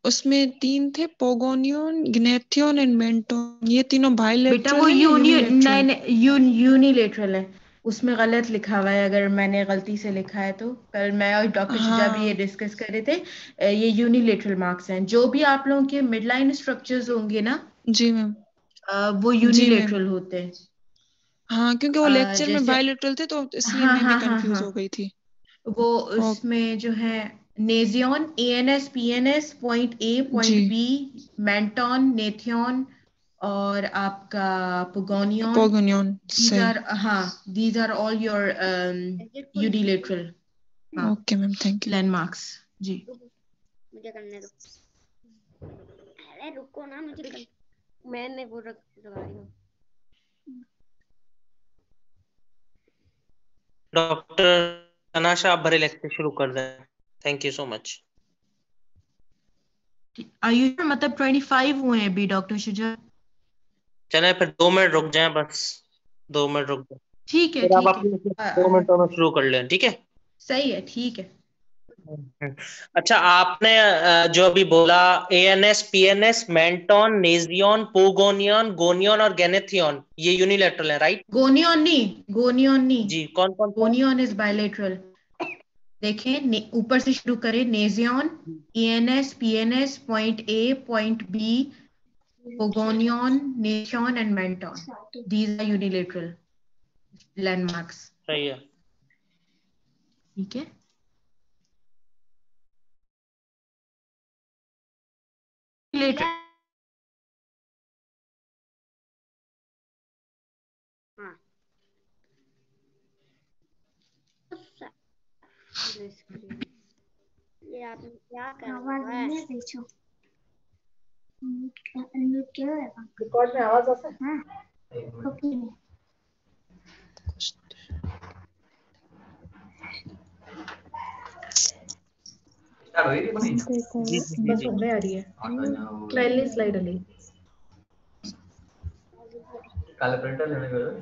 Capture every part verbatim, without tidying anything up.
उसमें तीन थे, पोगोनियन, ग्नेथियन एंड मेंटोन। ये तीनों बेटा बाइलेटरल वो है या यूनि यूनिलेटरल? नहीं यून यूनिलेटरल है, उसमें गलत लिखा हुआ है, अगर मैंने गलती से लिखा है तो। कल मैं और डॉक्टर शुजा भी ये हाँ डिस्कस कर रहे थे। अ, ये यूनिलेटरल मार्क्स हैं, जो भी आप लोगों के मिड लाइन स्ट्रक्चर्स होंगे ना, जी मैम। अ, वो जी मैम। यूनिलेटरल होते हैं। हाँ क्योंकि वो अ, लेक्चर में जैसे बाइलेटरल थे तो इसलिए हाँ मैं भी हाँ हाँ कंफ्यूज हाँ, हो गई थी। वो ओ उसमें जो है nasion, A N S P N S, point A जी। पॉइंट बी, मेंटॉन, नेथियन, और आपका पुगोनियन, पोगोनियन these सही। are हाँ these are all your um, unilateral हाँ okay ma'am, thank you. landmarks जी। मुझे करने दो। अरे रुको ना, मुझे कर... मैंने वो रख लगा रही हूँ। डॉक्टर तनाशा आप भरे लेक्चर शुरू कर दें। Thank you so much. Ayush मतलब पच्चीस हुए हैं अभी डॉक्टर शुजा? चले फिर दो मिनट रुक जाएं, बस दो मिनट रुक जाएं, ठीक है फिर आप ठीक है। अपने अ, दो अ, मिनटों में शुरू कर लें, ठीक है। सही है, ठीक है। अच्छा, आपने अ, जो अभी बोला A N S, P N S, menton, nasion, pogonion, gonion और गेनेथियन, ये यूनिलेटरल है, राइट? गोनियन नहीं, गोनियन नहीं, जी, कौन कौन सा? Gonion is bilateral. देखें ऊपर से शुरू करें, nasion, E N S, P N S, point A point B, pogonion, nasion and menton, these are unilateral landmarks. सही है। ठीक है, यूनिलेटरल। हाँ ये आपने क्या करा है? रिकॉर्ड में आवाज आता है? हाँ ओके। जी जी बस जी बंदे आ रही है क्लाइली स्लाइड अली काले प्रिंटर लेने गए।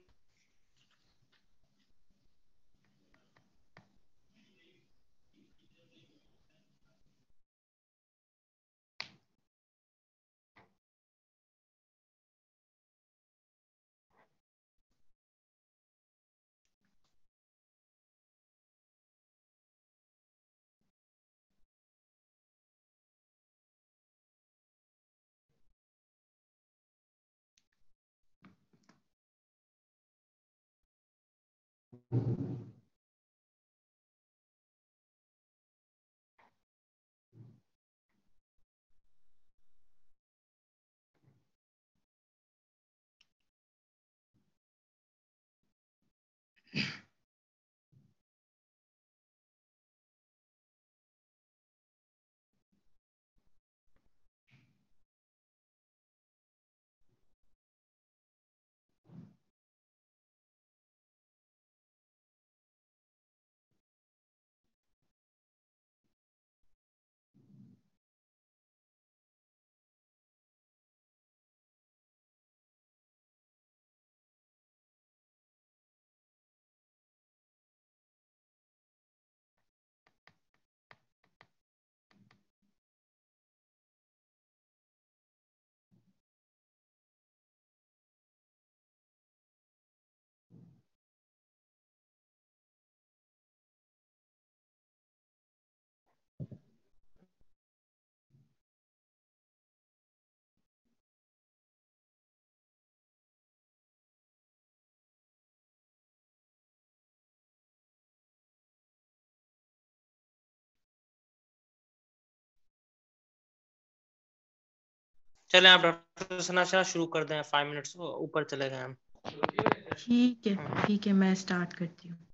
चलें आप डॉक्टर तनाशा शुरू कर दें, फाइव मिनट्स ऊपर चले गए हम। ठीक है ठीक है, मैं स्टार्ट करती हूँ।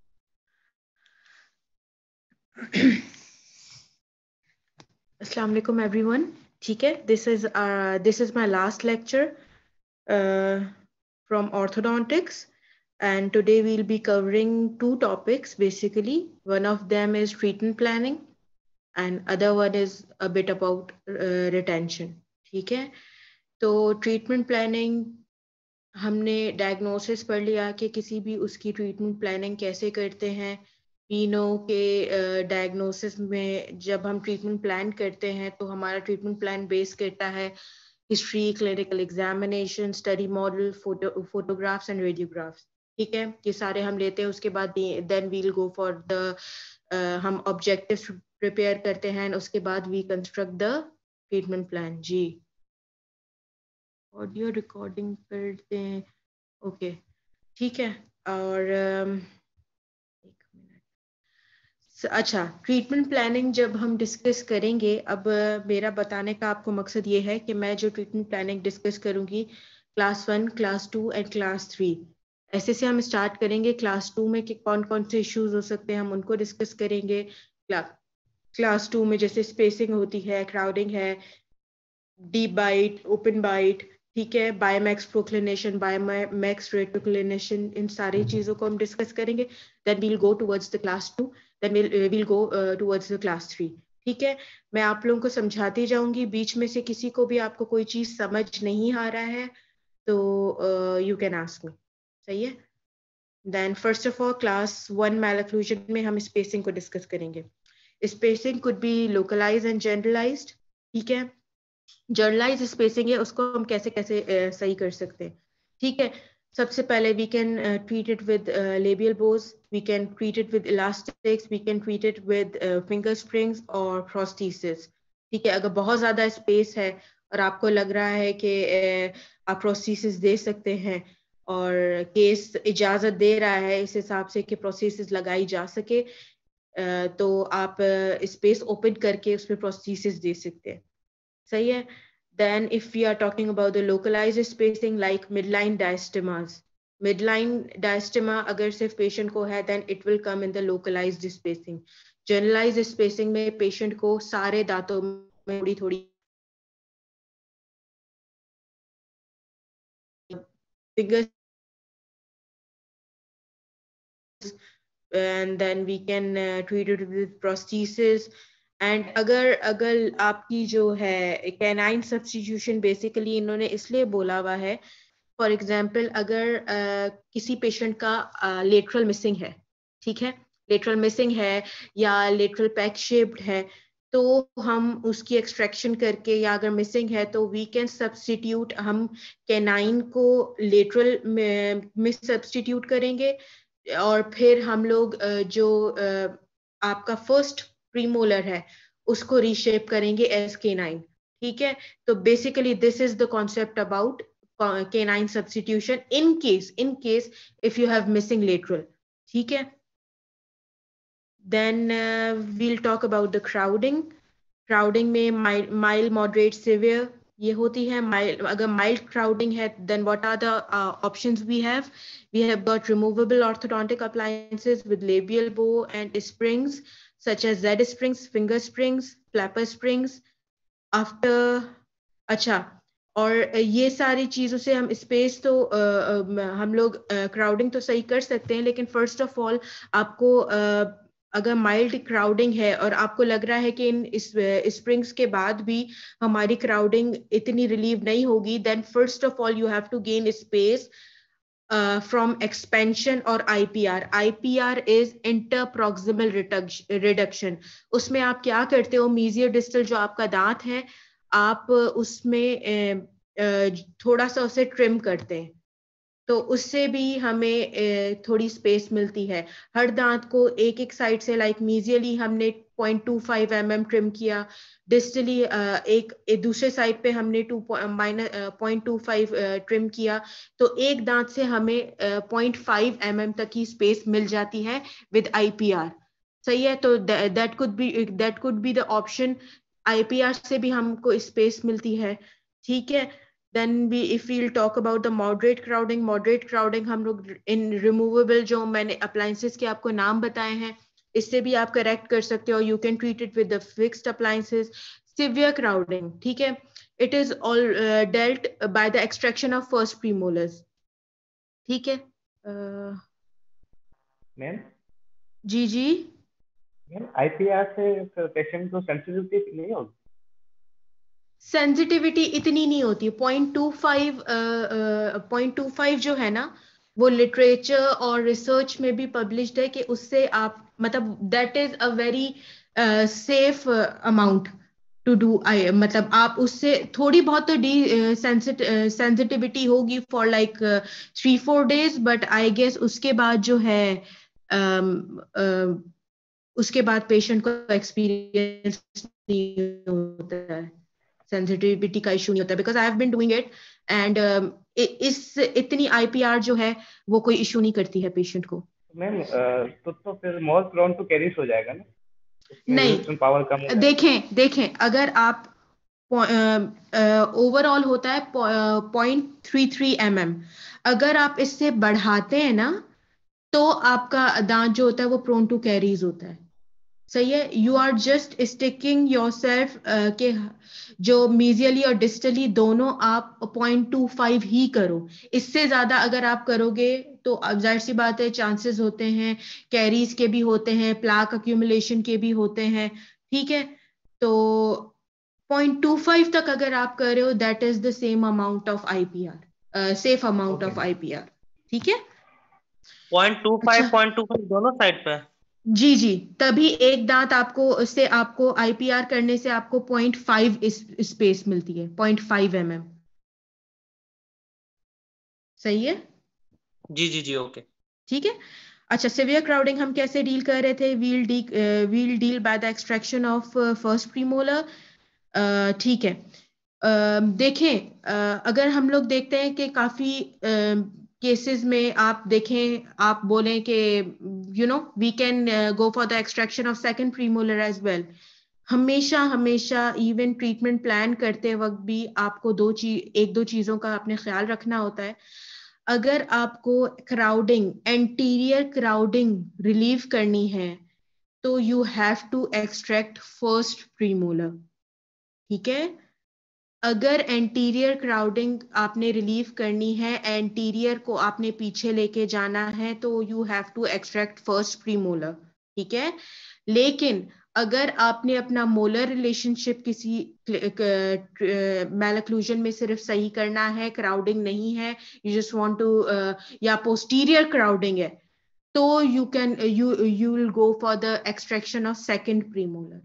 अस्सलाम वालेकुम एवरीवन। ठीक है, this is this is my last lecture from orthodontics, and today we'll be covering two topics basically. One of them is treatment planning and other one is a bit about uh, retention. ठीक है, तो treatment planning हमने diagnosis पढ़ लिया कि किसी भी उसकी ट्रीटमेंट प्लानिंग कैसे करते हैं, वी नो के डायग्नोसिस में जब हम ट्रीटमेंट प्लान करते हैं तो हमारा ट्रीटमेंट प्लान बेस करता है history, clinical examination, study model, photo photographs and radiographs. ठीक है, ये सारे हम लेते हैं। उसके बाद then we'll go for the हम ऑब्जेक्टिव्स प्रिपेयर करते हैं, उसके बाद we construct the treatment plan. जी, ऑडियो रिकॉर्डिंग करते हैं, ओके ठीक है। और um, एक मिनट, अच्छा, ट्रीटमेंट प्लानिंग जब हम डिस्कस करेंगे, अब मेरा बताने का आपको मकसद ये है कि मैं जो ट्रीटमेंट प्लानिंग डिस्कस करूंगी class one, class two and class three, ऐसे से हम स्टार्ट करेंगे। क्लास टू में कि कौन कौन से इश्यूज हो सकते हैं हम उनको डिस्कस करेंगे। क्ला, क्लास टू में जैसे स्पेसिंग होती है, क्राउडिंग है, डीप बाइट, ओपन बाइट, ठीक है, बायोमैक्स प्रोक्लिनेशन, बायोमैक्स रेट्रोक्लिनेशन, इन सारी चीजों को हम डिस्कस करेंगे। Then we'll go towards the class two, then we'll we'll go towards the class three. ठीक है, मैं आप लोगों को समझाती जाऊंगी, बीच में से किसी को भी आपको कोई चीज समझ नहीं आ रहा है तो यू कैन आस्क मी, सही है। Then first of all class one malocclusion में हम स्पेसिंग को डिस्कस करेंगे। Spacing could be localised and generalised. ठीक है, जनरलाइज स्पेसिंग है, उसको हम कैसे कैसे uh, सही कर सकते हैं। ठीक है, सबसे पहले we can treat it with labial bows, we can treat it with elastics, we can treat it with finger springs और प्रोस्थेसिस। ठीक है, अगर बहुत ज्यादा स्पेस है और आपको लग रहा है कि uh, आप प्रोस्थेसिस दे सकते हैं और केस इजाजत दे रहा है इस हिसाब से कि प्रोस्थेसिस लगाई जा सके, uh, तो आप स्पेस uh, ओपन करके उसमें प्रोस्थेसिस दे सकते हैं, सही है। Then if we are talking about the localized spacing like midline diastemas, midline diastema अगर सिर्फ patient को है then it will come in the localized spacing. Generalized spacing में patient को सारे दांतों में थोड़ी थोड़ी fingers and then we can uh, treat it with prosthesis. And अगर अगर आपकी जो है कैनाइन सब्स्टिट्यूशन बेसिकली इन्होंने इसलिए बोला हुआ है, फॉर एग्जांपल अगर uh, किसी पेशेंट का लेटरल uh, मिसिंग है, ठीक है, लेटरल मिसिंग है या लेटरल पैक शेप्ड है, तो हम उसकी एक्सट्रैक्शन करके, या अगर मिसिंग है तो वी कैन सब्स्टिट्यूट, हम कैनाइन को लेटरल में, में सब्स्टिट्यूट करेंगे और फिर हम लोग uh, जो uh, आपका फर्स्ट प्रीमोलर है उसको रीशेप करेंगे एज केनाइन। ठीक है, तो basically this is the concept about canine substitution in case in case if you have missing lateral. ठीक है, then we'll talk about the crowding. Crowding में माइल्ड, मॉडरेट, सिवियर ये होती है। माइल्ड, अगर माइल्ड क्राउडिंग है then what are the options we have, we have got removable orthodontic appliances with labial bow and springs such as Z springs, finger springs, flapper springs. After अच्छा, और ये सारी चीजों से हम स्पेस तो uh, uh, हम लोग क्राउडिंग uh, तो सही कर सकते हैं, लेकिन फर्स्ट ऑफ ऑल आपको uh, अगर माइल्ड क्राउडिंग है और आपको लग रहा है कि इन स्प्रिंग्स के बाद भी हमारी क्राउडिंग इतनी रिलीव नहीं होगी, then first of all you have to gain space Uh, from expansion और I P R. I P R is interproximal reduction. उसमें आप क्या करते हो, मीजियर डिस्टल जो आपका दांत है आप उसमें थोड़ा सा उसे ट्रिम करते हैं, तो उससे भी हमें थोड़ी स्पेस मिलती है। हर दांत को एक एक साइड से, लाइक मीजियली हमने point two five M M trim किया, डिस्टली एक, एक दूसरे साइड पे हमने two minus point two five trim किया, तो एक दांत से हमें पॉइंट फाइव एम एम तक की स्पेस मिल जाती है विद आई पी आर, सही है। तो that could be that could be the option, I P R से भी हमको स्पेस मिलती है। ठीक है, then we if we'll talk about the moderate crowding, moderate crowding हम लोग in removable जो मैंने appliances के आपको नाम बताए हैं इससे भी आप करेक्ट कर सकते हो, you can treat it with the fixed appliances. Severe crowding, ठीक है, it is all uh, dealt by the extraction of first premolars. ठीक है मैम, जी जी मैम आईपीआर से पेशेंट को सेंसिटिविटी नहीं होगी? सेंसिटिविटी इतनी नहीं होती, point two five point two five जो है ना वो लिटरेचर और रिसर्च में भी पब्लिश्ड है कि उससे आप मतलब that is a very safe amount to do. मतलब आप उससे थोड़ी बहुत तो डी सेंसिटिविटी होगी for like three four days, but I guess उसके बाद जो है um, uh, उसके बाद पेशेंट को एक्सपीरियंस नहीं होता है, सेंसिटिविटी का इशू नहीं होता, because I have been doing it and इस इतनी आईपीआर जो है वो कोई इशू नहीं करती है पेशेंट को। मैम तो तो फिर मोर प्रोन टू कैरीज हो जाएगा ना, नहीं पावर कम हो देखें देखें अगर आप ओवरऑल uh, uh, होता है point three three M M, अगर आप इससे बढ़ाते हैं ना तो आपका दांत जो होता है वो प्रोन टू कैरीज होता है। सही है, you are just sticking yourself के जो मीजियली और डिस्टली दोनों आप पॉइंट टू फाइव ही करो। इससे ज्यादा अगर आप करोगे तो अब जाहिर सी बात है चांसेस होते हैं कैरीज के भी होते हैं, प्लाक अक्यूमुलेशन के भी होते हैं। ठीक है, तो पॉइंट टू फाइव तक अगर आप कर रहे हो that is the same amount of IPR, safe amount of IPR. ठीक है, point two five point two five दोनों साइड पे। जी जी, तभी एक दांत आपको उससे आपको आईपीआर करने से आपको पॉइंट फाइव स्पेस मिलती है, पॉइंट फाइव एम एम। सही है, जी जी जी ओके ठीक है। अच्छा, सिवियर क्राउडिंग हम कैसे डील कर रहे थे? We'll the we'll deal by the extraction of first premolar. ठीक है, uh, देखें uh, अगर हम लोग देखते हैं कि काफी uh, केसेस में आप देखें, आप बोलें कि you know we can go for the extraction of second premolar as well. हमेशा हमेशा इवन ट्रीटमेंट प्लान करते वक्त भी आपको दो चीज एक दो चीजों का अपने ख्याल रखना होता है। अगर आपको क्राउडिंग, एंटीरियर क्राउडिंग रिलीव करनी है तो you have to extract first premolar. ठीक है, अगर एंटीरियर क्राउडिंग आपने रिलीव करनी है, एंटीरियर को आपने पीछे लेके जाना है, तो you have to extract first premolar. ठीक है, लेकिन अगर आपने अपना मोलर रिलेशनशिप किसी मैलक्लूजन में सिर्फ सही करना है, क्राउडिंग नहीं है, यू जस्ट वांट टू, या पोस्टीरियर क्राउडिंग है, तो you can you you will go for the extraction of second premolar.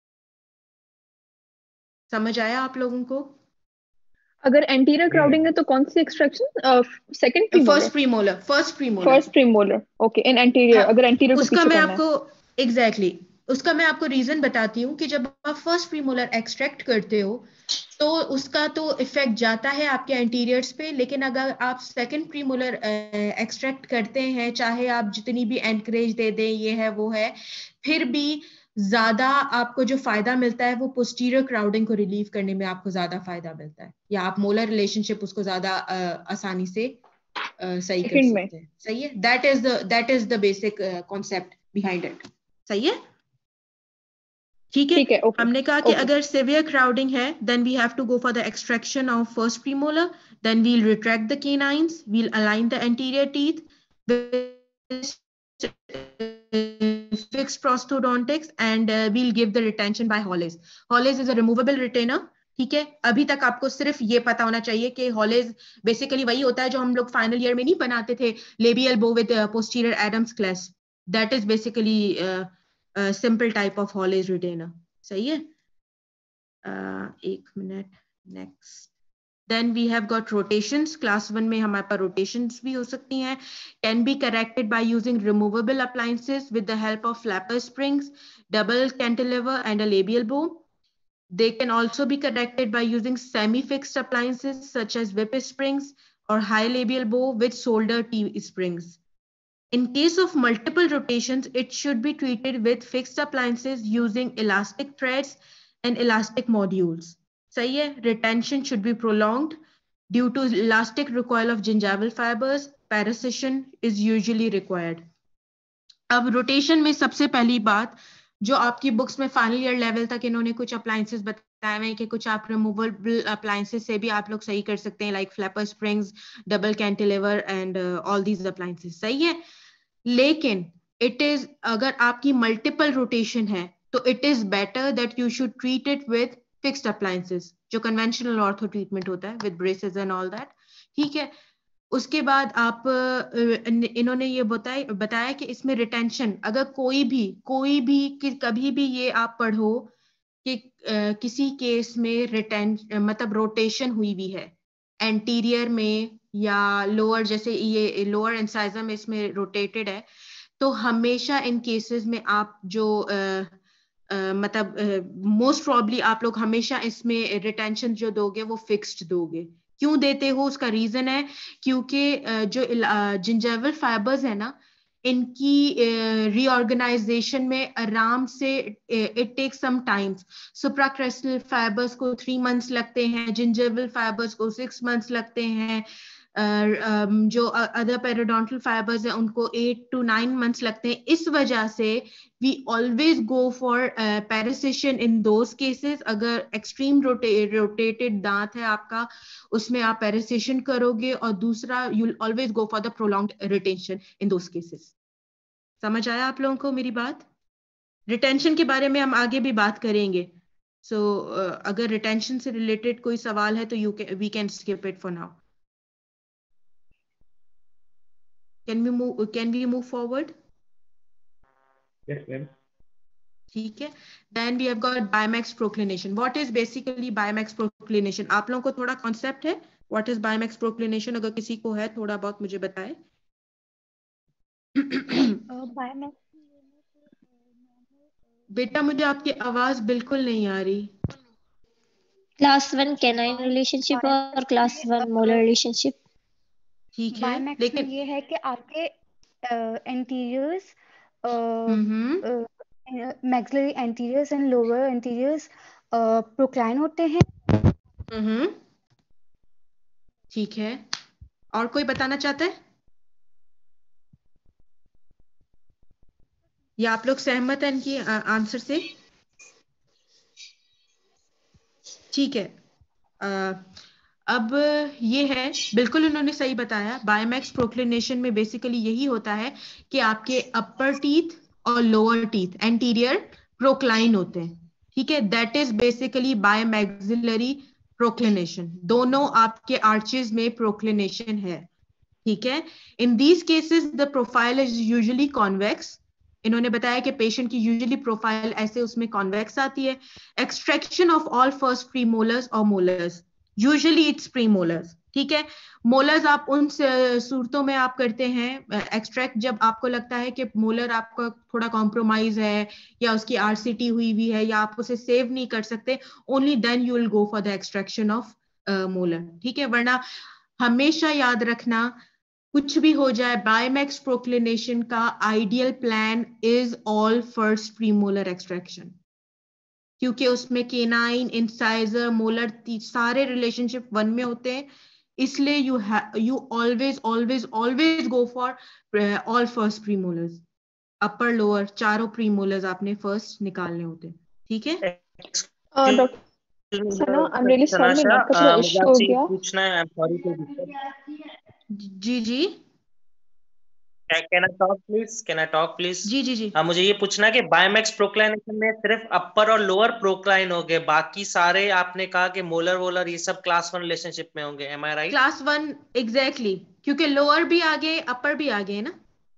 समझ आया आप लोगों को? अगर एंटीरियर क्राउडिंग है तो कौन सी extraction? Second premolar, first premolar, first premolar, first premolar. Okay, in anterior, अगर एंटीरियर को उसका पीछे मैं करना आपको एग्जैक्टली exactly, उसका मैं आपको रीजन बताती हूँ कि जब आप फर्स्ट प्रीमोलर एक्सट्रैक्ट करते हो तो उसका तो इफेक्ट जाता है आपके एंटीरियर्स पे, लेकिन अगर आप सेकंड प्रीमोलर एक्सट्रैक्ट करते हैं, चाहे आप जितनी भी एनकरेज दे दें, ये है वो है, फिर भी ज्यादा आपको जो फायदा मिलता है वो पोस्टीरियर क्राउडिंग को रिलीव करने में आपको ज्यादा फायदा मिलता है, या आप मोलर रिलेशनशिप उसको ज्यादा आसानी से uh, सही कर सकते हैं। सही है, that is the that is the basic concept behind it. सही है, ठीक है, है okay. हमने कहा कि okay. अगर सिवियर क्राउडिंग है then we have to go for the extraction of first premolar, then we'll retract the canines, we'll align the anterior teeth, fixed prosthodontics, and uh, we'll give the retention by Hollis. Hollis is a removable retainer. ठीक है, अभी तक आपको सिर्फ ये पता होना चाहिए कि हॉलेज बेसिकली वही होता है जो हम लोग फाइनल ईयर में नहीं बनाते थे, labial bow with posterior Adams clasp. That is basically simple type of Hawley's retainer. सही है, uh, एक minute, next. Then we have got rotations. Class one में हमारे पास rotations भी हो सकती हैं. Can be corrected by using removable appliances with the help of flapper springs, double cantilever, and a labial bow. They can also be corrected by using semi-fixed appliances such as whip springs or high labial bow with solder T-springs. In case of multiple rotations, it should be treated with fixed appliances using elastic threads and elastic modules. सही है, retention should be prolonged due to elastic recoil of gingival fibers. Parasition is usually required. अब rotation में सबसे पहली बात जो आपकी books में फाइनल ईयर लेवल तक इन्होंने कुछ अप्लायंसेस बताए हैं कि कुछ आप रिमूवेबल अप्लायंसेस से भी आप लोग सही कर सकते हैं, like flapper springs, double cantilever and all these appliances. सही है, लेकिन इट इज अगर आपकी मल्टीपल रोटेशन है तो it is better that you should treat it with fixed appliances, जो कन्वेंशनल ऑर्थो ट्रीटमेंट होता है with braces and all that. ठीक है, उसके बाद आप इन्होंने ये बताया बताया कि इसमें रिटेंशन, अगर कोई भी कोई भी कि, कभी भी ये आप पढ़ो कि आ, किसी केस में रिटेन मतलब रोटेशन हुई भी है एंटीरियर में या लोअर, जैसे ये लोअर इंसाइजर में इसमें रोटेटेड है, तो हमेशा इन केसेस में आप जो आ, Uh, मतलब मोस्ट uh, प्रॉब्ली आप लोग हमेशा इसमें रिटेंशन जो दोगे वो फिक्स्ड दोगे। क्यों देते हो, उसका रीजन है क्योंकि uh, जो जिंजर्वल uh, फाइबर्स है ना, इनकी रीऑर्गेनाइजेशन uh, में आराम से it take some times. Supracrestal fibres को थ्री मंथ्स लगते हैं, जिंजर्वल फाइबर्स को सिक्स मंथ्स लगते हैं, Uh, um, जो अदर पेरिडोंटल फाइबर्स है उनको एट टू नाइन मंथ्स लगते हैं। इस वजह से we always go for pericision in those cases. अगर एक्सट्रीम रोटेटेड दांत है आपका, उसमें आप पैरासिशन करोगे, और दूसरा you will always go for the prolonged retention in those cases. समझ आया आप लोगों को मेरी बात? रिटेंशन के बारे में हम आगे भी बात करेंगे। सो so, uh, अगर रिटेंशन से रिलेटेड कोई सवाल है तो you can we can skip it for now. Can we move? Can we move forward? Yes, ma'am. ठीक है। Then we have got Bimax proclination. What is basically Bimax proclination? आप लोगों को थोड़ा कॉन्सेप्ट है What is Bimax proclination? अगर किसी को है थोड़ा बहुत मुझे बताए। Bimax बेटा मुझे आपकी आवाज बिल्कुल नहीं आ रही। क्लास वन कैनाइन रिलेशनशिप और क्लास वन मोलर रिलेशनशिप। ठीक है, बायमैक्स लेकिन में ये है कि आपके anteriors, maxillary anteriors and lower anteriors procline होते हैं। हम्म, ठीक है। और कोई बताना चाहता है या आप लोग सहमत हैं इनकी आंसर से? ठीक है। आ, अब ये है, बिल्कुल उन्होंने सही बताया। बायमैक्स प्रोक्लिनेशन में बेसिकली यही होता है कि आपके अपर टीथ और लोअर टीथ एंटीरियर प्रोक्लाइन होते हैं। ठीक है, that is basically bimaxillary proclination. दोनों आपके आर्चेस में प्रोक्लिनेशन है। ठीक है, in these cases the profile is usually convex. इन्होंने बताया कि पेशेंट की यूजुअली प्रोफाइल ऐसे उसमें कॉन्वेक्स आती है। Extraction of all first premolars और मोलर्स, यूजुअली इट्स प्रीमोलर्स। ठीक है, मोलर्स आप उन सूरतों में आप करते हैं एक्सट्रैक्ट जब आपको लगता है कि मोलर आपका थोड़ा कॉम्प्रोमाइज है या उसकी आरसीटी हुई हुई है या आप उसे सेव नहीं कर सकते, only then you will go for the extraction of molar. ठीक है, वरना हमेशा याद रखना कुछ भी हो जाए, बायमैक्स प्रोक्लिनेशन का ideal plan is all first premolar extraction, क्योंकि उसमें केनाइन, इंसाइजर, मोलर सारे रिलेशनशिप वन में होते हैं। इसलिए you you always always always go for all first premolars. Upper lower चारों प्रीमोलर्स आपने फर्स्ट निकालने होते हैं। ठीक है, doctor Sana, I am really sorry, net का थोड़ा इशू हो गया। पूछना है, आई एम सॉरी टू जी जी can I talk please can I talk please जी जी जी हाँ, मुझे ये पूछना कि बायमैक्स प्रोक्लाइनेशन में सिर्फ अपर और लोअर प्रोक्लाइन हो गए, बाकी सारे आपने कहा कि मोलर वोलर ये सब क्लास वन रिलेशनशिप में होंगे, am I right? Class one exactly, क्योंकि लोअर भी आ गए अपर भी आ गए ना।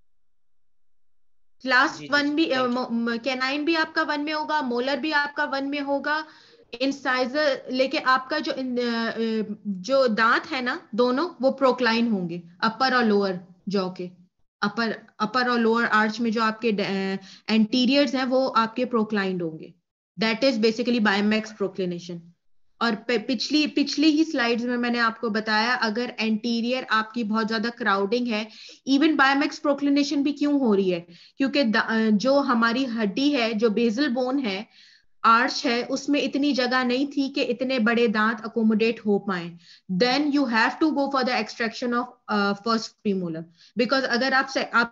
क्लास वन भी, कैनाइन भी आपका वन में होगा, मोलर भी आपका वन में होगा, इंसाइजर, लेकिन आपका जो जो दांत है ना दोनों वो प्रोक्लाइन होंगे, अपर और लोअर जॉ के। अपर अपर और लोअर आर्च में जो आपके एंटीरियर्स हैं वो आपके प्रोक्लाइंड होंगे। That is basically bimax proclination. और पिछली पिछली ही स्लाइड्स में मैंने आपको बताया, अगर एंटीरियर आपकी बहुत ज्यादा क्राउडिंग है, इवन बायमैक्स प्रोक्लिनेशन भी क्यों हो रही है, क्योंकि जो हमारी हड्डी है, जो बेजल बोन है, आर्च है, उसमें इतनी जगह नहीं थी कि इतने बड़े दांत अकोमोडेट हो पाए। Then you have to go for the extraction of first premolar, because अगर आप आप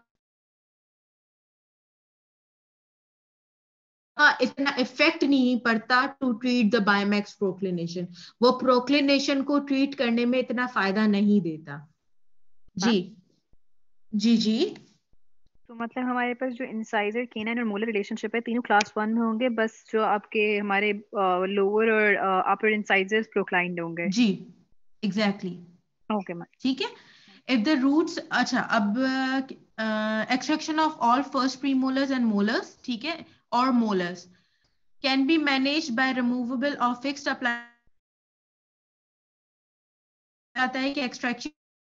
इतना इफेक्ट नहीं पड़ता to treat the bimax proclination, वो प्रोक्लिनेशन को ट्रीट करने में इतना फायदा नहीं देता। जी जी जी तो मतलब हमारे पास जो इंसाइजर, केनाइन और मोलर रिलेशनशिप है तीनों क्लास वन में होंगे, बस जो आपके हमारे लोअर और अपर इंसाइजर्स प्रोक्लाइंड होंगे। जी एग्जैक्टली ओके मैम, ठीक है। If the roots, अच्छा अब extraction of all first premolars and molars, ठीक है, or molars can be managed by removable or fixed appliance. आता है कि extraction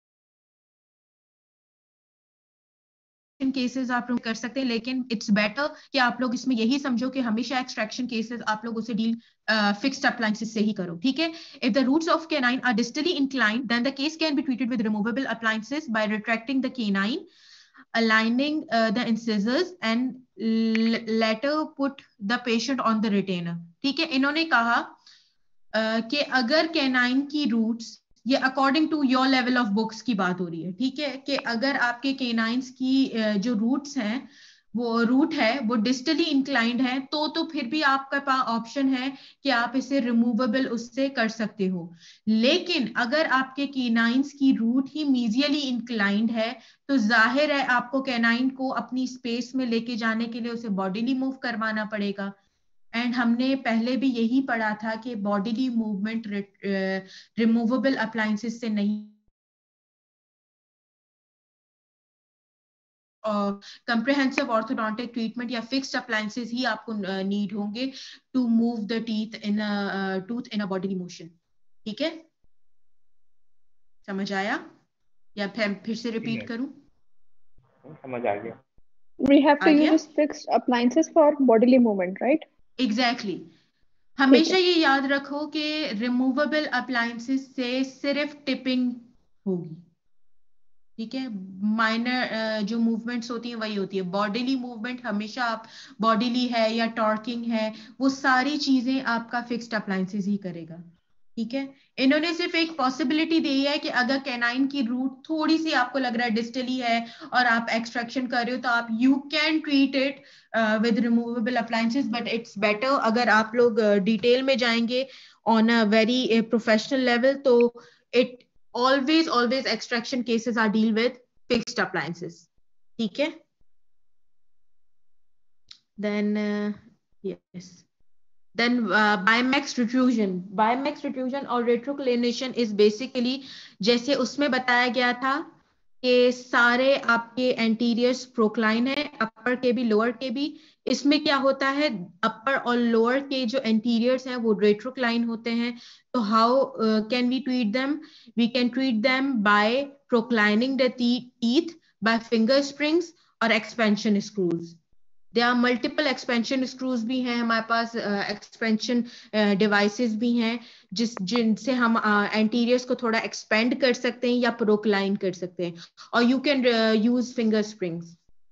केसेस आप लोग कर सकते हैं, लेकिन इट्स बेटर कि आप लोग इसमें यही समझो कि हमेशा एक्सट्रैक्शन केसेस आप लोग उसे डील फिक्स्ड अप्लायंसेस से ही करो, ठीक है। If the roots of canine are distally inclined then the case can be treated with removable appliances by retracting the canine, aligning uh, the incisors and later put the patient on the retainer, ठीक है। इन्होंने कहा uh, कि अगर canine की roots, ये according to your level of books की बात हो रही है, ठीक है, कि अगर आपके केनाइंस की जो रूट्स हैं, वो रूट है वो डिस्टली इंक्लाइंड है, तो तो फिर भी आपके पास ऑप्शन है कि आप इसे रिमूवेबल उससे कर सकते हो। लेकिन अगर आपके केनाइंस की रूट ही मीजियली इंक्लाइंड है तो जाहिर है आपको कैनाइन को अपनी स्पेस में लेके जाने के लिए उसे बॉडीली मूव करवाना पड़ेगा। एंड हमने पहले भी यही पढ़ा था कि बॉडीली मूवमेंट रिमूवेबल अप्लायंसेस से नहीं, और कंप्रिहेंसिव ऑर्थोडोंटिक ट्रीटमेंट या फिक्स्ड अप्लायंसेस ही आपको नीड होंगे to move the teeth in a tooth in a bodily motion, ठीक है। समझ आया या फिर फिर से रिपीट करूं? समझ आ गया। We have to use fixed appliances for bodily movement, right? Exactly. हमेशा ये याद रखो कि रिमूवेबल अप्लायंसेस से सिर्फ टिपिंग होगी, ठीक है। माइनर जो मूवमेंट्स होती हैं वही होती है। बॉडीली मूवमेंट हमेशा आप बॉडीली है या टॉर्किंग है, वो सारी चीजें आपका फिक्स्ड अप्लायंसेस ही करेगा, ठीक है। इन्होंने सिर्फ एक पॉसिबिलिटी दी है कि अगर कैनाइन की रूट थोड़ी सी आपको लग रहा है डिस्टली है और आप एक्सट्रैक्शन कर रहे हो तो आप you can treat it with removable appliances, but it's better अगर आप लोग डिटेल uh, में जाएंगे on a very professional level, तो इट always always extraction cases are deal with fixed appliances, ठीक है। then uh, yes then uh, Bimax retrusion Bimax retrusion और retroclination is basically जैसे उसमें बताया गया था कि सारे आपके एंटीरियर्स प्रोक्लाइन है, अपर के भी लोअर के भी। इसमें क्या होता है, अपर और लोअर के जो एंटीरियर्स हैं वो रेट्रोक्लाइन होते हैं। तो how can we treat them? We can treat them by proclining the teeth by finger springs और expansion screws. There are multiple expansion screws भी हैं हमारे पास, एक्सपेंशन uh, डिवाइसेस uh, भी हैं जिस जिनसे हम एंटीरियर्स uh, को थोड़ा एक्सपेंड कर सकते हैं या प्रोक्लाइन कर सकते हैं, और you can use finger springs.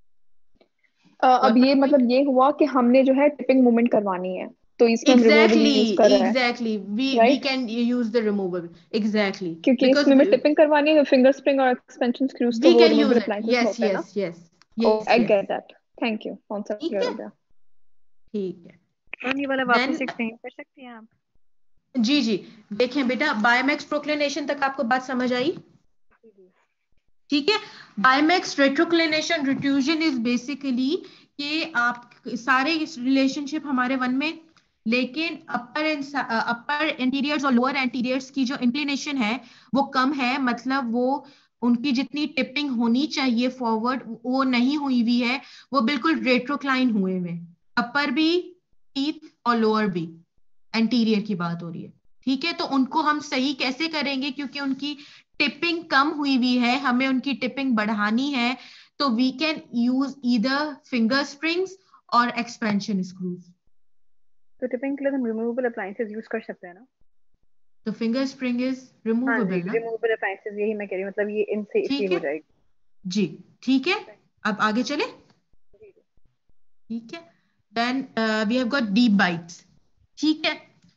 अब ये मतलब ये हुआ कि हमने जो है टिपिंग मूवमेंट करवानी है तो इसमें exactly exactly we we can use the removable, exactly, क्योंकि इसमें मैं टिपिंग करवानी है फिंगर स्प्रिंग और एक्सपेंशन स्क्रूज तो वो रिमूवेबल अप्लायंसेस होते हैं ना। Yes yes yes, I get that, thank you, concept clear हो गया। ठीक है, मैम ये वाला वापस एक्सप्लेन कर सकती हैं आप? जी जी, देखें बेटा, बायोमैक्स प्रोक्लिनेशन तक आपको बात समझ आई? ठीक है। Bimax retroclination retrusion is basically कि आप सारे रिलेशनशिप हमारे वन में, लेकिन अपर अपर एंटीरियर्स और लोअर एंटीरियर्स की जो इंक्लिनेशन है वो कम है, मतलब वो उनकी जितनी टिपिंग होनी चाहिए फॉरवर्ड वो नहीं हुई हुई है, वो बिल्कुल रेट्रोक्लाइन हुए हुए, अपर भी टीथ और लोअर भी, एंटीरियर की बात हो रही है, ठीक है। तो उनको हम सही कैसे करेंगे, क्योंकि उनकी टिपिंग कम हुई हुई है, हमें उनकी टिपिंग बढ़ानी है, तो we can use either finger springs और एक्सपेंशन स्क्रूज। तो टिपिंग के लिए हम रिमूवेबल अप्लायंसेस यूज कर सकते हैं ना? तो फिंगर स्प्रिंग इज रिमूवेबल ना? रिमूवेबल अप्लायंसेस, यही मैं कह रही हूँ, मतलब ये इनसे इसी हो जाएगी जी, ठीक है। अब आगे चले, ठीक है। Then we have got deep bites, ठीक है।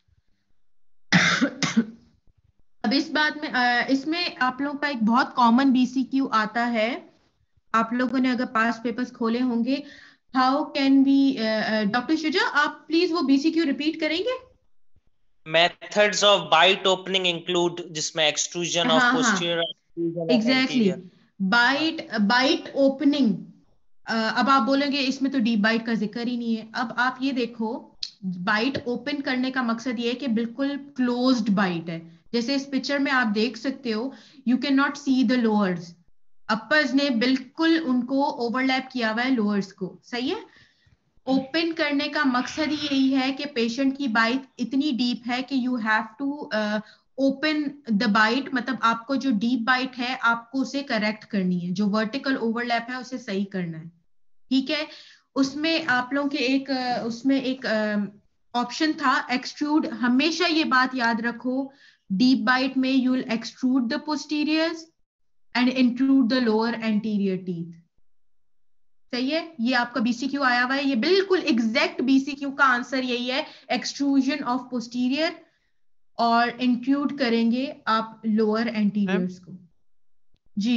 अब इस बात में uh, इसमें आप लोगों का एक बहुत कॉमन बीसीक्यू आता है, आप लोगों ने अगर पास पेपर्स खोले होंगे, how can be, doctor Shuja आप प्लीज वो बीसीक्यू रिपीट करेंगे? Methods of bite opening include, जिसमें extrusion of posterior, exactly, bite bite opening. अब आप बोलेंगे इसमें तो डीप बाइट का जिक्र ही नहीं है। अब आप ये देखो, बाइट ओपन करने का मकसद ये है कि बिल्कुल क्लोज्ड बाइट है, जैसे इस पिक्चर में आप देख सकते हो, you can not see the lowers, uppers ने बिल्कुल उनको ओवरलैप किया हुआ है लोअर्स को, सही है। ओपन करने का मकसद ही यही है कि पेशेंट की बाइट इतनी डीप है कि you have to open the bite, मतलब आपको जो डीप बाइट है आपको उसे करेक्ट करनी है, जो वर्टिकल ओवरलैप है उसे सही करना है, ठीक है। उसमें आप लोगों के एक uh, उसमें एक ऑप्शन uh, था एक्सट्रूड। हमेशा ये बात याद रखो, डीप बाइट में you will extrude the posteriors and intrude the lower anterior teeth, सही है। ये आपका बीसीक्यू आया हुआ है, ये बिल्कुल एग्जैक्ट बीसीक्यू का आंसर यही है, एक्सट्रूजन ऑफ पोस्टीरियर और इंट्रूड करेंगे आप लोअर एंटीरियर्स को। जी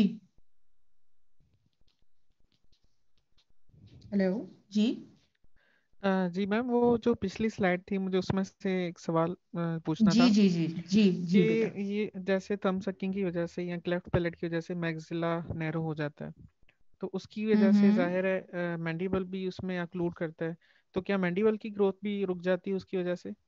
हेलो जी अ, जी मैम, वो जो पिछली स्लाइड थी मुझे उसमें से एक सवाल अ, पूछना जी था जी जी जी जी कि बेटा। ये जैसे थंब सकिंग की वजह से या क्लेफ्ट पैलेट की वजह से मैक्सिला नैरो हो जाता है, तो उसकी वजह से हम्म जाहिर है मैंडिबल भी उसमें इंक्लूड करता है, तो क्या मैंडिबल की ग्रोथ भी रुक जाती है उसकी वजह से?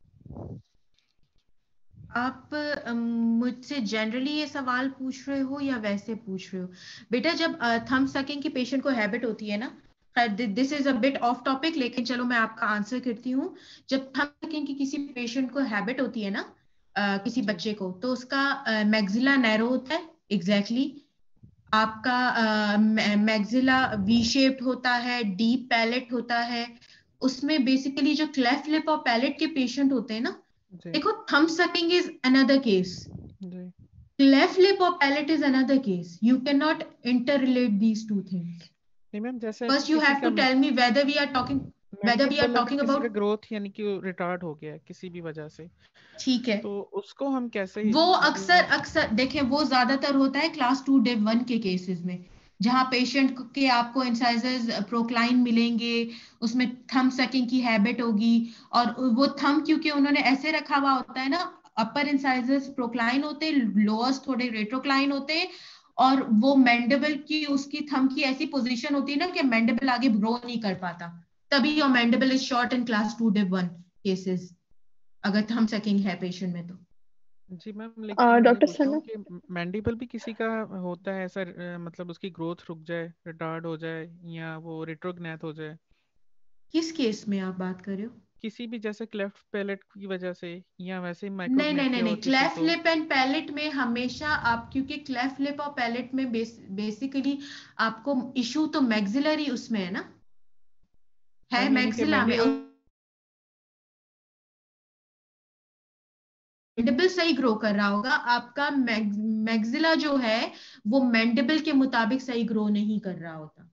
आप अम, मुझसे जनरली ये सवाल पूछ रहे हो या वैसे पूछ रहे हो? बेटा जब थंब सकिंग की पेशेंट को हैबिट होती है ना, this is a bit of topic लेकिन चलो मैं आपका आंसर करती हूँ। जब थंब सकिंग की किसी पेशेंट को हैबिट होती है ना, अ, किसी बच्चे को, तो उसका मैक्सिला नैरो होता है, एग्जैक्टली exactly. आपका मैक्सिला वी शेप्ड होता है, डीप पैलेट होता है। उसमें बेसिकली जो क्लेफ्ट लिप और पैलेट के पेशेंट होते हैं ना, देखो thumb sucking is another case, cleft lip और palate is another case, you can not interrelate these two things. नहीं मैम, जैसे फर्स्ट यू किसी हैव का to tell me whether we are talking whether we are mandible अगर talking किसी का about, growth यानी कि रिटार्ड हो गया है किसी भी वजह से, ठीक है, तो उसको हम कैसे वो मतलब अक्सर अक्सर देखें वो ज्यादातर होता है class two div one cases केसेस में, जहां पेशेंट के आपको इंसाइजर्स प्रोक्लाइन मिलेंगे, उसमें थंब सकिंग की हैबिट होगी, और वो थंब क्योंकि उन्होंने ऐसे रखा हुआ होता है ना, अपर इंसाइजर्स प्रोक्लाइन होते हैं, लोअर्स थोड़े रेट्रोक्लाइन होते हैं, और वो मैंडिबल की उसकी थंब की ऐसी पोजीशन होती है ना कि मैंडिबल आगे ग्रो नहीं कर पाता, तभी your mandible is short in class two div one cases, अगर थंब सकिंग है पेशेंट में तो। जी मैम, लेकिन मैं ये डॉक्टर पूछ रहा हूँ सना, कि मैंडिबल भी किसी का होता है ऐसा, अ, मतलब उसकी ग्रोथ रुक जाए, रिटार्ड हो जाए या वो रेट्रोग्नैथ हो जाए किस केस में आप बात कर रहे हो? किसी भी, जैसे क्लेफ्ट पैलेट की वजह से या वैसे ही नहीं नहीं नहीं माइक्रोग्नैथिया नहीं, हो किसी क्लेफ्ट को? लिप एंड पैलेट में हमेशा आप, क्योंकि क्लेफ्ट लिप और पैलेट में बेस, बेसिकली आपको इशू तो मैक्सिलरी उसमें है ना, है मैम यानी कि मैक्सिला में, मैंडिबल मैंडिबल सही ग्रो कर रहा होगा, आपका मैक्सिला जो है वो मैंडिबल के मुताबिक सही ग्रो नहीं कर रहा होता,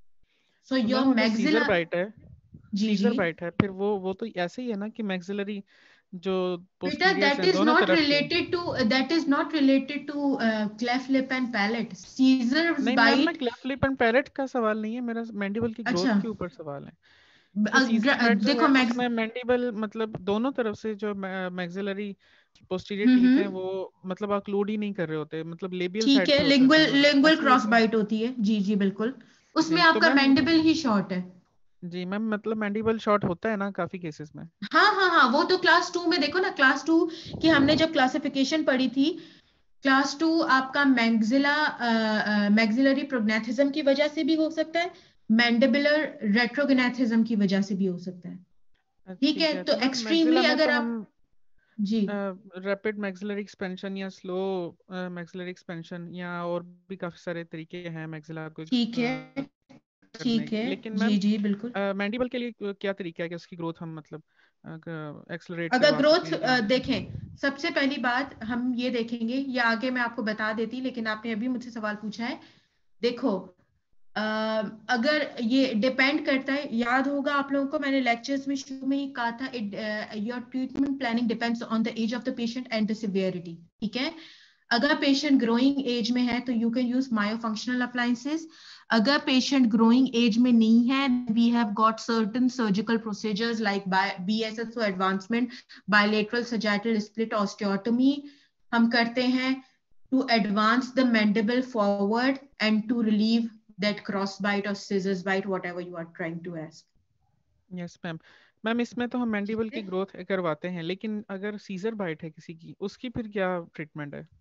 सो तो योर मैम वो जो सीजर मैक्सिला। बाइट है, जी जी सीजर बाइट है, फिर वो वो तो ऐसे ही है ना कि मैक्सिलरी जो बेटा पोस्टीरियर्स दैट हैं इज दोनों नॉट तरफ से? Related to that is not related to cleft lip and palate, scissors नहीं मैम, मैं bite. Cleft lip and palate का सवाल नहीं है मेरा, मैंडिबल की ग्रोथ अच्छा, के ऊपर सवाल है कि सीजर अग्र- बाइट जो देखो है मैक्स उसमें मैंडिबल मतलब दोनों तरफ से जो मैक्सिलरी पोस्टीरियर हम्म टीथ हैं हम्म वो मतलब इंक्लूड ही नहीं कर रहे होते, मतलब लेबियल ठीक साइड है, पे होता है लिंगुअल दोनों, लिंगुअल ऐसे ही क्रॉस होता है? बाइट होती है, जी जी बिल्कुल, उसमें जी तो आपका मैम, मैंडिबल ही शॉर्ट है। जी मैम, मतलब मैंडिबल शॉर्ट होता है ना काफी केसेस में? हाँ हाँ हाँ, वो तो क्लास टू में देखो ना, क्लास टू की हमने जब क्लासिफिकेशन पढ़ी थी, क्लास टू आपका मैक्सिला मैक्सिलरी प्रोग्नेथिज्म की वजह से भी हो सकता है, मैंडिबुलर रेट्रोग्नेथिज्म की वजह से भी हो सकता है, अ, ठीक ठीक है। है, तो तो मैम एक्सट्रीमली मैक्सिला में तो अगर आप, हम जी रैपिड मैक्सिलरी एक्सपेंशन या स्लो मैक्सिलरी एक्सपेंशन या और भी काफी सारे तरीके हैं मैक्सिला को ठीक है अ, करने ठीक के, है, लेकिन जी मैम जी बिल्कुल। मैंडिबल के लिए क्या तरीका है कि उसकी ग्रोथ हम मतलब एक्सलरेट अगर करवा ग्रोथ सकें या? देखें, सबसे पहली बात हम ये देखेंगे, या आगे मैं आपको बता देती लेकिन आपने अभी मुझसे सवाल पूछा है, देखो अ, अगर ये डिपेंड करता है, याद होगा आप लोगों को मैंने लेक्चर्स में शुरू में ही कहा था, your treatment planning depends on the age of the patient and the severity, ठीक है। अगर पेशेंट ग्रोइंग एज में है तो you can use myofunctional appliances, अगर पेशेंट ग्रोइंग एज में नहीं है, we have got certain surgical procedures like BSSO advancement, bilateral sagittal split osteotomy हम करते हैं to advance the mandible forward and to relieve that cross bite or scissors bite, whatever you are trying to ask. Yes ma'am, ma'am इसमें तो हम mandible की growth करवाते हैं, लेकिन अगर सीजर बाइट है किसी की, उसकी फिर क्या ट्रीटमेंट है?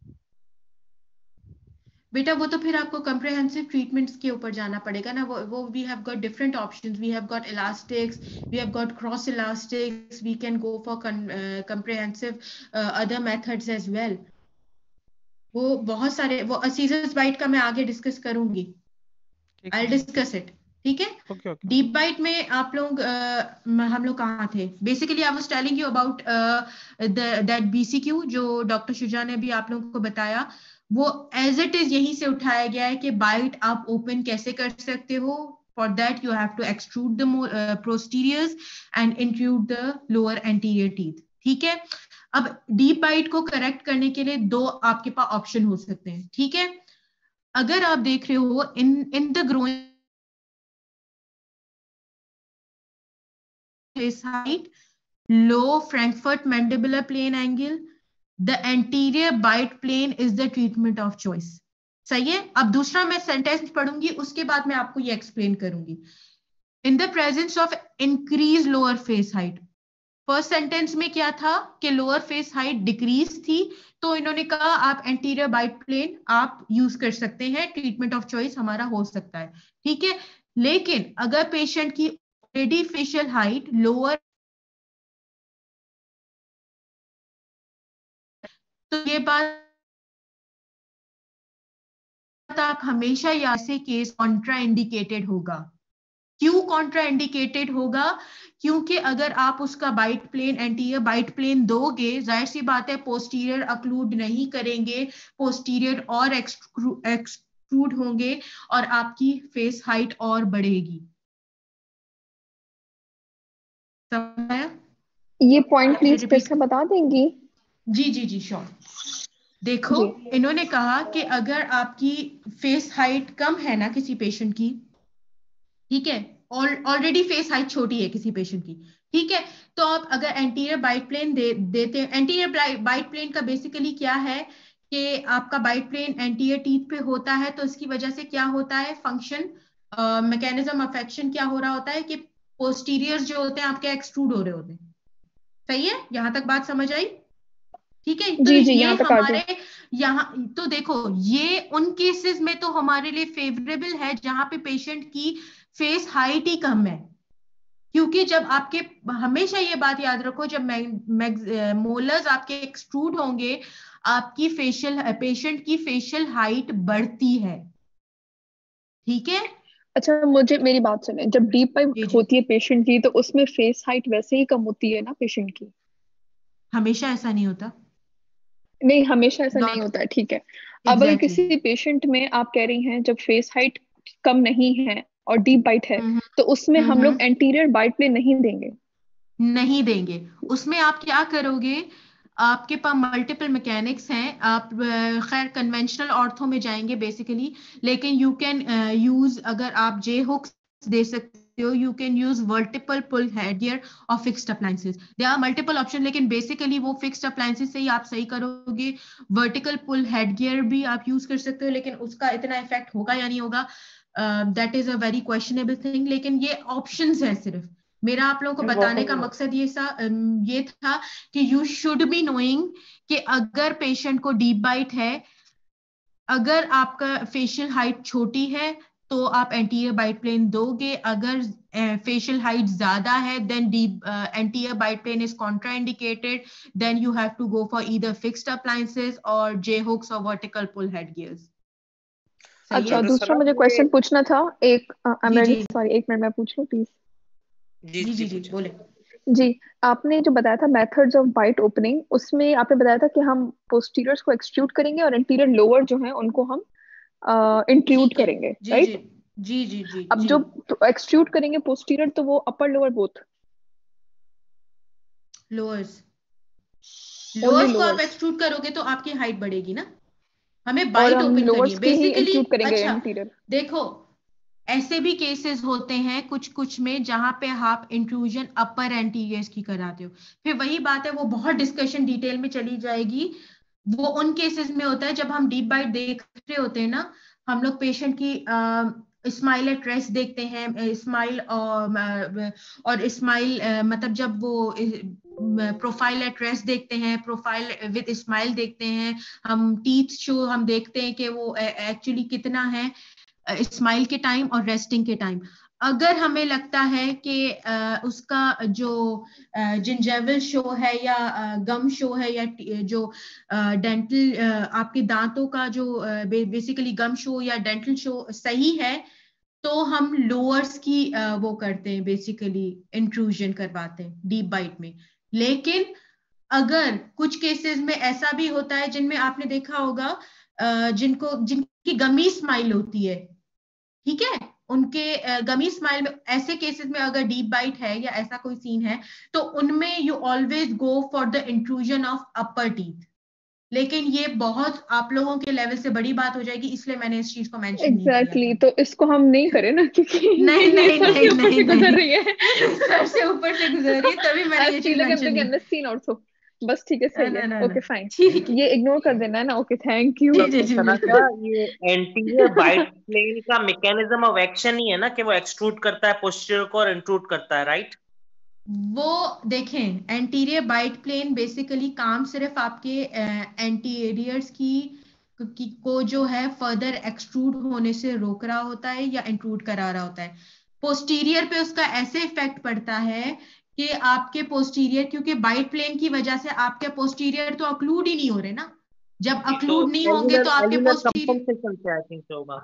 बेटा वो तो फिर आपको कम्प्रहेंसिव ट्रीटमेंट्स के ऊपर जाना पड़ेगा ना। वो वो we have got different options, we have got elastics, we have got cross elastics, we can go for comprehensive other methods as well. वो बहुत सारे, वो सीजर्स बाइट का मैं आगे डिस्कस करूंगी, आई डिस्कस इट, ठीक है। okay, okay. डीप बाइट में आप लोग uh, हम लोग कहाँ थे? Basically I was telling you about that BCQ जो डॉक्टर शुजा ने भी आप लोगों को बताया। वो एज इट इज यहीं से उठाया गया है कि बाइट आप ओपन कैसे कर सकते हो। For that you have to extrude the posteriors and intrude the lower anterior teeth, ठीक है। अब डीप बाइट को करेक्ट करने के लिए दो आपके पास ऑप्शन हो सकते हैं, ठीक है। अगर आप देख रहे हो in in the growing face height, low Frankfurt mandibular plane angle, the anterior bite plane is the treatment of choice। सही है। अब दूसरा मैं सेंटेंस पढ़ूंगी, उसके बाद मैं आपको ये एक्सप्लेन करूंगी। In the presence of increased lower face height, first sentence में क्या था कि लोअर फेस हाइट डिक्रीज थी, तो इन्होंने कहा आप एंटीरियर बाइट प्लेन आप यूज कर सकते हैं, ट्रीटमेंट ऑफ चॉइस हमारा हो सकता है, ठीक है। लेकिन अगर पेशेंट की ऑलरेडी फेशियल हाइट लोअर, तो ये बात आप हमेशा या से केस कॉन्ट्रा इंडिकेटेड होगा। क्यों कॉन्ट्रा इंडिकेटेड होगा? क्योंकि अगर आप उसका bite plane, anterior bite plane दोगे, जाहिर सी बात है पोस्टीरियर अक्लूड नहीं करेंगे, पोस्टीरियर और एक्सट्रूड होंगे और आपकी फेस हाइट और बढ़ेगी। ये पॉइंट प्लीज फिर से बता देंगी? जी जी जी श्योर। देखो इन्होंने कहा कि अगर आपकी फेस हाइट कम है ना किसी पेशेंट की, ठीक है, ऑलरेडी फेस हाइट छोटी है किसी पेशेंट की, ठीक है, तो आप अगर एंटीरियर बाइट प्लेन दे देते हैं। एंटीरियर बाइट प्लेन का बेसिकली क्या है कि आपका बाइट प्लेन एंटीरियर टीथ पे होता है, तो इसकी वजह से क्या होता है, फंक्शन मैकेनिज्म ऑफ एक्शन क्या हो रहा होता है कि पोस्टीरियर्स जो होते हैं आपके एक्सट्रूड हो रहे होते हैं। सही है, यहां तक बात समझ आई? ठीक है। तो जी, जी, ये यहाँ तक हमारे यहाँ तो देखो ये उन केसेस में तो हमारे लिए फेवरेबल है जहां पे पेशेंट की फेस हाइट ही कम है, क्योंकि जब आपके, हमेशा ये बात याद रखो, जब मोलर्स आपके एक्सट्रूड होंगे आपकी फेशियल, पेशेंट की फेशियल हाइट बढ़ती है, ठीक है। अच्छा मुझे मेरी बात सुने, जब डीप बाइट होती है पेशेंट की तो उसमें फेस हाइट वैसे ही कम होती है ना पेशेंट की? हमेशा ऐसा नहीं होता। नहीं हमेशा ऐसा नहीं होता है, ठीक है। अब exactly. अगर किसी पेशेंट में आप कह रही हैं जब फेस हाइट कम नहीं है और डीप बाइट है, तो उसमें हम लोग एंटीरियर बाइट प्लेन नहीं देंगे? नहीं देंगे। उसमें आप क्या करोगे, आपके पास मल्टीपल मैकेनिक्स हैं, आप खैर कन्वेंशनल ऑर्थो में जाएंगे बेसिकली, लेकिन यू कैन यूज, अगर आप जे हुक्स दे सकते हो, you can use vertical pull headgear or fixed appliances. There are multiple options, लेकिन basically वो fixed appliances से ही आप सही करोगे। vertical pull headgear भी आप यूज कर सकते हो, लेकिन उसका इतना इफेक्ट होगा या नहीं होगा, that is a very questionable thing। लेकिन ये options है सिर्फ। मेरा आप लोगों को बताने का मकसद ये सा ये था कि you should be knowing कि अगर पेशेंट को डीप बाइट है, अगर आपका फेशियल हाइट छोटी है तो आप एंटीरियर बाइट प्लेन दोगे, अगर फेशियल uh, हाइट ज्यादा है then deep anterior bite plane is contraindicated, then you have to go for either fixed appliances और जे हुक्स और वर्टिकल पुल हेड गियर्स। अच्छा दूसरा मुझे क्वेश्चन पूछना था, एक सॉरी एक मिनट मैं पूछ लूं प्लीज? जी जी जी बोले। जी आपने जो बताया था मेथड्स ऑफ बाइट ओपनिंग, उसमें आपने बताया था कि हम पोस्टीरियर्स को एक्सट्रूड करेंगे और इंटीरियर लोअर जो है उनको हम इंट्रूड करेंगे, राइट? जी जी जी। अब जो एक्सट्रूड करेंगे पोस्टीरियर, तो वो upper lower both? Lowers lowers को आप एक्सट्रूड करोगे तो आपकी हाइट बढ़ेगी ना, हमें बाइट ओपन करनी है बेसिकली। अच्छा देखो ऐसे भी केसेस होते हैं कुछ कुछ में जहां पे आप इंट्रूजन अपर एंटीरियर्स की कराते हो, फिर वही बात है, वो बहुत डिस्कशन डिटेल में चली जाएगी। वो उन केसेस में होता है जब हम डीप बाइट देख रहे होते हैं ना, हम लोग पेशेंट की स्माइल एट रेस्ट देखते हैं, स्माइल और और स्माइल मतलब जब वो प्रोफाइल एट रेस्ट देखते हैं, प्रोफाइल विद स्माइल देखते हैं, हम टीथ शो हम देखते हैं कि वो एक्चुअली कितना है स्माइल के टाइम और रेस्टिंग के टाइम। अगर हमें लगता है कि उसका जो जिंजेवल शो है या गम शो है या जो डेंटल आपके दांतों का जो बेसिकली गम शो या डेंटल शो सही है, तो हम लोअर्स की वो करते हैं, बेसिकली इंट्रूजन करवाते हैं डीप बाइट में। लेकिन अगर कुछ केसेस में ऐसा भी होता है जिनमें आपने देखा होगा जिनको जिनकी गमी स्माइल होती है, ठीक है, उनके गमी स्माइल में ऐसे केसेस में अगर डीप बाइट है या ऐसा कोई सीन है तो उनमें you always go for the intrusion of upper teeth. लेकिन ये बहुत आप लोगों के लेवल से बड़ी बात हो जाएगी, इसलिए मैंने इस चीज को मेंशन exactly, नहीं किया। तो इसको हम नहीं करें ना, क्योंकि नहीं नहीं नहीं नहीं गुजर रही है, सर से ऊपर से गुजर रही है, तभी मैंने ये चीज मेंशन नहीं की। बस ठीक है, सही ना, है, ना, ओके फाइन, ये इग्नोर कर देना है ना, ओके थैंक यू। ये एंटीरियर बाइट प्लेन का मैकेनिज्म ऑफ एक्शन ही है ना कि वो एक्सट्रूड करता है पोस्टीरियर को और इंट्रूड करता है, राइट? वो देखें, एंटीरियर बाइट प्लेन बेसिकली काम सिर्फ आपके एंटीरियर्स की, की को जो है फर्दर एक्सट्रूड होने से रोक रहा होता है या इंट्रूड करा रहा होता है। पोस्टीरियर पे उसका ऐसे इफेक्ट पड़ता है कि आपके पोस्टीरियर, क्योंकि बाइट प्लेन की वजह से आपके पोस्टीरियर तो अक्लूड ही नहीं हो रहे ना, जब अक्लूड तो नहीं होंगे तो आपके पोस्टीरियर,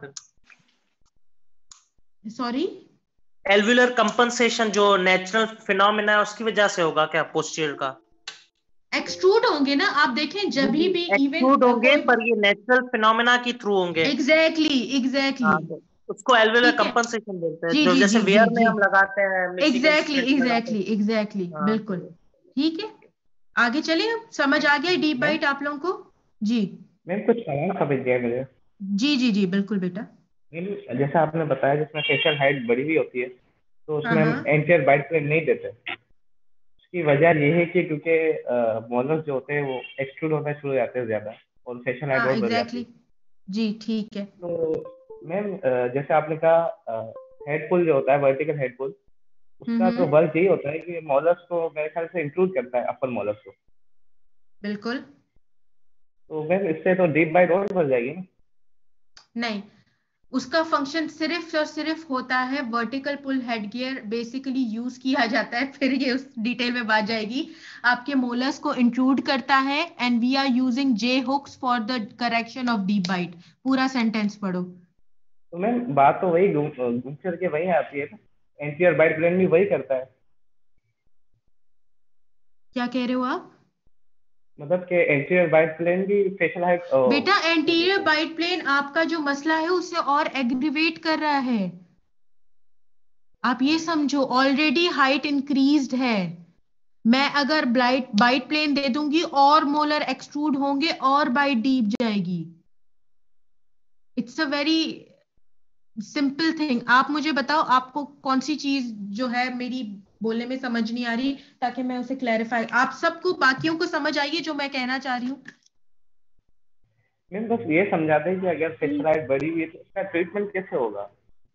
सॉरी एल्वुलर कंपनसेशन जो नेचुरल फिनोमेना है उसकी वजह से होगा क्या पोस्टीरियर का? एक्सट्रूड होंगे ना, आप देखें जब भी भी एक्सट्रूड होंगे पर ये नेचुरल फिनोमेना की थ्रू होंगे। एग्जैक्टली एग्जैक्टली उसको एल्वुलर कंपनसेशन बोलते हैं, जो जैसे वेयर में हम लगाते हैं। एग्जैक्टली एग्जैक्टली एग्जैक्टली बिल्कुल ठीक है। आगे चलिए, अब समझ आ गया डीप बाइट आप लोगों को? जी मैम कुछ सवाल समझ गया मुझे। जी जी जी बिल्कुल बेटा। जैसा आपने बताया जिसमें फेशियल हाइट बड़ी हुई होती है तो उसमें हम एंटीरियर बाइट प्लेन नहीं देते। उसकी वजह ये है कि क्योंकि मोलर्स जो होते हैं वो एक्सट्रूड होना शुरू हो जाते हैं ज्यादा और फेशियल हाइट और बढ़ जाती है। जी ठीक है। तो मैम जैसे आपने कहा हेड पुल जो होता है वर्टिकल हेड पुल, उसका तो वर्क यही होता है कि मोलर्स को मेरे ख्याल से इंक्लूड करता है अपर मोलर्स को। बिल्कुल। तो मैम इससे तो डीप बाइट और बढ़ जाएगी ना? नहीं, उसका फंक्शन सिर्फ और सिर्फ होता है vertical pull head gear basically use किया जाता है, फिर ये उस डिटेल में बात जाएगी, आपके मोलर्स को इंट्रूड करता है and we are using J hooks for the correction of deep bite. पूरा सेंटेंस पढ़ो। तो मैम बात तो वही घूम घूम फिर के वही आती है, एंटीरियर बाइट प्लेन भी वही करता है। क्या कह रहे हो आप? मतलब कि एंटीरियर बाइट प्लेन भी फेशियल हाइट। बेटा एंटीरियर बाइट प्लेन आपका जो मसला है उसे और एग्रीवेट कर रहा है। आप ये समझो ऑलरेडी हाइट इंक्रीज्ड है, मैं अगर ब्लाइट बाइट प्लेन दे दूंगी और मोलर एक्सट्रूड होंगे और बाइट डीप जाएगी। It's a very simple thing. आप मुझे बताओ आपको कौन सी चीज जो है मेरी बोलने में समझ नहीं आ रही, ताकि मैं उसे क्लैरिफाई, आप सबको बाकियों को समझ आइए जो मैं कहना चाह रही हूँ। मैम बस ये समझाते हैं कि अगर फेशियल हाइट बढ़ी हुई है तो इसका ट्रीटमेंट कैसे होगा?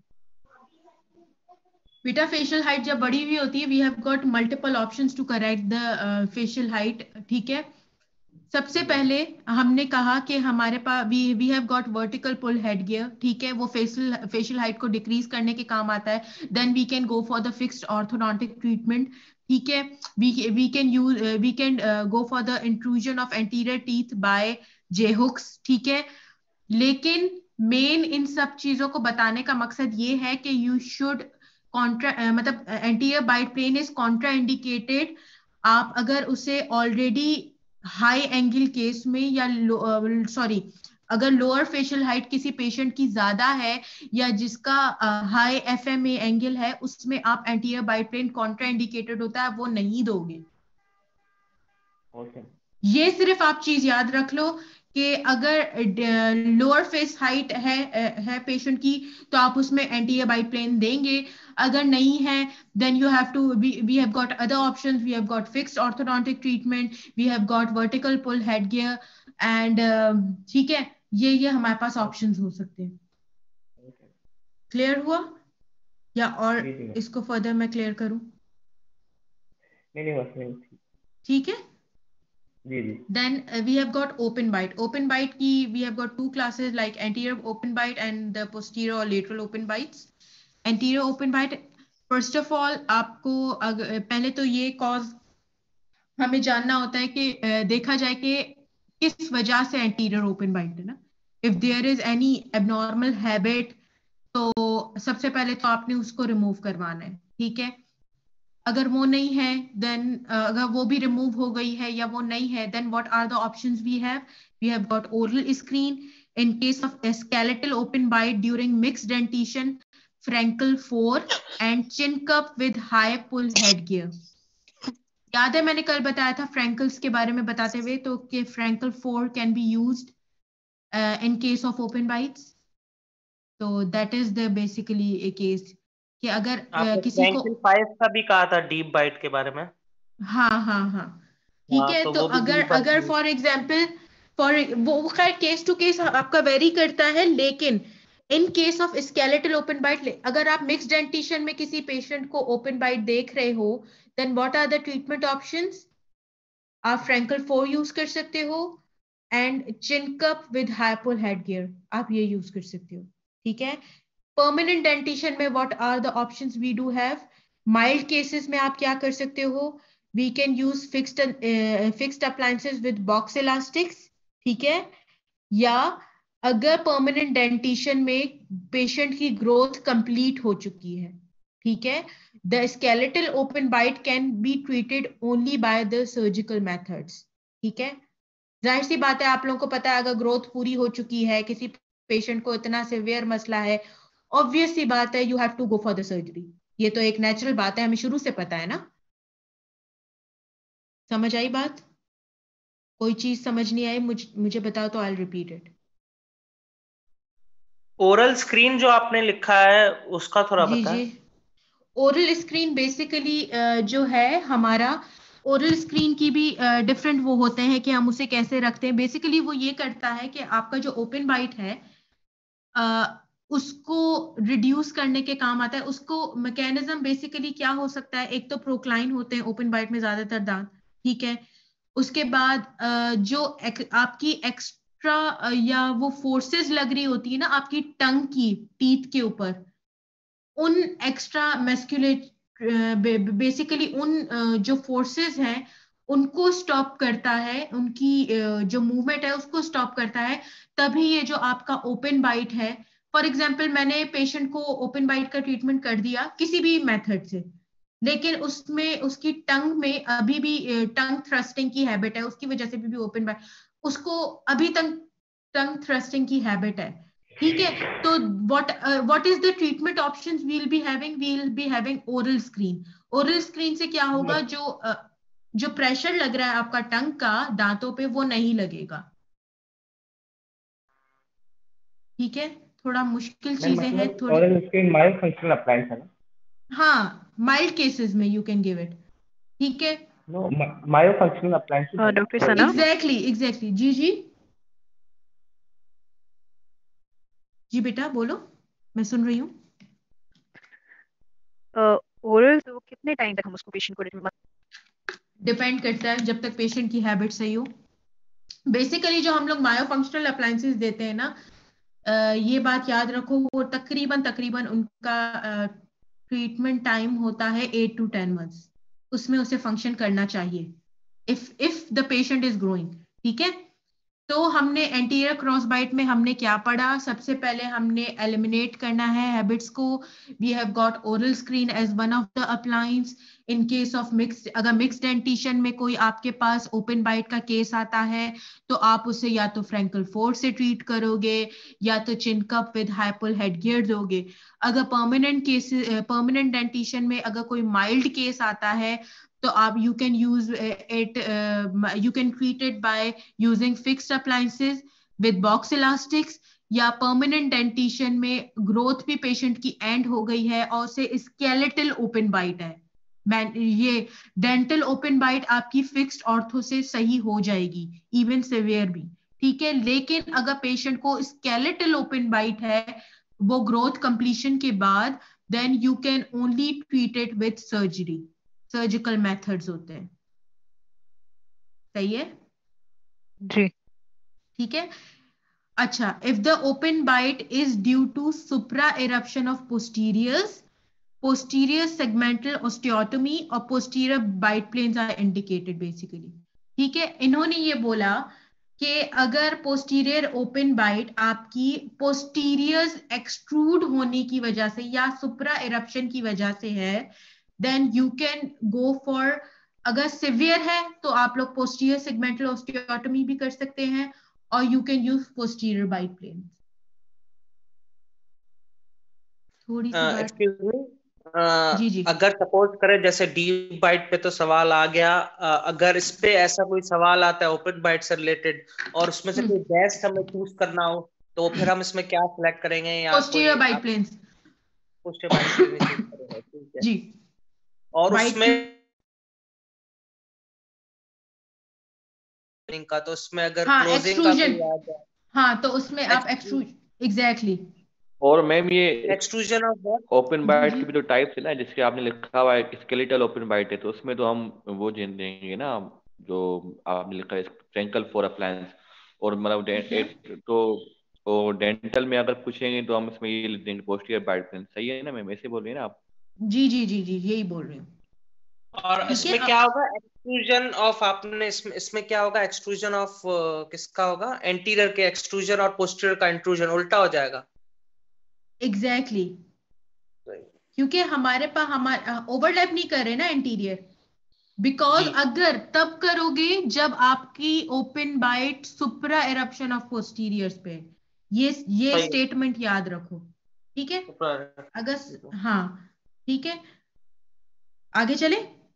बेटा फेशियल हाइट जब बढ़ी हुई होती है we have got multiple options to correct the facial height. ठीक है, सबसे पहले हमने कहा कि हमारे पास we we have got vertical pull head gear. ठीक है, वो फेशियल फेशियल हाइट को डिक्रीज करने के काम आता है। Then we can go for the fixed orthodontic treatment. ठीक है, we we can use we can go for the intrusion of anterior teeth by J hooks. ठीक है, लेकिन मेन इन सब चीजों को बताने का मकसद ये है कि यू शुड कॉन्ट्रा मतलब anterior bite plane is contraindicated. आप अगर उसे ऑलरेडी हाई एंगल केस में या सॉरी uh, अगर लोअर फेशियल हाइट किसी पेशेंट की ज्यादा है या जिसका high F M A angle है, उसमें आप anterior bite plane contraindicated होता है, वो नहीं दोगे। okay. ये सिर्फ आप चीज याद रख लो कि अगर लोअर फेस हाइट है है पेशेंट की तो आप उसमें एंटीरियर बाइट प्लेन देंगे। अगर नहीं है then you have to we, we have got other options. We have got fixed orthodontic treatment, we have got vertical pull head gear and ठीक uh, है, ये ये हमारे पास options हो सकते हैं। क्लियर हुआ या और जी जी मैम। इसको फर्दर मैं क्लियर करूं? नहीं नहीं बस नहीं ठीक। ठीक है। जी जी Then uh, we have got open bite. Open bite की we have got two classes like anterior open bite and the posterior or lateral open bites. Anterior open bite, first of all आपको अगर, पहले तो ये cause हमें जानना होता है कि अ, देखा जाए कि किस वजह से एंटीरियर ओपन बाइट है ना। If there is any abnormal habit तो सबसे पहले तो आपने उसको रिमूव करवाना है, ठीक है। अगर वो नहीं है देन अगर वो भी रिमूव हो गई है या वो नहीं है then what are the options we have? We have got oral screen in case of skeletal open bite during mixed dentition, Frankel four and chin cup with high pull head gear. याद है मैंने कल बताया था फ्रैंकल्स के बारे में बताते हुए तो कि Frankel four can be used in case of open bites. तो that is the basically a case कि अगर uh, आपने किसी को फ्रैंकल फाइव का भी कहा था डीप बाइट के बारे में। हाँ हाँ हाँ ठीक हाँ है। तो तो वो भी अगर डीप बाइट अगर में। फॉर एग्जांपल फॉर वो खैर केस टू केस आपका वेरी करता है, लेकिन in case of skeletal open bite अगर आप मिक्स डेंटिशन में किसी पेशेंट को ओपन बाइट देख रहे हो then what are the treatment options? आप फ्रैंकल फोर यूज कर सकते हो and chin cup with high pull head gear आप ये यूज कर सकते हो, ठीक है। परमानेंट डेंटिशन में what are the options we do have? Mild cases में आप क्या कर सकते हो? We can use fixed fixed appliances with box elastics, ठीक है। या अगर परमानेंट डेंटिशन में पेशेंट की ग्रोथ कंप्लीट हो चुकी है, ठीक है, the skeletal open bite can be treated only by the surgical methods, ठीक है। जाहिर सी बात है आप लोगों को पता है अगर ग्रोथ पूरी हो चुकी है, किसी पेशेंट को इतना सिवियर मसला है, ऑब्वियस सी बात है you have to go for the surgery. ये तो एक नेचुरल बात है, हमें शुरू से पता है ना। समझ आई बात? कोई चीज समझ नहीं आई मुझे मुझे बताओ तो I repeat it. Oral screen जो आपने लिखा है उसका थोड़ा जी बताएं। जी ओरल स्क्रीन बेसिकली जो है हमारा ओरल स्क्रीन की भी डिफरेंट uh, वो होते हैं कि हम उसे कैसे रखते हैं। बेसिकली वो ये करता है कि आपका जो ओपन बाइट है uh, उसको रिड्यूस करने के काम आता है। उसको मैकेनिज्म बेसिकली क्या हो सकता है? एक तो प्रोक्लाइन होते हैं ओपन बाइट में ज्यादातर दांत, ठीक है। उसके बाद uh, जो एक, आपकी एक्स्ट्रा या वो फोर्सेस लग रही होती है ना आपकी टंग की टीथ के ऊपर, उन एक्स्ट्रा मैस्कुलेट बेसिकली उन जो फोर्सेस हैं उनको स्टॉप करता है, उनकी जो मूवमेंट है उसको स्टॉप करता है। तभी ये जो आपका ओपन बाइट है, फॉर एग्जांपल मैंने पेशेंट को ओपन बाइट का ट्रीटमेंट कर दिया किसी भी मेथड से, लेकिन उसमें उसकी टंग में अभी भी टंग थ्रस्टिंग की हैबिट है, उसकी वजह से भी, भी ओपन बाइट, उसको अभी तक टंग थ्रस्टिंग की हैबिट है, ठीक है। तो what uh, what is the treatment options we'll be having? we'll be having oral screen. oral screen से क्या होगा? जो uh, जो प्रेशर लग रहा है आपका टंग का दांतों पे वो नहीं लगेगा, ठीक है। थोड़ा मुश्किल चीजें हैं मतलब थोड़ी। Oral screen mild functional appliance है ना? हाँ माइल्ड केसेस में यू कैन गिव इट, ठीक है। No mild functional appliance doctor Sana exactly exactly जी जी जी बेटा बोलो, मैं सुन रही हूँ। ओरल तो कितने टाइम तक हम उसको पेशेंट को? डिपेंड करता है जब तक पेशेंट की हैबिट सही हो। बेसिकली जो हम लोग मायोफंक्शनल अप्लायंसेस देते हैं ना, Uh, ये बात याद रखो वो तकरीबन तकरीबन उनका ट्रीटमेंट टाइम होता है एट टू टेन मंथ्स, उसमें उसे फंक्शन करना चाहिए if if the patient is growing, ठीक है। तो हमने एंटीरियर क्रॉस बाइट में हमने क्या पढ़ा? सबसे पहले हमने एलिमिनेट करना है हैबिट्स को। We have got oral screen as one of the appliance in case of mix. अगर मिक्स डेंटिशन में कोई आपके पास ओपन बाइट का केस आता है तो आप उसे या तो फ्रैंकल फोर से ट्रीट करोगे या तो chin cup with high pull head gear दोगे। अगर परमानेंट केस परमानेंट डेंटिशन में अगर कोई माइल्ड केस आता है तो आप you can use it you can treat it by using fixed appliances with box elastics. या परमानेंट डेंटिशन में ग्रोथ भी पेशेंट की एंड हो गई है और से स्केलेटल ओपन बाइट है, मैं ये डेंटल ओपन बाइट आपकी फिक्स्ड ऑर्थो से सही हो जाएगी, इवन सिवियर भी, ठीक है। लेकिन अगर पेशेंट को स्केलेटल ओपन बाइट है वो ग्रोथ कंप्लीशन के बाद then you can only treat it with surgery, surgical methods होते हैं। सही है जी। ठीक है। अच्छा, if the open bite is due to supra eruption of posteriors, posterior segmental osteotomy और posterior bite planes are indicated basically। ठीक है, इन्होंने ये बोला कि अगर posterior open bite आपकी posteriors extrude होने की वजह से या supra eruption की वजह से है, then you can go for, अगर severe है तो आप लोग posterior segmental osteotomy भी कर सकते हैं और you can use posterior bite planes। थोड़ी सी बात एक्सक्यूज मी, जी जी अगर सपोज करें जैसे डीप बाइट पे तो सवाल आ गया, uh, अगर इस पे ऐसा कोई सवाल आता है ओपन बाइट से रिलेटेड और उसमें से कोई बेस्ट हमें चूज करना हो तो फिर हम इसमें क्या सिलेक्ट करेंगे? या posterior bite planes, posterior bite plane choose करेंगे, ठीक है जी। और Bite उसमें का तो उसमें अगर हाँ क्लोजिंग का एक्सट्रूजन, कोई आ जाए, हाँ तो उसमें आप एक्सट्रूज, एग्जैक्टली। और मैम ये extrusion of what? Open bite की भी तो टाइप्स है ना, जिसके आपने लिखा हुआ है स्केलेटल ओपन बाइट है, तो उसमें तो हम वो जान देंगे ना जो आपने लिखा है फ्रैंकल फोर अप्लायंस, और मतलब डे- तो वो डेंटल में अगर पूछेंगे तो हम इसमें ये लिख देंगे पोस्टीरियर बाइट प्लेन। सही है ना मैम, ऐसे बोल रही है ना आप? जी जी जी जी यही बोल रही हूँ। और इसमें क्या होगा एक्सट्रूजन ऑफ, आपने इसमें इसमें क्या होगा एक्सट्रूजन ऑफ किसका होगा? एंटीरियर के एक्सट्रूजन और पोस्टीरियर का इंट्रूजन उल्टा हो जाएगा। Exactly exactly. क्योंकि हमारे पास हमारे ओवरलैप नहीं कर रहे ना एंटीरियर, बिकॉज अगर तब करोगे जब आपकी open bite supra eruption of posteriors पे, ये ये स्टेटमेंट याद रखो, ठीक है? अगर हाँ ठीक है, आगे चले।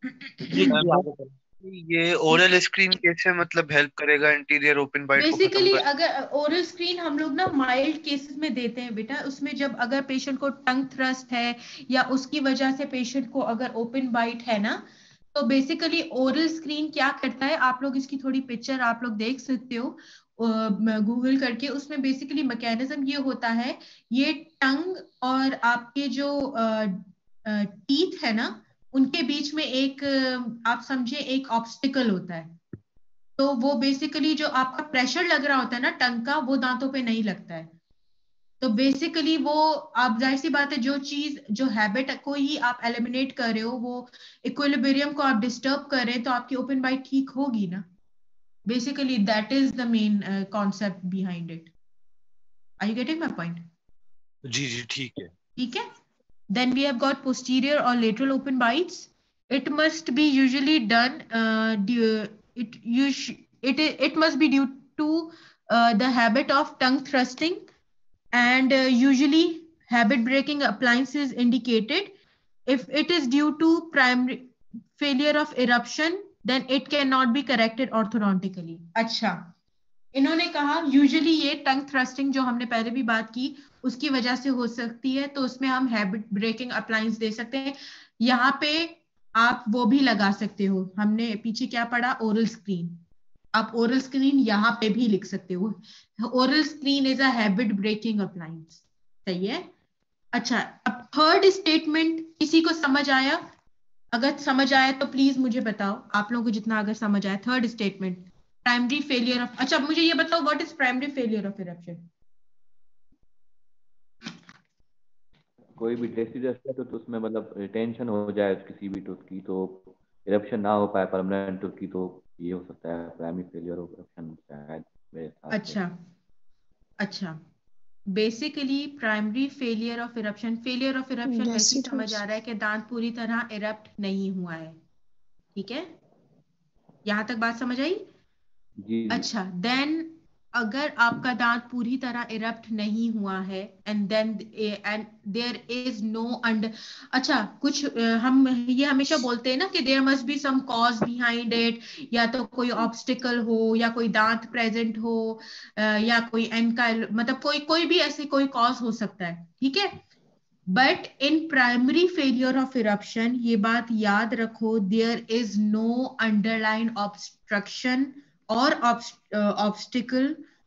ये ओरल स्क्रीन कैसे मतलब हेल्प करेगा इंटीरियर ओपन बाइट को खत्म बेसिकली करने? अगर ओरल स्क्रीन हम लोग ना माइल्ड केसेस में देते हैं बेटा, उसमें जब अगर पेशेंट को टंग थ्रस्ट है या उसकी वजह से पेशेंट को अगर ओपन बाइट है ना, तो बेसिकली ओरल स्क्रीन क्या करता है, आप लोग इसकी थोड़ी पिक्चर आप लोग देख सकते हो गूगल करके। उसमें बेसिकली मैकेनिज्म ये होता है, ये टंग और आपके जो टीथ है ना उनके बीच में एक आप समझे एक ऑब्स्टिकल होता है, तो वो बेसिकली जो आपका प्रेशर लग रहा होता है ना टंग का, वो दांतों पे नहीं लगता है। तो बेसिकली वो आप जाहिर सी बात है जो चीज जो हैबिट को ही आप एलिमिनेट कर रहे हो, वो इक्विलिब्रियम को आप डिस्टर्ब कर रहे हैं, तो आपकी ओपन बाइट ठीक होगी ना। Basically that is the main concept behind it. Are you getting my point? जी जी ठीक है ठीक है। Then we have got posterior or lateral open bites. It must be usually done. Uh, due, it you it it must be due to uh, the habit of tongue thrusting, and uh, usually habit breaking appliance is indicated. If it is due to primary failure of eruption, then it cannot be corrected orthodontically. अच्छा, इन्होंने कहा usually ये टंग thrusting जो हमने पहले भी बात की उसकी वजह से हो सकती है, तो उसमें हम हैबिट ब्रेकिंग अप्लायंस दे सकते हैं। यहाँ पे आप वो भी लगा सकते हो, हमने पीछे क्या पढ़ा, ओरल स्क्रीन, आप ओरल स्क्रीन यहाँ पे भी लिख सकते हो। Oral screen is a habit breaking appliance. सही है। अच्छा, अब थर्ड स्टेटमेंट किसी को समझ आया? अगर समझ आया तो प्लीज मुझे बताओ, आप लोगों को जितना अगर समझ आया। Third statement primary failure of, अच्छा मुझे ये बताओ what is primary failure of eruption? कोई भी डेसिडस है तो, तो उसमें मतलब रिटेंशन हो जाए किसी भी टूथ की, तो इरप्शन ना हो पाए परमानेंट टूथ की, तो ये हो सकता है प्राइमरी फेलियर ऑफ इरप्शन शायद मेरे हिसाब से। अच्छा अच्छा, basically primary failure of eruption, failure of eruption वैसे समझ आ रहा है कि दांत पूरी तरह इरप्ट नहीं हुआ है। ठीक है, यहां तक बात समझ आई? जी। अच्छा, देन अगर आपका दांत पूरी तरह इरप्ट नहीं हुआ है and then and there is no under, अच्छा कुछ हम ये हमेशा बोलते हैं ना कि there must be some cause behind it, या तो कोई ऑब्स्टिकल हो या कोई दांत प्रेजेंट हो या कोई एनकाइल, मतलब कोई कोई भी ऐसे कोई कॉज हो सकता है। ठीक है, but in primary failure of eruption ये बात याद रखो, there is no underline obstruction और obstacle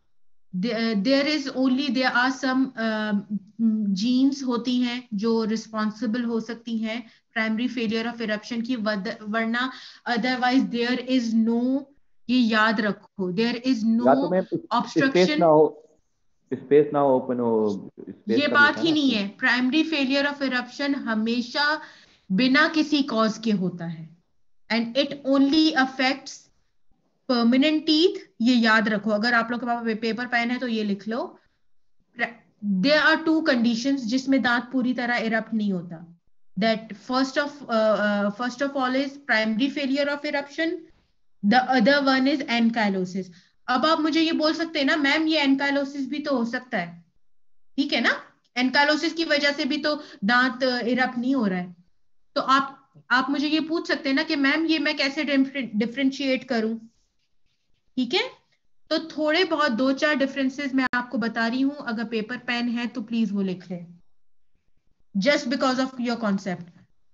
there is only there are some genes होती हैं जो रिस्पॉन्सिबल हो सकती हैं प्राइमरी फेलियर ऑफ इरप्शन की, वरना अदरवाइज देयर इज नो, ये याद रखो, there is no obstruction, space ना ओपन हो, ये बात ही नहीं है। प्राइमरी फेलियर ऑफ इरप्शन हमेशा बिना किसी कॉज के होता है and it only affects permanent teeth. ये याद रखो, अगर आप लोग के पास पेपर पेन है तो ये लिख लो। देयर आर टू कंडीशंस जिसमें दांत पूरी तरह इरप्ट नहीं होता, that first of first of all is primary failure of eruption, the other one is ankylosis. अब आप मुझे ये बोल सकते हैं ना मैम ये एनकाइलोसिस भी तो हो सकता है, ठीक है ना, एनकाइलोसिस की वजह से भी तो दांत इरप्ट नहीं हो रहा है, तो आप आप मुझे ये पूछ सकते हैं ना कि मैम ये मैं कैसे डिफरेंशिएट करूं, ठीक है। तो थोड़े बहुत दो चार डिफरेंसेस मैं आपको बता रही हूं, अगर पेपर पेन है तो प्लीज वो लिख लें, just because of your concept,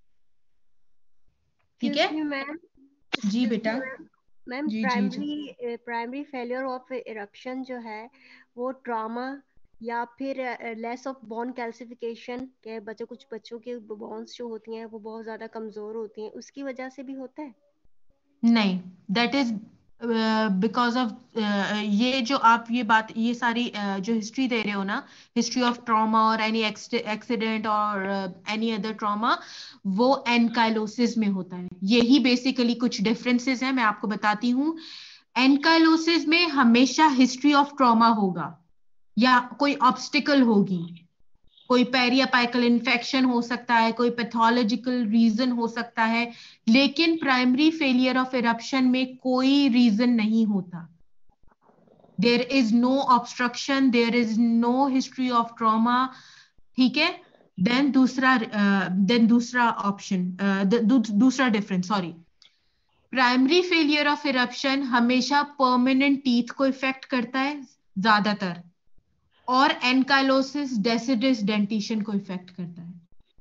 ठीक है मैम। जी बेटा। Ma'am primary primary failure of eruption जो है वो ट्रॉमा या फिर लेस ऑफ बोन कैल्सिफिकेशन के बच्चों, कुछ बच्चों के बोन्स जो होती हैं वो बहुत ज्यादा कमजोर होती हैं, उसकी वजह से भी होता है? नहीं, दैट इज बिकॉज ऑफ ये जो आप ये बात ये सारी uh, जो हिस्ट्री दे रहे हो ना, हिस्ट्री ऑफ ट्रॉमा और एनी एक्सीडेंट और एनी अदर ट्रॉमा, वो एनकाइलोसिस में होता है। यही बेसिकली कुछ डिफरेंसेस हैं, मैं आपको बताती हूँ। एनकाइलोसिस में हमेशा हिस्ट्री ऑफ ट्रॉमा होगा या कोई ऑब्स्टिकल होगी, कोई पेरियापाइकल इन्फेक्शन हो सकता है, कोई पैथोलॉजिकल रीजन हो सकता है, लेकिन प्राइमरी फेलियर ऑफ इरप्शन में कोई रीजन नहीं होता। There is no obstruction, there is no history of trauma, ठीक है। देन दूसरा देन दूसरा ऑप्शन दूसरा difference, sorry, primary failure of eruption हमेशा परमानेंट टीथ को इफेक्ट करता है ज्यादातर, और एनकाइलोसिस डेसिडस डेंटिशन को इफेक्ट करता है।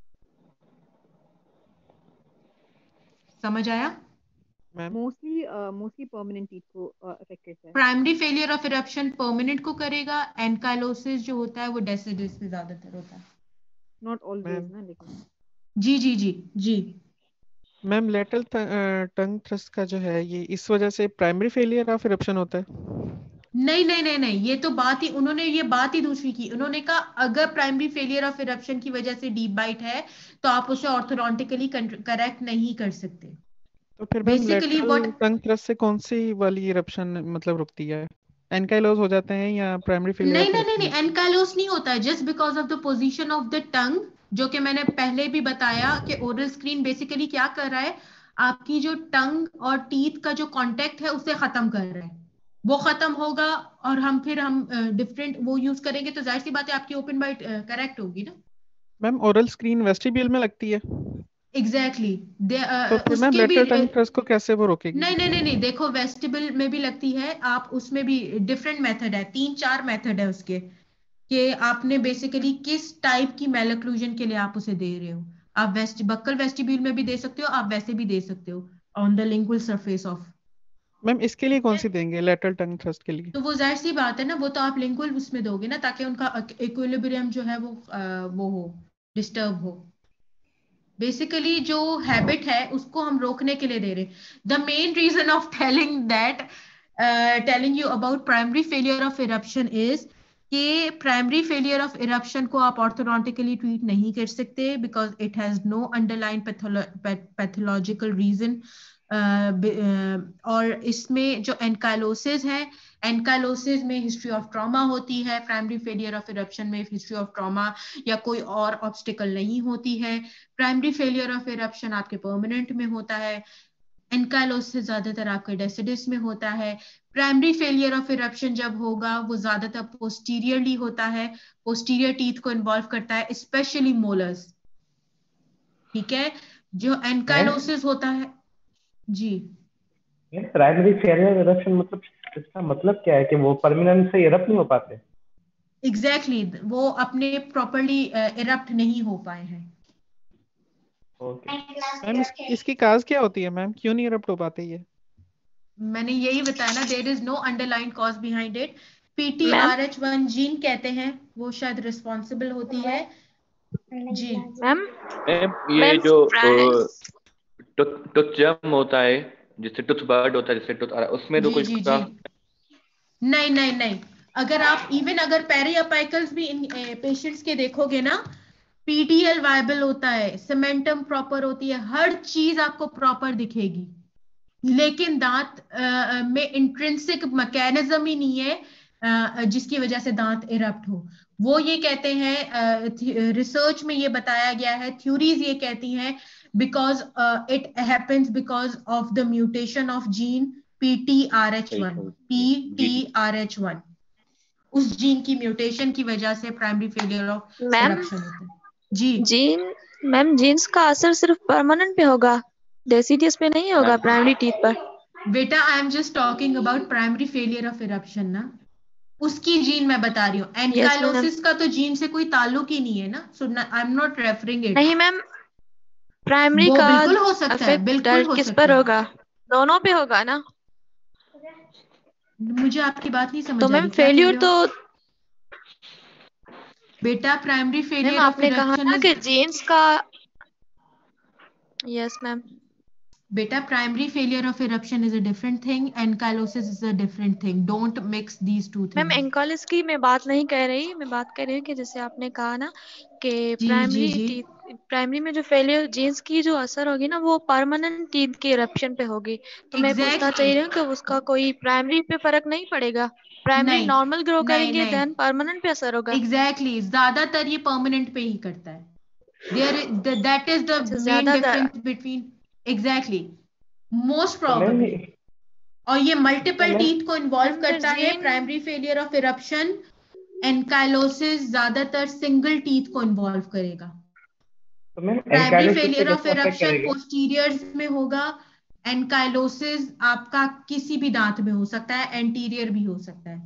समझ आया? मोस्टली मोस्टली परमानेंट टीथ को अफेक्ट करता है। Primary failure of eruption permanent को करेगा, एनकाइलोसिस जो होता है वो डेसिडस में ज्यादातर होता है। नॉट ऑलवेज ना, लेकिन जी जी जी जी मैम लेटरल टंग थ्रस्ट का जो है ये इस वजह से प्राइमरी फेलियर ऑफ इरप्शन होता है? नहीं नहीं नहीं नहीं, ये तो बात ही उन्होंने ये बात ही दूसरी की। उन्होंने कहा अगर प्राइमरी फेलियर ऑफ इरप्शन की वजह से डीप बाइट है तो आप उसे ऑर्थोडोंटिकली करेक्ट नहीं कर सकते। तो फिर बेसिकली व्हाट टंग थ्रस्ट से कौन सी वाली इरप्शन मतलब रुकती है? एनकाइलोस हो जाते हैं या प्राइमरी फेलियर? नहीं नहीं नहीं नहीं, एनकाइलोस नहीं होता है, just because of the position of the tongue, जो कि मैंने पहले भी बताया कि ओरल स्क्रीन बेसिकली क्या कर रहा है, आपकी जो टंग और टीथ का जो कांटेक्ट है उसे खत्म कर रहा है। वो खत्म होगा और हम फिर हम डिफरेंट uh, वो यूज करेंगे तो जाहिर सी बात है आपकी ओपन बाइट करेक्ट होगी ना। मैम ओरल स्क्रीन वेस्टिब्यूल में लगती है? Exactly exactly. uh, तो फिर मैम लेटरल टंग थ्रस्ट को कैसे वो रोकेगी? नहीं नहीं नहीं नहीं, देखो वेस्टिबल में भी लगती है, आप उसमें भी डिफरेंट मेथड है, तीन चार मेथड है उसके, कि आपने बेसिकली किस टाइप की मैलोक्लूजन के लिए आप उसे दे रहे हो। आप वेस्ट बक्कल वेस्टिब्यूल में भी दे सकते हो, आप वैसे भी दे सकते हो on the lingual surface of. Ma'am इसके लिए कौन सी देंगे लेटरल टंग थ्रस्ट के लिए? तो वो जाहिर सी बात है ना, वो तो आप लिंगुअल उसमें दोगे ना, ताकि उनका इक्विलिब्रियम जो है वो वो हो, डिस्टर्ब हो। बेसिकली जो हैबिट है उसको हम रोकने के लिए दे रहे। The main reason of telling that telling you about primary failure of eruption is कि प्राइमरी फेलियर ऑफ इरप्शन को आप ऑर्थोडोंटिकली ट्रीट नहीं कर सकते, because it has no underline pathological reason. और इसमें जो एनकाइलोसिस है, एनकाइलोसिस में हिस्ट्री ऑफ ट्रॉमा होती है, प्राइमरी फेलियर ऑफ इरप्शन में हिस्ट्री ऑफ ट्रॉमा या कोई और ऑब्स्टिकल नहीं होती है। प्राइमरी फेलियर ऑफ इरप्शन आपके परमानेंट में होता है, एनकाइलोसिस ज्यादातर आपके डेसिडस में होता है। प्राइमरी फेलियर ऑफ इरप्शन जब होगा वो ज्यादातर पोस्टीरियरली होता है, पोस्टीरियर टीथ को इन्वॉल्व करता है, स्पेशली मोलर्स, ठीक है। जो एनकाइलोसिस होता है जी, प्राइमरी फेलियर इरप्शन मतलब इसका मतलब क्या है कि वो परमानेंट से इरप्ट नहीं हो पाते? एग्जैक्टली exactly, वो अपने प्रॉपर्ली इरप्ट नहीं हो पाए हैं। ओके मैम, इस, इसकी काज क्या होती है मैम, क्यों नहीं इरप्ट हो पाते ये? मैंने यही बताया ना, there is no underline cause behind it. P T R H one gene कहते हैं, वो शायद रिस्पॉन्सिबल होती है जी मैम। मैम ये जो टूथ जर्म होता है, जिससे टूथ बर्ड होता है, जिससे टूथ उसमें तो जी कोई जी इसका जी नहीं नहीं नहीं अगर आप इवन अगर पेरियापाइकल्स भी इन पेशेंट्स के देखोगे ना, पीडीएल वायबल होता है, सीमेंटम प्रॉपर होती है, हर चीज आपको प्रॉपर दिखेगी, लेकिन दांत आ, में इंट्रिंसिक मैकेनिज्म ही नहीं है आ, जिसकी वजह से दांत इरप्ट हो। वो ये कहते हैं, रिसर्च में ये बताया गया है, थ्योरीज ये कहती हैं, because it happens because of the mutation of gene P T R H one P T R H one उस जीन की म्यूटेशन की वजह से प्राइमरी फेलियर ऑफ इरप्शन होता है। जी जीन मैम, जीन्स का असर सिर्फ परमानेंट पे होगा, डेसिडियस पे नहीं होगा, प्राइमरी टीथ पर। बेटा I am just talking about primary failure of eruption ना, उसकी जीन मैं बता रही हूँ। एनकाइलोसिस का तो जीन से कोई ताल्लुक ही नहीं है ना, so I am not referring it. नहीं मैम, प्राइमरी का बिल्कुल हो सकता है, बिल्कुल हो किस सकता पर है, होगा? दोनों पे होगा ना। मुझे आपकी बात नहीं समझ तो आ रही। मैम फेलियर तो बेटा प्राइमरी फेलियर मैम ऑफ आपने कहा इरप्शन ना इज कि जीन्स का, यस मैम बेटा primary failure of eruption is a different thing, ankylosis is a different thing, don't mix these two ma'am things. Ankylosis की मैं बात नहीं कर रही, मैं बात कर रही हूँ कि जैसे आपने कहा ना कि जी प्राइमरी जी टीथ, प्राइमरी में जो फेलियर जीन्स की जो असर होगी ना, वो परमानेंट टीथ के इरप्शन पे होगी। तो मैं पूछना Exactly. चाह रही हूँ कि उसका कोई प्राइमरी पे फर्क नहीं पड़ेगा? प्राइमरी नहीं नॉर्मल ग्रो नहीं करेंगे, नहीं देन परमानेंट पे असर होगा। Exactly exactly. ज्यादातर ये परमानेंट पे ही करता है। देयर दैट इज द अच्छा, मेन ज्यादा डिफरेंस बिटवीन एग्जैक्टली मोस्ट तो मैम प्रॉबेबली। ये और ये मल्टीपल मैम टीथ को इन्वॉल्व मैम करता है। Gene primary failure of eruption, ankylosis ज्यादातर सिंगल टीथ को इन्वॉल्व करेगा। तो मैम प्राइमरी एंकाइलोसिस पे फेलियर ऑफ कैसे अफेक्ट इरप्शन करेगा? पोस्टीरियर्स में होगा, एनकाइलोसिस आपका किसी भी दांत में हो सकता है, एंटीरियर भी हो सकता है।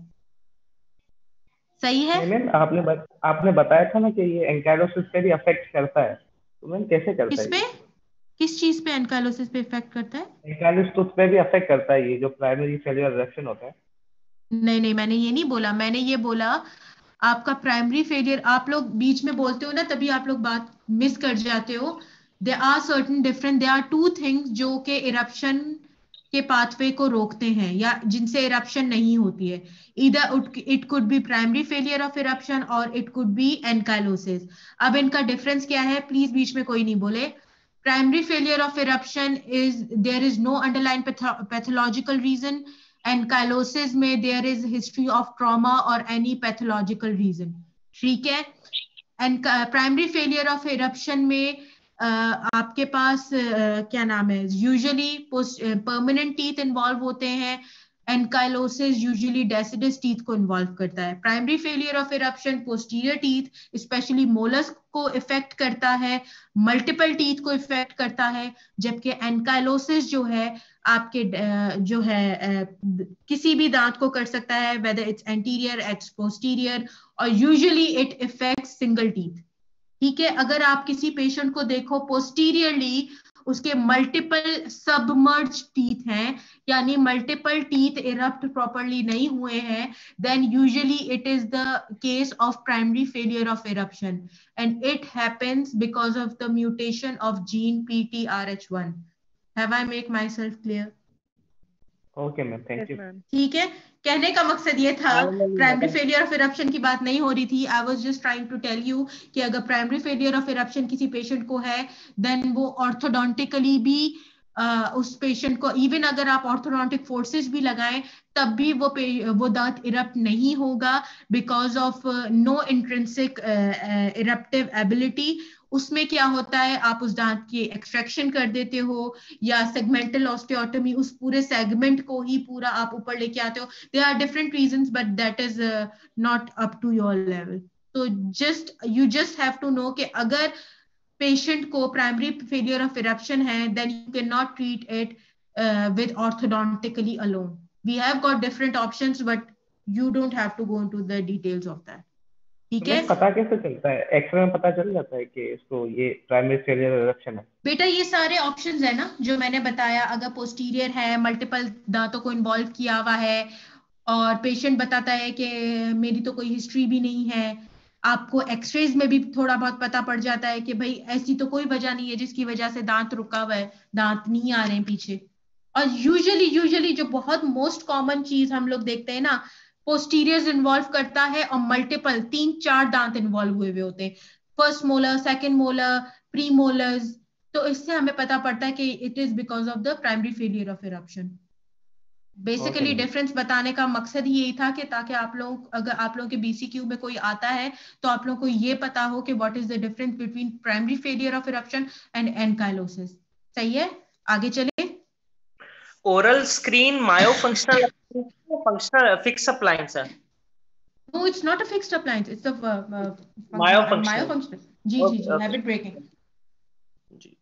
सही है? नहीं मैम, आपने बत, आपने बताया था ना कि ये एंकाइलोसिस पे भी अफेक्ट करता है, तो मैम कैसे करता किस है पे, ये? किस चीज पे एनकाइलोसिस पे इफेक्ट करता है? एंकाइलोसिस टूथ पे भी अफेक्ट करता है ये जो प्राइमरी फेलियर इरप्शन होता है। नहीं नहीं मैंने ये नहीं बोला, मैंने ये बोला आपका प्राइमरी फेलियर, आप लोग बीच में बोलते हो ना, तभी आप लोग बात मिस कर जाते हो। They are certain different, they are two things जो कि इरप्शन के पाथवे को रोकते हैं या जिनसे इरप्शन नहीं होती है। इधर it could be primary failure of eruption और इट कुड बी एनकाइलोसिस। अब इनका डिफरेंस क्या है, प्लीज बीच में कोई नहीं बोले। Primary failure of eruption is there is no underline pathological reason, ankylosis में there is history of trauma और एनी पैथोलॉजिकल रीजन। ठीक है? And primary failure of eruption में Uh, आपके पास uh, क्या नाम है, यूजुअली परमानेंट टीथ इन्वॉल्व होते हैं, एनकाइलोसिस यूजुअली डेसिडस टीथ को इन्वॉल्व करता है। Primary failure of eruption posterior teeth especially molars को इफेक्ट करता है, मल्टीपल टीथ को इफेक्ट करता है, जबकि एनकाइलोसिस जो है आपके uh, जो है uh, किसी भी दांत को कर सकता है, whether it's anterior it's posterior, और usually it effects single teeth. ठीक है? अगर आप किसी पेशेंट को देखो पोस्टीरियरली उसके मल्टीपल सबमर्ज टीथ हैं, यानी मल्टीपल टीथ इरप्ट प्रॉपर्ली नहीं हुए हैं, then usually it is the case of primary failure of eruption and it happens because of the mutation of gene P T R H one. Have I make myself clear? Okay ma'am, thank you. ठीक है, कहने का मकसद ये था, primary failure of eruption की बात नहीं हो रही थी। I was just trying to tell you कि अगर प्राइमरी फेलियर ऑफ इरप्शन किसी पेशेंट को है, देन वो ऑर्थोडोंटिकली भी uh, उस पेशेंट को, इवन अगर आप ऑर्थोडोंटिक फोर्सेस भी लगाएं, तब भी वो वो दांत इरप्ट नहीं होगा because of no intrinsic eruptive ability. उसमें क्या होता है, आप उस दांत की एक्सट्रैक्शन कर देते हो या सेगमेंटल ऑस्टियोटमी, उस पूरे सेगमेंट को ही पूरा आप ऊपर लेके आते हो। There are different reasons but that is not up to your level. तो just you just have to know कि अगर पेशेंट को प्राइमरी फेलियर ऑफ इरप्शन है, then you can not treat it with orthodontically alone. We have got different options but you don't have to go into the details of that. ठीक है? पता कैसे चलता है? एक्सरे में पता चल जाता है कि इसको ये प्राइमरी फेलियर इरप्शन है? बेटा ये सारे ऑप्शंस है ना जो मैंने बताया, अगर पोस्टीरियर है, मल्टीपल दांतों को इन्वॉल्व किया हुआ है, और पेशेंट बताता है कि मेरी तो कोई हिस्ट्री भी नहीं है। आपको एक्सरेज में भी थोड़ा बहुत पता पड़ जाता है कि भाई ऐसी तो कोई वजह नहीं है जिसकी वजह से दांत रुका हुआ है, दांत नहीं आ रहे हैं पीछे। और यूजुअली यूजुअली जो बहुत मोस्ट कॉमन चीज हम लोग देखते हैं ना, पोस्टीरियर्स इन्वॉल्व करता है और मल्टीपल तीन चार दांत इन्वॉल्व हुए हुए होते हैं, first molar, second molar, premolars. तो इससे हमें पता पड़ता है कि it is because of the primary failure of eruption. Basically difference बताने का मकसद ही यही था कि ताकि आप लोग, अगर आप लोगों के बीसीक्यू में कोई आता है तो आप लोगों को ये पता हो कि what is the difference between primary failure of eruption and ankylosis. सही है, आगे चले। Oral screen myofunctional functional fix appliance है? No, it's not a fixed appliance, it's a myofunctional. Myofunctional. जी जी जी, हैबिट ब्रेकिंग। जी।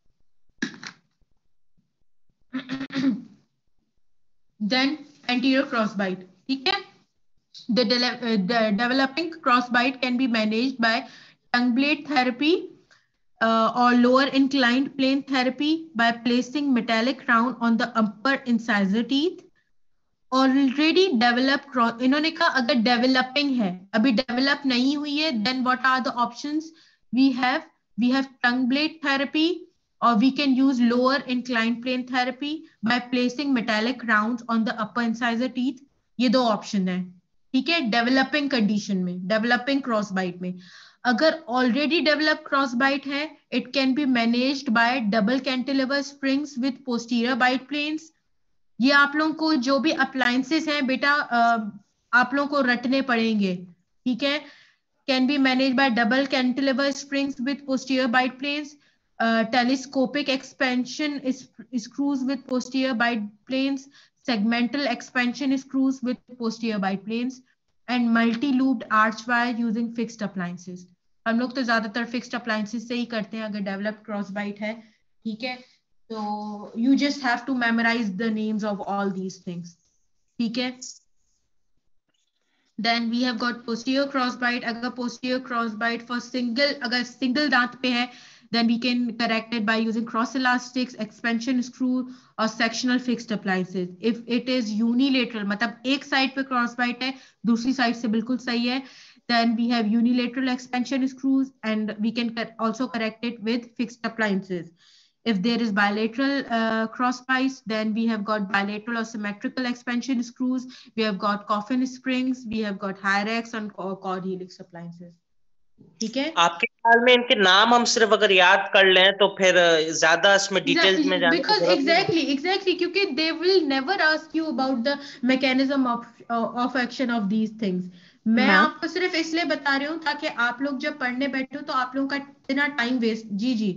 देन एंटीरियर क्रॉसबाइट, ठीक है। The, de- uh, the developing crossbite can be managed by tongue blade therapy uh, or lower inclined plane therapy by placing metallic round on the upper incisor teeth. Already developed cross, इन्होंने कहा अगर developing है, अभी develop नहीं हुई है, then what are the options we have? We have tongue blade therapy, or we can use lower inclined plane therapy by placing metallic rounds on the upper incisor teeth. ये दो option है, ठीक है, developing condition में, developing cross bite में। अगर already develop cross bite है, it can be managed by double cantilever springs with posterior bite planes. ये आप लोगों को जो भी अप्लायंसेस हैं बेटा, आप लोगों को रटने पड़ेंगे, ठीक है। Can be managed by double cantilever springs with posterior bite planes, telescopic expansion is screws with posterior bite planes, segmental expansion screws with posterior bite planes, and multi-looped arch wire using fixed appliances. हम लोग तो ज्यादातर fixed appliances से ही करते हैं अगर develop cross bite है, ठीक है। तो you just have to memorise the names of all these things, ठीक है। Then we have got posterior crossbite. अगर posterior crossbite for single, अगर single दांत पे है, then we can correct it by using cross elastics, expansion screw or sectional fixed appliances. If it is unilateral, मतलब एक side पे crossbite है, दूसरी साइड से बिल्कुल सही है, then we have unilateral expansion screws and we can also correct it with fixed appliances. If there is bilateral uh, crossbites, then we have got bilateral or symmetrical expansion screws. We have got coffin springs. We have got Hyrax and cord helix appliances. ठीक है। आपके ख्याल में इनके नाम हम सिर्फ अगर याद कर लें तो फिर ज्यादा इसमें डिटेल्स में जाने की Because जरूरत exactly, exactly, क्योंकि they will never ask you about the mechanism of of action of these things. मैं आपको सिर्फ इसलिए बता रही हूँ ताकि आप लोग जब पढ़ने बैठो तो आप लोगों का इतना टाइम वेस्ट। जी जी।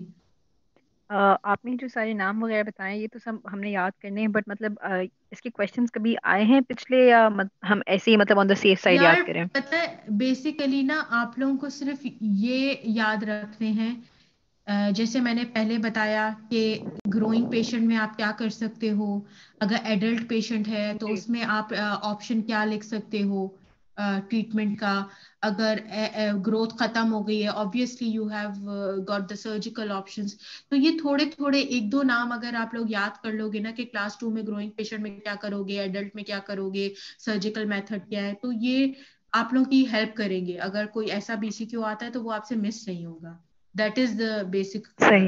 Uh, आपने जो सारे नाम वगैरह बताए ये तो सब हमने याद करने हैं, बट मतलब uh, इसके क्वेश्चंस कभी आए हैं पिछले, या मत, हम ऐसे ही मतलब ऑन द सेफ साइड याद करें? पता है बेसिकली ना आप लोगों को सिर्फ ये याद रखने हैं, uh, जैसे मैंने पहले बताया कि ग्रोइंग पेशेंट में आप क्या कर सकते हो, अगर एडल्ट पेशेंट है तो उसमें आप ऑप्शन uh, क्या लिख सकते हो ट्रीटमेंट uh, का। अगर ग्रोथ uh, uh, खत्म हो गई है, obviously you have got the surgical options. तो ये थोड़े थोड़े एक दो नाम अगर आप लोग याद कर लोगे ना कि क्लास टू में ग्रोइंग पेशेंट में क्या करोगे, एडल्ट में क्या करोगे, सर्जिकल मेथड क्या है, तो ये आप लोग की हेल्प करेंगे। अगर कोई ऐसा बीसीक्यू आता है तो वो आपसे मिस नहीं होगा। That is the basic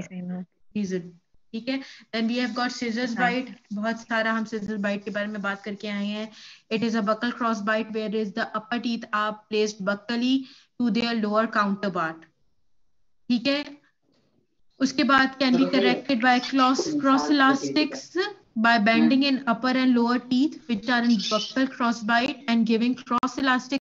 reason, ठीक है। Then we have got scissors bite. बहुत सारा हम सिजर बाइट के बारे में बात करके आए हैं। It is a buccal cross bite where is the upper teeth are placed buccally to their lower counter part, ठीक है। उसके बाद can be corrected by cross cross elastics by bending in upper and lower teeth which are in buccal crossbite and giving cross elastic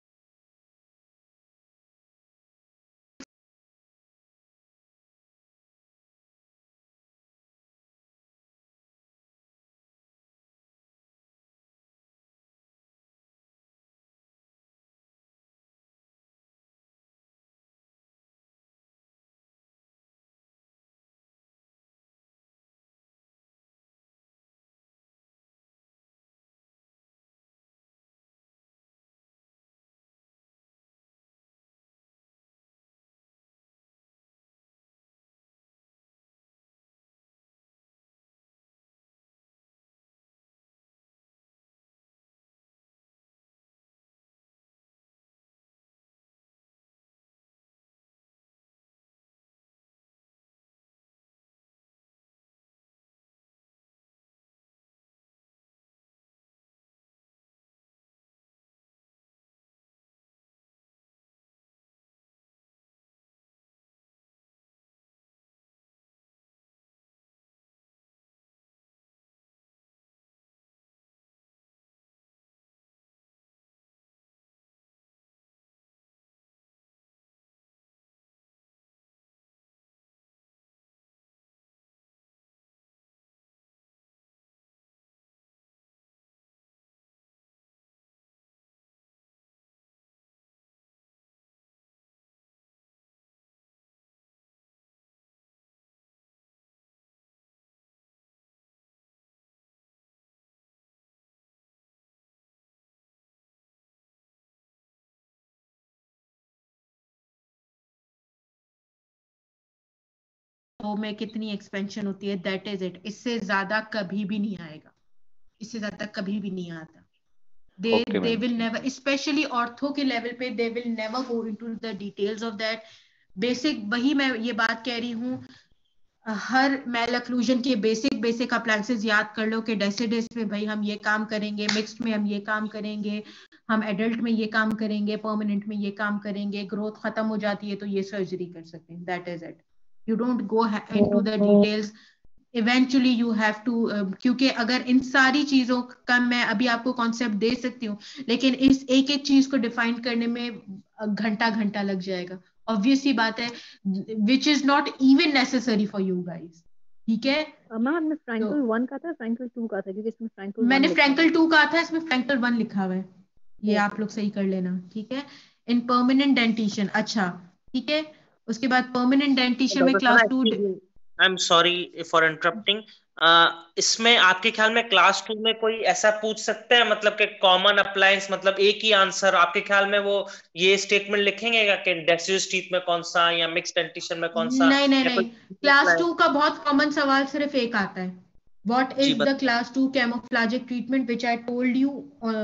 flow में कितनी expansion होती है, that is it. इससे ज्यादा कभी भी नहीं आएगा, इससे ज्यादा कभी भी नहीं आता। They Okay, they ma'am. will never, especially ortho के level पे, they will never go into the details of that. Basic, वही मैं ये बात कह रही हूँ, हर malоcclusion के basic basic appliances याद कर लो कि डेसिडिस में भाई हम ये काम करेंगे, मिक्स्ड में हम ये काम करेंगे, हम एडल्ट में ये काम करेंगे, परमानेंट में ये काम करेंगे, ग्रोथ खत्म हो जाती है तो ये सर्जरी कर सकते हैं, that is it. You don't go into the details, eventually you have to, क्योंकि अगर इन सारी चीजों का मैं अभी आपको कॉन्सेप्ट दे सकती हूँ, लेकिन इस एक एक चीज को डिफाइन करने में घंटा घंटा लग जाएगा, ऑब्वियसली बात है, which is not even necessary for you guys. ठीक है मैम, फ्रैंकल वन का था, फ्रैंकल टू का था, क्योंकि इसमें फ्रैंकल मैंने फ्रैंकल टू का था, इसमें फ्रैंकल वन लिखा हुआ है, ये आप लोग सही कर लेना। ठीक है, इन परमानेंट डेंटिशन, अच्छा ठीक है, उसके बाद परमानेंट डेंटिशन में class two, I am sorry for interrupting, इसमें आपके ख्याल में क्लास टू में कोई ऐसा पूछ सकते हैं, मतलब कि कॉमन अप्लायंस, मतलब एक ही आंसर आपके ख्याल में वो ये स्टेटमेंट लिखेंगे क्या कि डेसिडियस टीथ में कौन सा या मिक्स डेंटिशन में कौन सा? नहीं नहीं नहीं, क्लास टू का बहुत कॉमन सवाल सिर्फ एक आता है, what is the class two camouflagic treatment which I told you,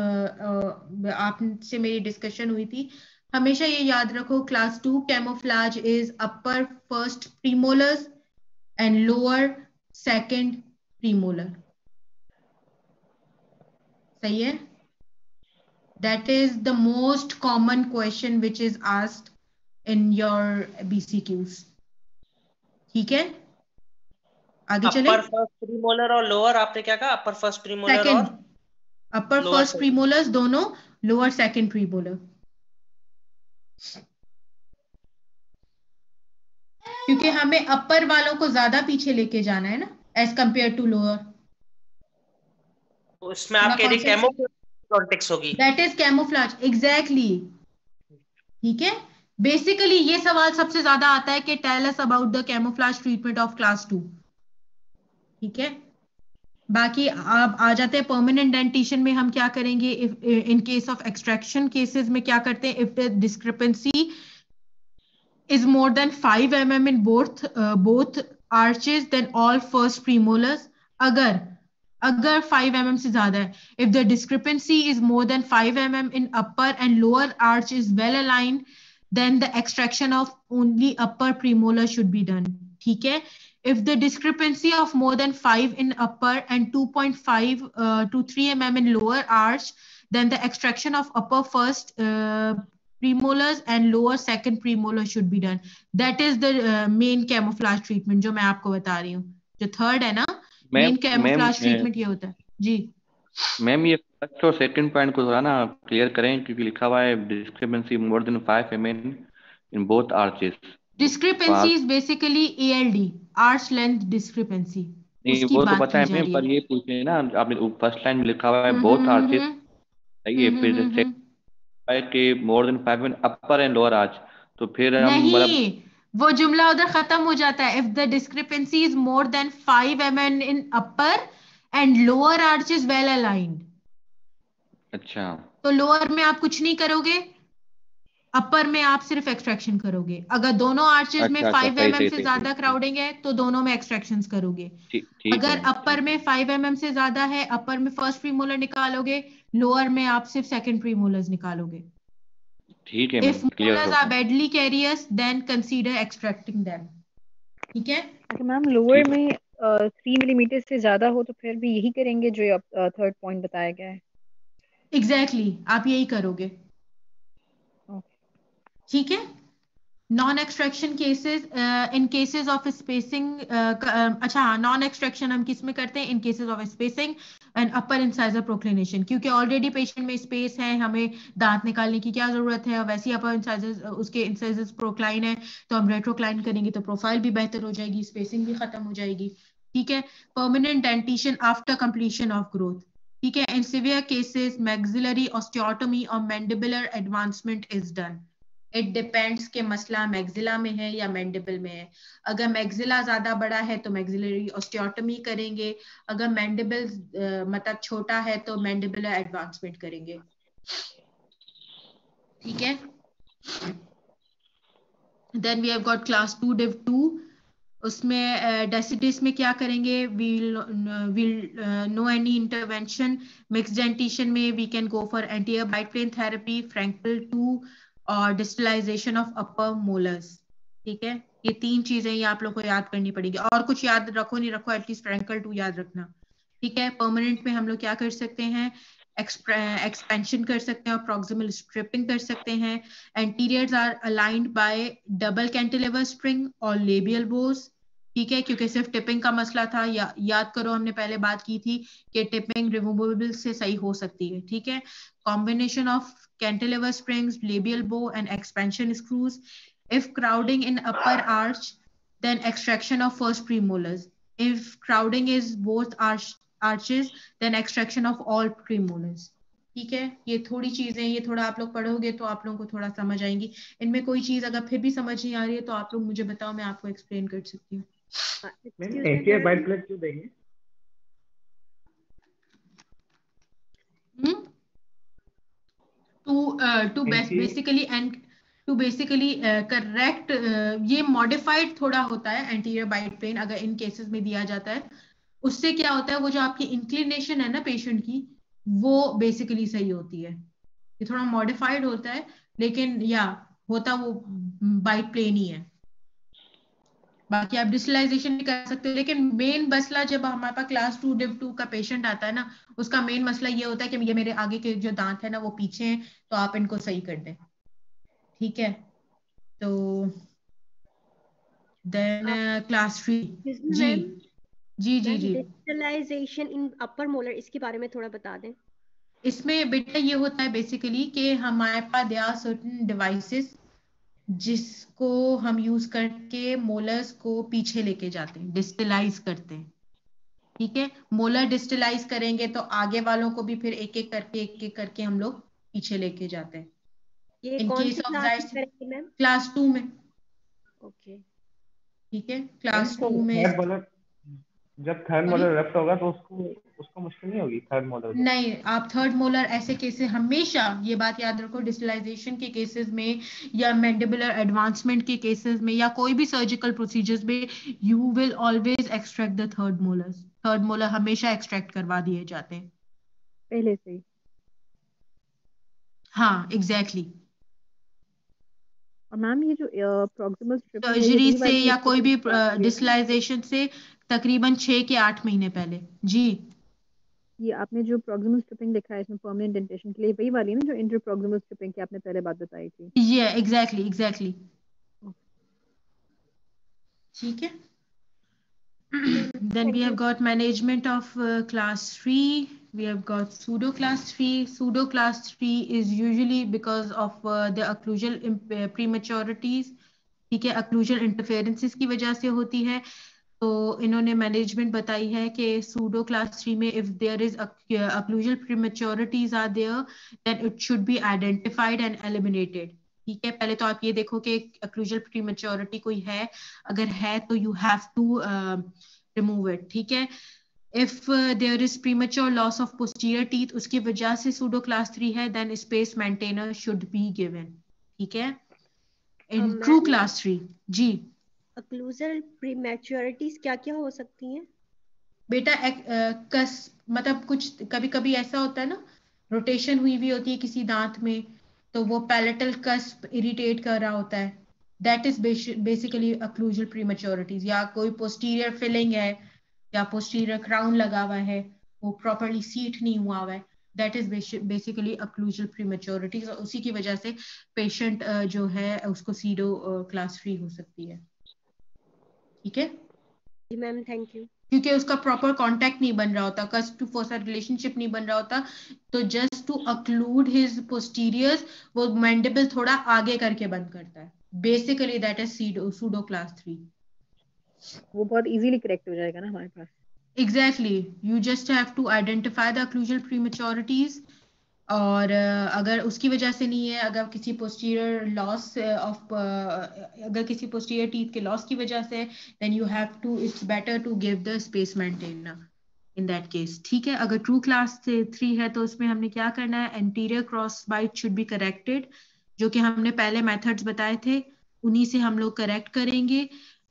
आपसे मेरी डिस्कशन हुई थी। हमेशा ये याद रखो, class two camouflage is upper first premolars and lower second premolar, सही है? That is the most common question which is asked in your B C Qs. ठीक है, आगे चले। अपर फर्स्ट प्रीमोलर और लोअर, आपने क्या कहा? अपर फर्स्ट प्रीमोलर और अपर फर्स्ट प्रीमोलर्स दोनों, लोअर सेकंड प्रीमोलर, क्योंकि हमें अपर वालों को ज्यादा पीछे लेके जाना है ना, एज कंपेयर टू लोअर। तो इसमें आप कह रहे कैमोफ्लेज होगी, दैट इज कैमोफ्लेज, एग्जैक्टली। ठीक है, बेसिकली ये सवाल सबसे ज्यादा आता है कि tell us about the camouflage treatment of class two. ठीक है, बाकी आप आ जाते हैं परमानेंट डेंटिशन में हम क्या करेंगे, if in case of extraction cases में क्या करते हैं, if the discrepancy is more than five millimeters in both uh, both arches, then all first premolars. अगर अगर five millimeters से ज्यादा है, if the discrepancy is more than five millimeters in upper and lower arch is well aligned, then the extraction of only upper premolar should be done. ठीक है, if the discrepancy of more than five in upper and two point five uh, to three millimeters in lower arch, then the extraction of upper first uh, premolars and lower second premolar should be done. That is the uh, main camouflage treatment जो मैं आपको बता रही हूँ। जो third है ना, main camouflage treatment ये होता है जी। मैम ये फर्स्ट और सेकंड पॉइंट को थोड़ा ना क्लियर करें, क्योंकि लिखा हुआ है discrepancy more than five mm in both arches. Discrepancy is basically A L D, arch length discrepancy. नहीं वो तो पता है मैम, पर ये पूछे ना आपने फर्स्ट लाइन में लिखा हुआ है बोथ आर्चेस, सही है, फिर के more than five in upper and lower arch, तो फिर हम नहीं, वो जुमला उधर खत्म हो जाता है। If the discrepancy is more than five mm in upper and lower arch is well aligned. अच्छा, तो लोअर में आप कुछ नहीं करोगे, अपर में आप सिर्फ एक्सट्रैक्शन करोगे। अगर दोनों आर्चेस में फाइव एमएम से ज्यादा क्राउडिंग है तो दोनों में एक्सट्रैक्शंस करोगे। अगर अपर में फाइव एमएम से ज्यादा है, अपर में फर्स्ट प्रीमोलर निकालोगे, लोअर में आप सिर्फ सेकंड प्रीमोलर्स निकालोगे। ठीक है, if molars are badly carious then consider extracting them. ठीक है, अच्छा मैम, लोअर में थ्री मिलीमीटर से ज्यादा हो तो फिर भी यही करेंगे जो थर्ड पॉइंट बताया गया है। एग्जैक्टली exactly, आप यही करोगे। ठीक है, non extraction cases, in cases of spacing, अच्छा नॉन एक्सट्रैक्शन हम किस में करते हैं, in cases of spacing and upper incisor proclination, क्योंकि ऑलरेडी पेशेंट में स्पेस है, हमें दांत निकालने की क्या जरूरत है, वैसे ही अपर इंसाइजर उसके इंसाइजर्स प्रोक्लाइन है तो हम रेट्रोक्लाइन करेंगे तो प्रोफाइल भी बेहतर हो जाएगी, स्पेसिंग भी खत्म हो जाएगी। ठीक है, permanent dentition after completion of growth. ठीक है, in severe cases maxillary osteotomy और mandibular advancement is done. It depends कि मसला मैक्सिला में है या मैंडिबल में है। अगर मैक्सिला ज्यादा बड़ा है तो मैक्सिलरी ऑस्टियोटोमी करेंगे, अगर मैंडिबल uh, मतलब छोटा है तो मैंडिबुलर एडवांसमेंट करेंगे। ठीक है, then we have got class two div two उसमें डेसिडिस में क्या करेंगे, we'll we'll no any intervention. Mixed dentition में we can go for anterior bite plane therapy, Frankel two और डिस्टलाइजेशन ऑफ अपर मोलर्स। ठीक है, ये तीन चीजें ये आप लोग को याद करनी पड़ेगी, और कुछ याद रखो नहीं रखो एटलीस्ट फ्रैंकल टू याद रखना। ठीक है, परमानेंट में हम लोग क्या कर सकते हैं, एक्सपेंशन कर सकते हैं और प्रॉक्सिमल स्ट्रिपिंग कर सकते हैं। Anteriors are aligned by double cantilever spring और लेबियल बोस। ठीक है, क्योंकि सिर्फ टिपिंग का मसला था, या, याद करो हमने पहले बात की थी कि टिपिंग रिमूवेबल से सही हो सकती है। ठीक है, combination of cantilever springs, labial bow and expansion screws. If crowding in upper arch, then extraction of first premolars. If crowding is both arch, arches, then extraction of all premolars. ठीक है, ये थोड़ी चीजें, ये थोड़ा आप लोग पढ़ोगे तो आप लोगों को थोड़ा समझ आएंगी। इनमें कोई चीज अगर फिर भी समझ नहीं आ रही है तो आप लोग मुझे बताओ, मैं आपको एक्सप्लेन कर सकती हूँ। एंटीरियर बाइट प्लेन क्यों देंगे? To to basically and to basically correct, ये मॉडिफाइड थोड़ा होता है एंटीरियर बाइट प्लेन अगर इन केसेस में दिया जाता है। उससे क्या होता है, वो जो आपकी इंक्लिनेशन है ना पेशेंट की, वो बेसिकली सही होती है। ये थोड़ा मॉडिफाइड होता है, लेकिन या होता वो बाइट प्लेन ही है। बाकी आप डिजिटलाइजेशन भी कर सकते हो, लेकिन मेन मसला जब हमारे पास क्लास टू डिव टू का पेशेंट आता है ना, उसका मेन मसला ये होता है कि ये मेरे आगे के जो दांत है ना वो पीछे हैं, तो आप इनको सही कर दें। ठीक है, तो देन क्लास थ्री। जी जी जी जी डिजिटलाइजेशन इन अपर मोलर, इसके बारे में थोड़ा बता दें। इसमें बेटा ये होता है बेसिकली कि हमारे पास दे आर सर्टेन डिवाइसेस जिसको हम यूज करके मोलर्स को पीछे लेके जाते हैं, डिजिटलाइज करते हैं। ठीक है, मोलर डिजिटलाइज करेंगे तो आगे वालों को भी फिर एक एक करके एक एक करके हम लोग पीछे लेके जाते हैं। ये इन कौन केस सी ऑफ क्लास में करेंगे मैम? क्लास टू में। ओके, ठीक है, क्लास टू में। जब थर्ड मोलर रप्ट होगा तो उसको उसको मुश्किल नहीं होगी थर्ड मोलर? नहीं, आप थर्ड मोलर ऐसे केसेस हमेशा ये बात याद रखो, डिजिटलाइजेशन के केसेस में या मैंडिबुलर एडवांसमेंट के केसेस में या कोई भी सर्जिकल प्रोसीजर्स में, you will always extract the third molars. Third molar हमेशा एक्सट्रैक्ट करवा दिए जाते हैं पहले से ही। हाँ एग्जैक्टली। और मैम ये जो प्रॉक्सिमल स्ट्रिपिंग सर्जरी से या कोई भी डिजिटलाइजेशन से तकरीबन छह के आठ महीने पहले। जी, ये आपने जो प्रॉक्सिमल स्ट्रिपिंग लिखा है इसमें परमानेंट डेंटेशन के लिए, वही वाली है ना जो इंटर प्रॉक्सिमल स्ट्रिपिंग की आपने पहले बात बताई थी? ये एग्जैक्टली एग्जैक्टली। ठीक है, then we have got management of uh, class three. We have got pseudo class three. Pseudo class three is usually because of uh, the occlusal prematurities. ठीक है, occlusal interferences की वजह से होती है। तो इन्होंने मैनेजमेंट बताई है कि सूडो क्लास थ्री में if there is occlusal prematurities are there, then it should be identified and eliminated. ठीक है, पहले तो आप ये देखो कि occlusal prematurity कोई है, अगर है तो you have to uh, remove it. ठीक है, if uh, there is premature loss of posterior teeth, उसकी वजह से सूडो क्लास थ्री है, then space maintainer should be given. ठीक है, in true class three. Ji, occlusal prematurities क्या क्या हो सकती हैं बेटा? एक, आ, कस मतलब कुछ कभी कभी ऐसा होता है ना, रोटेशन हुई हुई होती है किसी दांत में, तो वो पैलेटल कस्प इरिटेट कर रहा होता है, that is basically occlusal prematurities। या कोई पोस्टीरियर फिलिंग है या पोस्टीरियर क्राउन लगा हुआ है, वो प्रॉपरली सीट नहीं हुआ हुआ है, that is basically occlusal prematurities। और उसी की वजह से पेशेंट जो है उसको सीडो क्लास थ्री हो सकती है। ठीक है जी मैम, थैंक यू। क्योंकि उसका प्रॉपर कांटेक्ट नहीं बन रहा होता, कस्ट टू फोसा रिलेशनशिप नहीं बन रहा होता, तो just to occlude his posteriors वो मैंडिबल थोड़ा आगे करके बंद करता है। Basically that is pseudo pseudo class three. वो बहुत इजीली करेक्ट हो जाएगा ना हमारे पास। Exactly, you just have to identify the occlusal prematurities, और uh, अगर उसकी वजह से नहीं है, अगर किसी पोस्टीरियर लॉस ऑफ अगर किसी पोस्टीरियर टीथ के लॉस की वजह से, then you have to it's better to give the space maintainer in that case. ठीक है, अगर ट्रू क्लास थ्री है तो उसमें हमने क्या करना है, anterior cross bite should be corrected, जो कि हमने पहले मेथड्स बताए थे उन्हीं से हम लोग करेक्ट करेंगे।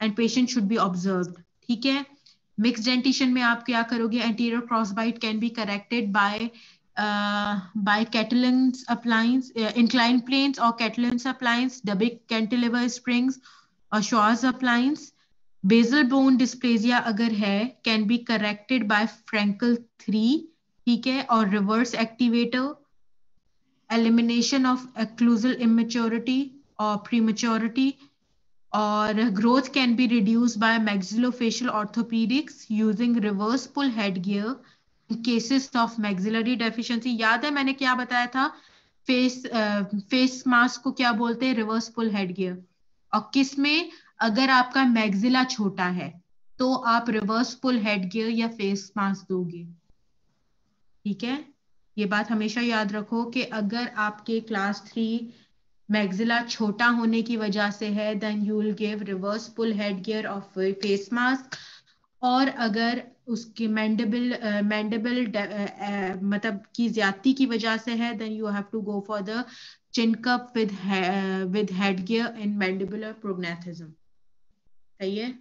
And patient should be observed, ठीक है। मिक्स डेंटिशन में आप क्या करोगे, anterior cross bite can be corrected by by Catlin's appliance, incline planes और Catlin's appliance, double cantilever springs और Schwarz appliance. Basal bone dysplasia अगर है can be corrected by Frankel three, ठीक है, और reverse activator, elimination of occlusal immaturity और prematurity, और growth can be reduced by maxillofacial orthopedics using reverse pull headgear in cases of maxillary deficiency। याद है मैंने क्या बताया था, फेस फेस मास्क को क्या बोलते हैं, रिवर्स पुल हेडगियर। और किस में, अगर आपका मैक्सिला छोटा है तो आप रिवर्स पुल हेडगियर या फेस मास्क दोगे, ठीक है। ये बात हमेशा याद रखो कि अगर आपके क्लास थ्री मैक्सिला छोटा होने की वजह से है, then you will give reverse pull headgear of face mask. और अगर उसकी मैंडिबल मैंडिबल मतलब की ज्यादती की वजह से है, then you have to go for the chin cup with with headgear in mandibular prognathism, सही है।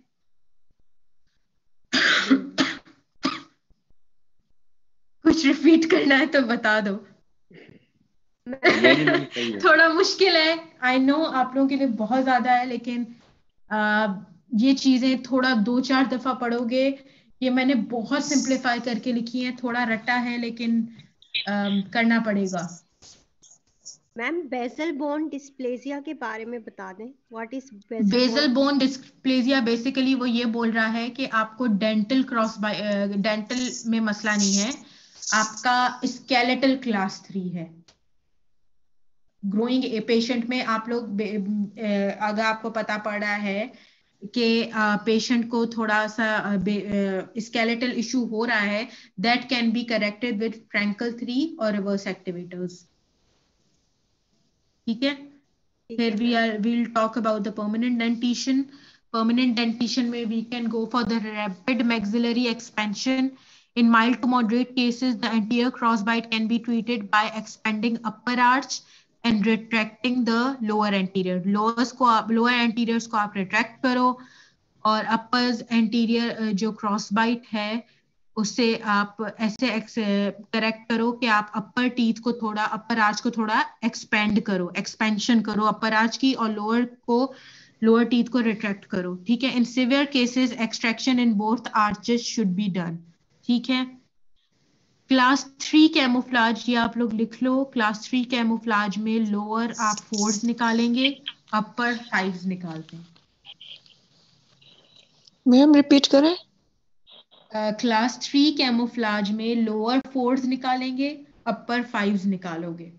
कुछ रिपीट करना है तो बता दो। थोड़ा मुश्किल है, आई नो आप लोगों के लिए बहुत ज्यादा है, लेकिन आ, ये चीजें थोड़ा दो चार दफा पढ़ोगे। ये मैंने बहुत सिंप्लीफाई करके लिखी है, थोड़ा रट्टा है लेकिन आ, करना पड़ेगा। मैम बेसल बोन डिस्प्लेजिया के बारे में बता दें, what is basal bone dysplasia? Basically वो ये बोल रहा है कि आपको डेंटल क्रॉस डेंटल में मसला नहीं है, आपका स्केलेटल क्लास थ्री है। ग्रोइंग पेशेंट में आप लोग अगर आपको पता पड़ रहा है कि पेशेंट को थोड़ा सा स्केलेटल इशू हो रहा है, that can be corrected with Frankel three और रिवर्स एक्टिवेटर्स, ठीक है। फिर we are we'll talk about the permanent dentition. Permanent dentition में we can go for the rapid maxillary expansion. In mild to moderate cases, the anterior crossbite can be treated by expanding upper arch and retracting the lower anterior. Lowers को आप lower anteriors को आप retract करो, और uppers anterior जो crossbite है उससे आप ऐसे करेक्ट करो कि आप अपर टीथ को थोड़ा, अपर आर्च को थोड़ा एक्सपेंड करो, एक्सपेंशन करो अपर आर्च की, और लोअर को लोअर टीथ को रिट्रैक्ट करो, ठीक है। In severe cases extraction in both arches should be done, ठीक है। क्लास थ्री कैमोफ्लाज, ये आप लोग लिख लो। क्लास थ्री कैमोफ्लाज में लोअर आप फोर्स निकालेंगे, अपर फाइव्स निकालते हैं। मैम रिपीट करें। क्लास थ्री कैमोफ्लाज में लोअर फोर्स निकालेंगे, अपर फाइव्स निकालोगे।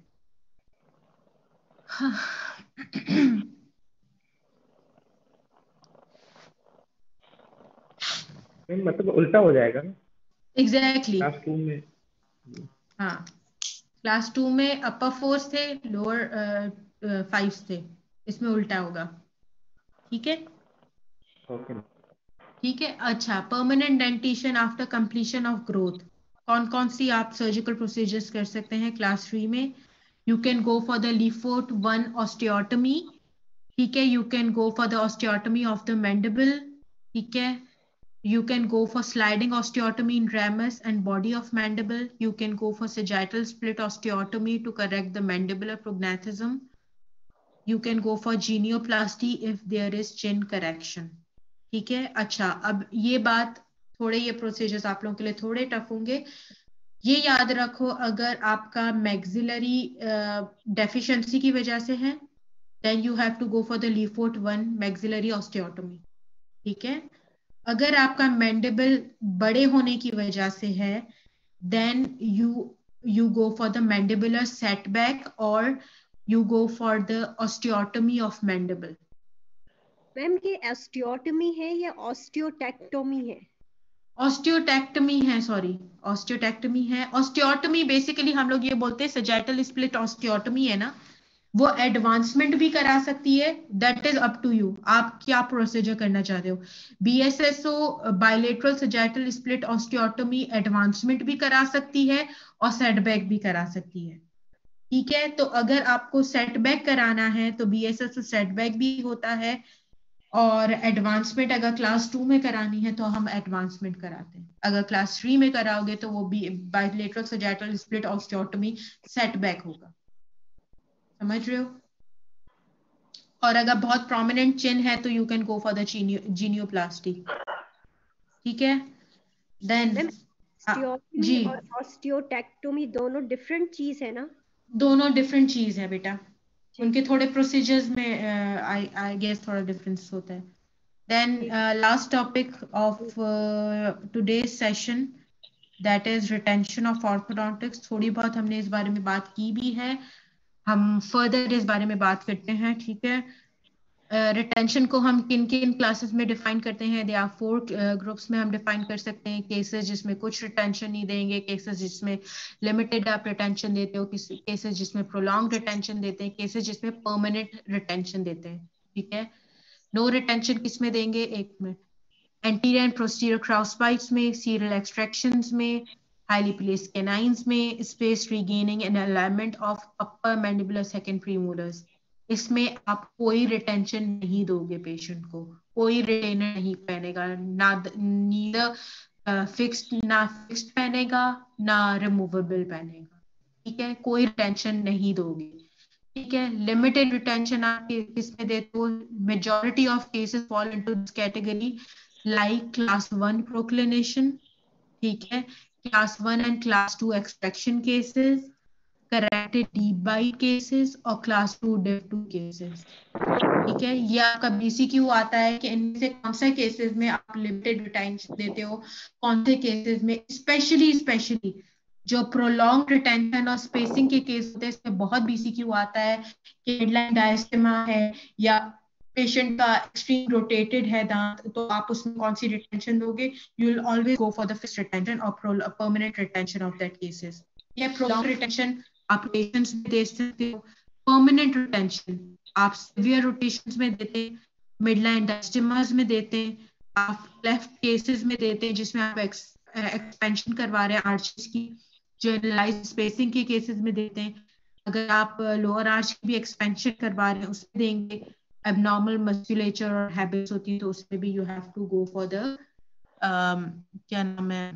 मतलब उल्टा हो जाएगा ना। एग्जैक्टली क्लास टू में, हाँ क्लास टू में अपर फोर्स थे, लोअर फाइव्स थे, इसमें उल्टा होगा, ठीक है। ओके ठीक है। अच्छा, permanent dentition after completion of growth, कौन कौन सी आप सर्जिकल प्रोसीजर्स कर सकते हैं क्लास थ्री में? You can go for the Le Fort one osteotomy, ठीक है। You can go for the osteotomy of the mandible, ठीक है। You can go for sliding osteotomy in ramus and body of mandible. You can go for sagittal split osteotomy to correct the mandibular prognathism. You can go for genioplasty if there is chin correction. ठीक है। अच्छा, अब ये बात, थोड़े ये procedures आप लोगों के लिए थोड़े टफ होंगे। ये याद रखो, अगर आपका मैक्सिलरी डेफिशिएंसी की वजह से है, then you have to go for the Leefort one maxillary osteotomy, ठीक है। अगर आपका मैंडिबल बड़े होने की वजह से है, then you you go for the mandibular setback और you go for the osteotomy of mandible. Ma'am ये ऑस्टियोटमी है या ऑस्टियोटेक्टोमी है? ऑस्टियोटेक्टमी है, सॉरी ऑस्टियोटेक्टमी है। ऑस्टियोटमी बेसिकली हम लोग ये बोलते हैं सजाइटल स्प्लिट ऑस्टियोटमी है ना, वो एडवांसमेंट भी करा सकती है, that is up to you, आप क्या प्रोसीजर करना चाहते हो। BSSO bilateral sagittal split osteotomy advancement भी करा सकती है और सेटबैक भी करा सकती है, ठीक है। तो अगर आपको सेटबैक कराना है तो बीएसएसओ सेटबैक भी होता है, और एडवांसमेंट अगर क्लास टू में करानी है तो हम एडवांसमेंट कराते हैं, अगर क्लास थ्री में कराओगे तो वो भी bilateral sagittal split osteotomy setback होगा, समझ रहे हो। और अगर बहुत प्रोमिनेंट चिन है तो you can go for the genioplasty, ठीक है। देन ऑस्टियोटमी और ऑस्टियोटेक्टोमी दोनों डिफरेंट चीज है ना? दोनों डिफरेंट चीज है बेटा, उनके थोड़े प्रोसीजर्स में आई आई गेस थोड़ा डिफरेंस होता है। Then last topic of today's session that is retention of orthodontics. थोड़ी बहुत हमने इस बारे में बात की भी है, हम फर्दर इस बारे में बात करते हैं, ठीक है। रिटेंशन uh, को हम किन किन क्लासेस में डिफाइन करते हैं, दे आर फोर ग्रुप्स में हम डिफाइन कर सकते हैं। केसेस जिसमें कुछ रिटेंशन नहीं देंगे, केसेस जिसमें लिमिटेड आप रिटेंशन देते हो, केसेस जिसमें प्रोलॉन्ग रिटेंशन देते हैं, केसेस जिसमें परमानेंट रिटेंशन देते हैं, ठीक है। नो रिटेंशन किस में देंगे, एक में anterior and posterior cross bites में, सीरियल एक्सट्रैक्शंस में, हाईली प्लेस्ड कैनाइंस में, space regaining and alignment of upper mandibular second premolars. इसमें आप कोई रिटेंशन नहीं दोगे पेशेंट को, कोई रिटेनर नहीं पहनेगा, ना नीदर फिक्स्ड ना फिक्स्ड पहनेगा ना रिमूवेबल पहनेगा, ठीक है। कोई रिटेंशन नहीं दोगे, ठीक है। लिमिटेड रिटेंशन आप किसमें देते हो, majority of cases fall into this category like class one proclination, ठीक है, class one and class two extraction cases, corrected deep bite cases और class two div two cases, ठीक है। ये आपका बीसीक्यू आता है कि इनमें से कौन से केसेस में आप लिमिटेड रिटेंशन देते हो, कौन से केसेस में, स्पेशली स्पेशली जो प्रोलॉन्ग रिटेंशन और स्पेसिंग के केस होते हैं, इसमें बहुत बीसीक्यू आता है कि मिडलाइन डायस्टेमा है या पेशेंट का एक्सट्रीम रोटेटेड है दांत, तो आप उसमें कौन सी रिटेंशन दोगे, you will always go for the fixed retention और permanent retention of that cases. ये प्रोलॉन्ग रिटेंशन आप पेशेंट्स में दे सकते हो, परमानेंट रिटेंशन आप सीवियर रोटेशंस में देते हैं, मिडलाइन डायस्टेमास में देते हैं, आप लेफ्ट केसेस में देते हैं जिसमें आप एक्सपेंशन करवा रहे हैं आर्चेस की, जनरलाइज्ड स्पेसिंग के केसेस में देते हैं। अगर आप लोअर आर्च की भी एक्सपेंशन करवा रहे हैं उसमें देंगे, एबनॉर्मल मस्कुलेचर और हैबिट्स होती है तो उसमें भी you have to go for the क्या नाम है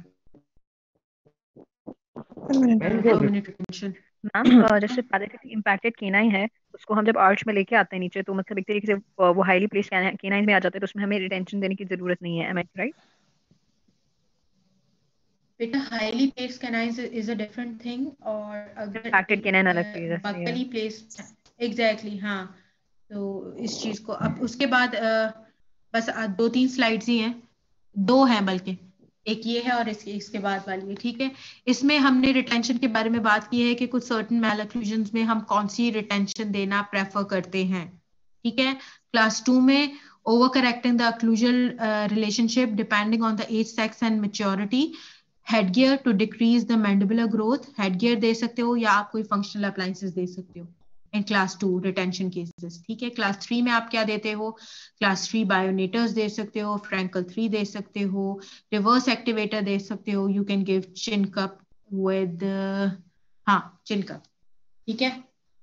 परमानेंट रिटेंशन। मैम जैसे पैरालिटिक इम्पैक्टेड केनाइन है उसको हम जब आर्च में लेके आते हैं नीचे, तो मतलब एक तरीके से वो हाईली प्लेस्ड केनाइन में आ जाते हैं, तो उसमें हमें रिटेंशन देने की जरूरत नहीं है, एम आई राइट? बेटा highly placed canines is a different thing, और अगर इम्पैक्टेड केनाइन अलग चीज है। बकली प्लेस्ड एग्जैक्टली, हाँ। तो इस चीज को अब उसके बाद uh, बस uh, दो तीन स्लाइड्स ही हैं, दो हैं बल्कि, एक ये है और इसके इसके बाद वाली है, ठीक है। इसमें हमने रिटेंशन के बारे में बात की है कि कुछ सर्टेन मैलऑक्लूजन्स में हम कौन सी रिटेंशन देना प्रेफर करते हैं, ठीक है। क्लास टू में over correcting the occlusal relationship depending on the age, sex and maturity, headgear to decrease the mandibular growth, headgear दे सकते हो या आप कोई फंक्शनल अप्लायंसेस दे सकते हो in class two retention cases, ठीक है। क्लास थ्री में आप क्या देते हो, क्लास थ्री बायोनेटर्स दे सकते हो, फ्रैंकल थ्री दे सकते हो, रिवर्स एक्टिवेटर दे सकते हो, you can give chin cup with हाँ चिन कप, ठीक है।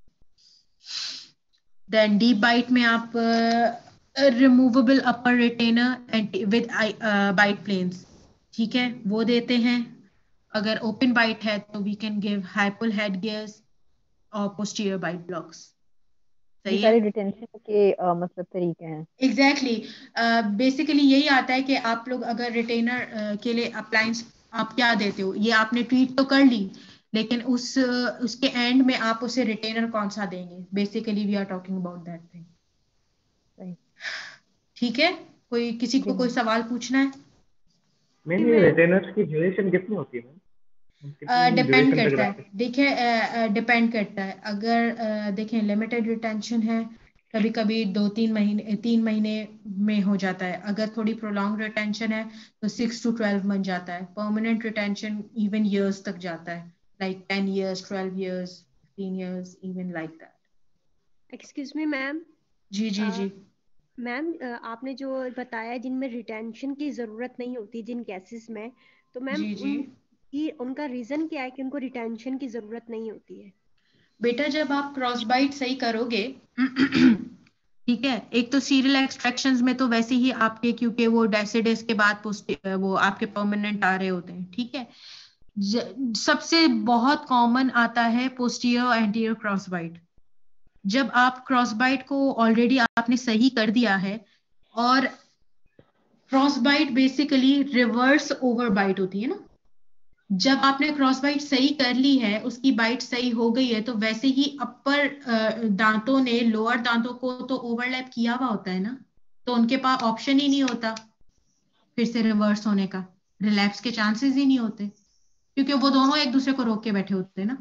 देन डीप बाइट में आप removable upper retainer with bite planes, ठीक है, वो देते हैं। अगर ओपन बाइट है तो we can give high pull head gears और पोस्टीरियर बाइट ब्लॉक्स, सही है। रिटेंशन के uh, मतलब तरीके हैं एग्जैक्टली exactly. बेसिकली uh, यही आता है कि आप लोग अगर रिटेनर uh, के लिए अप्लायंस आप क्या देते हो, ये आपने ट्रीट तो कर ली, लेकिन उस uh, उसके एंड में आप उसे रिटेनर कौन सा देंगे, basically we are talking about that thing, ठीक है। कोई किसी को कोई सवाल पूछना है? मैम ये रिटेनर्स की ड्यूरेशन कितनी होती है? डिपेंड uh, करता है, देखिए डिपेंड uh, करता है। अगर uh, देखें लिमिटेड रिटेंशन है कभी कभी दो तीन महीने तीन महीने में हो जाता है, अगर थोड़ी प्रोलॉन्ग रिटेंशन है तो सिक्स टू ट्वेल्व मंथ जाता है, परमानेंट रिटेंशन इवन इयर्स तक जाता है, like ten years, twelve years, fifteen years, even like that. Excuse me ma'am. जी जी जी मैम, आपने जो बताया जिनमें रिटेंशन की जरूरत नहीं होती जिन केसेस में, तो मैम जी जी कि उनका रीजन क्या है कि उनको रिटेंशन की जरूरत नहीं होती है? बेटा जब आप क्रॉस बाइट सही करोगे ठीक है। एक तो सीरियल एक्सट्रैक्शंस में तो वैसे ही आपके, क्योंकि वो डेसिडस के बाद पोस्ट वो आपके परमानेंट आ रहे होते हैं, ठीक है। ज- सबसे बहुत कॉमन आता है पोस्टीरियर एंटीरियर क्रॉस बाइट। जब आप क्रॉस बाइट को ऑलरेडी आपने सही कर दिया है, और cross bite basically reverse over bite होती है ना, जब आपने क्रॉस बाइट सही कर ली है, उसकी बाइट सही हो गई है, तो वैसे ही अपर दांतों ने लोअर दांतों को तो ओवरलैप किया हुआ होता है ना, तो उनके पास ऑप्शन ही नहीं होता फिर से रिवर्स होने का, रिलैप्स के चांसेस ही नहीं होते, क्योंकि वो दोनों एक दूसरे को रोक के बैठे होते हैं ना।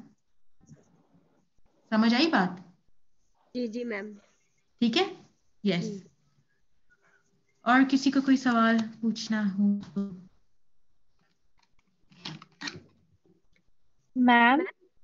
समझ आई बात? जी जी मैम। ठीक है, यस। और किसी को कोई सवाल पूछना हो तो? Ma'am,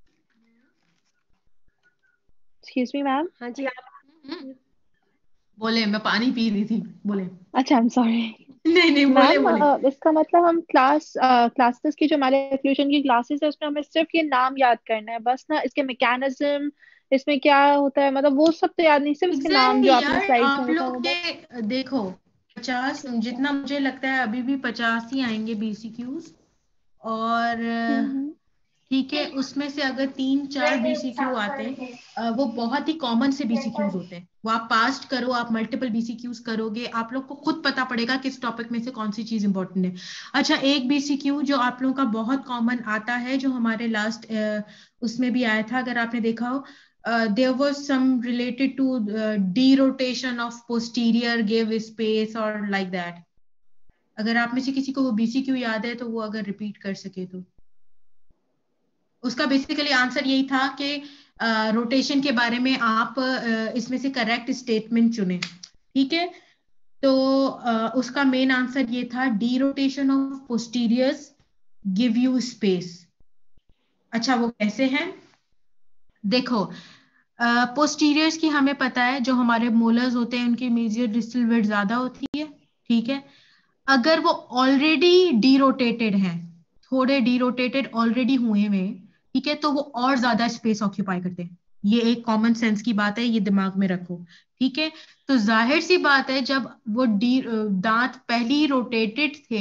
excuse me ma'am. हाँ जी आप बोले, मैं पानी पी रही थी, बोले। अच्छा, आई एम सॉरी। नहीं नहीं, बोले बोले। मैम, इसका मतलब हम क्लास क्लासेस की जो मैलिक्यूशन की क्लासेस है उसमें हमें सिर्फ ये नाम याद करना है बस ना, इसके मैकेनिज्म, इसमें क्या होता है, मतलब वो सब तो याद नहीं, सिर्फ इसके नाम जो Exactly, आपने यार स्लाइड्स आप में लिखा लोग वो बस। के देखो, पचास जितना मुझे लगता है अभी भी पचास ही आएंगे बीसीक्यूज, और हम्म ठीक है, उसमें से अगर तीन चार बीसीक्यू आते हैं, अ, वो बहुत ही कॉमन से बीसीक्यूज होते हैं, वो आप पास्ट करो, आप मल्टीपल बीसीक्यूज करोगे, आप लोग को खुद पता पड़ेगा किस टॉपिक में से कौन सी चीज इंपॉर्टेंट है। अच्छा, एक बीसीक्यू जो आप लोगों का बहुत कॉमन आता है, जो हमारे लास्ट उसमें भी आया था, अगर आपने देखा हो, there was some related to derotation of posterior give space और लाइक दैट। अगर आप में से किसी को वो बीसीक्यू याद है तो वो अगर रिपीट कर सके तो। उसका बेसिकली आंसर यही था कि रोटेशन के बारे में आप uh, इसमें से करेक्ट स्टेटमेंट चुने, ठीक है। तो uh, उसका मेन आंसर ये था, derotation of posteriors give you space. अच्छा, वो कैसे है? देखो, पोस्टीरियर्स uh, की हमें पता है, जो हमारे मोलर्स होते हैं उनकी मीडियल डिस्टल विड्थ ज्यादा होती है, ठीक है। अगर वो ऑलरेडी डीरोटेटेड हैं, थोड़े डीरोटेटेड ऑलरेडी हुए हुए, ठीक है, तो वो और ज्यादा स्पेस ऑक्यूपाई करते हैं। ये एक कॉमन सेंस की बात है, ये दिमाग में रखो, ठीक है। तो जाहिर सी बात है, जब वो डी दांत पहली रोटेटेड थे,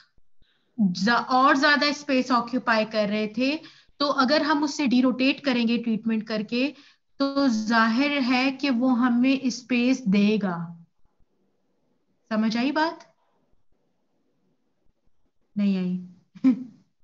और ज्यादा स्पेस ऑक्यूपाई कर रहे थे, तो अगर हम उससे डीरोटेट करेंगे ट्रीटमेंट करके, तो जाहिर है कि वो हमें स्पेस देगा। समझ आई बात? नहीं आई?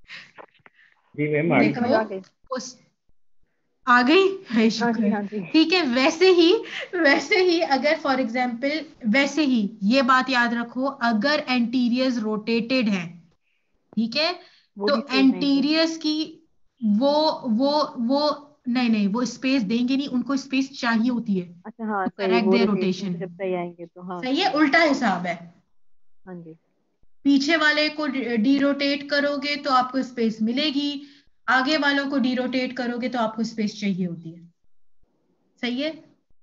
जी मैम, देखो, उस आ गई है, शुक्र। ठीक है, वैसे ही वैसे ही अगर फॉर एग्जांपल, वैसे ही ये बात याद रखो, अगर एंटीरियर्स रोटेटेड हैं, ठीक है, तो एंटीरियर्स की वो वो वो नहीं नहीं वो स्पेस देंगे नहीं, उनको स्पेस चाहिए होती है। अच्छा हाँ, तो सही, करेक्ट वो देयर रोटेशन रोटेशन, जब सही आएंगे तो हाँ सही है, उल्टा हिसाब है। हाँ जी। पीछे वाले को डीरोटेट करोगे तो आपको स्पेस मिलेगी, आगे वालों को डीरोटेट करोगे तो आपको स्पेस चाहिए होती है। सही है,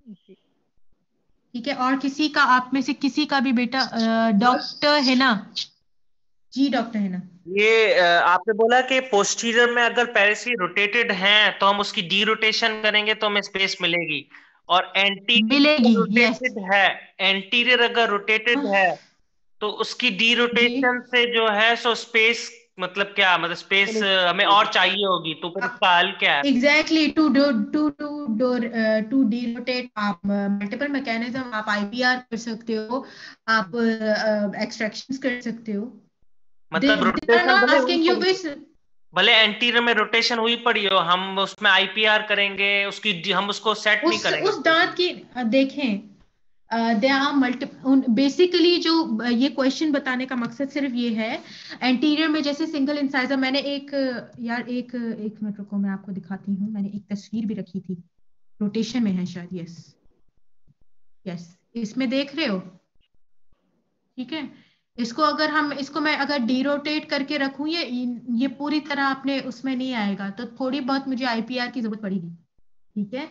ठीक है। और किसी का, आप में से किसी का भी बेटा डॉक्टर है ना? जी डॉक्टर है ना? ये अ, आपने बोला कि पोस्टीरियर में अगर पहले से रोटेटेड हैं तो हम उसकी डी रोटेशन करेंगे तो हमें स्पेस मिलेगी, और एंटीरियर रोटेटेड है, एंटीरियर अगर रोटेटेड है तो उसकी डी रोटेशन से जो है सो स्पेस, मतलब क्या, मतलब स्पेस हमें और चाहिए होगी, तो फिर इसका हल क्या है? Exactly, to do to to to derotate आप मल्टीपल मैकेनिज्म, आप आईपीआर कर सकते हो, आप एक्सट्रैक्शंस कर सकते हो। मतलब रोटेशन भले भले एंटीरियर में रोटेशन हुई पड़ी हो, हम उसमें आईपीआर करेंगे, उसकी हम उसको सेट नहीं करेंगे। उस दांत की देखें, दे आर मल्टीपल, बेसिकली जो ये क्वेश्चन बताने का मकसद सिर्फ ये है, एंटीरियर में जैसे सिंगल इंसाइजर, मैंने एक यार एक एक मिनट रुको, मैं आपको दिखाती हूँ, मैंने एक तस्वीर भी रखी थी, रोटेशन में है शायद, यस यस, इसमें देख रहे हो, ठीक है। इसको अगर हम इसको मैं अगर डीरोटेट करके रखूं, ये ये पूरी तरह आपने उसमें नहीं आएगा, तो थोड़ी बहुत मुझे आईपीआर की जरूरत पड़ेगी, ठीक है।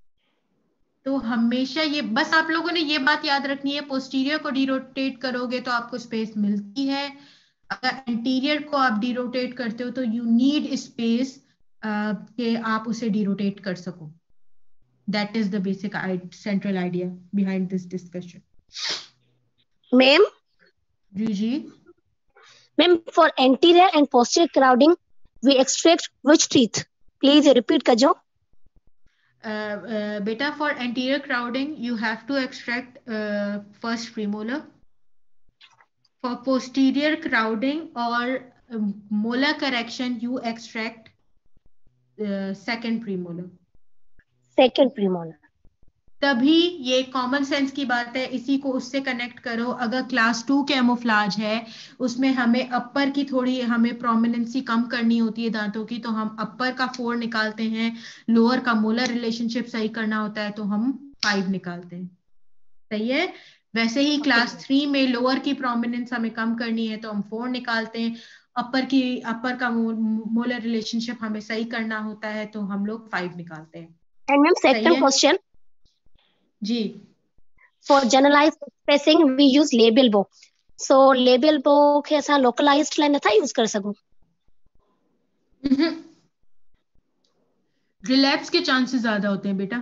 तो हमेशा ये बस आप लोगों ने ये बात याद रखनी है, पोस्टीरियर को डीरोटेट करोगे तो आपको स्पेस मिलती है, अगर एंटीरियर को आप डीरोटेट करते हो तो यू नीड स्पेस कि आप उसे डीरोटेट कर सको। That is the basic I- central idea behind this discussion. Ma'am, ji ji ma'am, for anterior and posterior crowding, we extract which teeth? Please repeat kajo. Uh, uh, beta, for anterior crowding, you have to extract uh, first premolar. For posterior crowding or um, molar correction, you extract uh, second premolar. Second premolar. तभी ये common sense की बात है, इसी को उससे connect करो. अगर क्लास टू कैमोफ्लाज है, उसमें हमें अपर की थोड़ी हमें प्रोमिनेंसी कम करनी होती है दांतों की, तो हम अपर का फोर निकालते हैं. लोअर का मोलर रिलेशनशिप सही करना होता है तो हम फाइव निकालते हैं. सही है. वैसे ही क्लास थ्री में लोअर की प्रोमिनेंस हमें कम करनी है तो हम फोर निकालते हैं. अपर की अपर का मोलर रिलेशनशिप हमें सही करना होता है तो हम लोग फाइव निकालते हैं. And ma'am, second question. Ji. For generalized spacing, we use labial bow. So labial bow के साथ localized line था यूज कर सकूं? रिलैप्स के चांसेस ज्यादा होते हैं बेटा.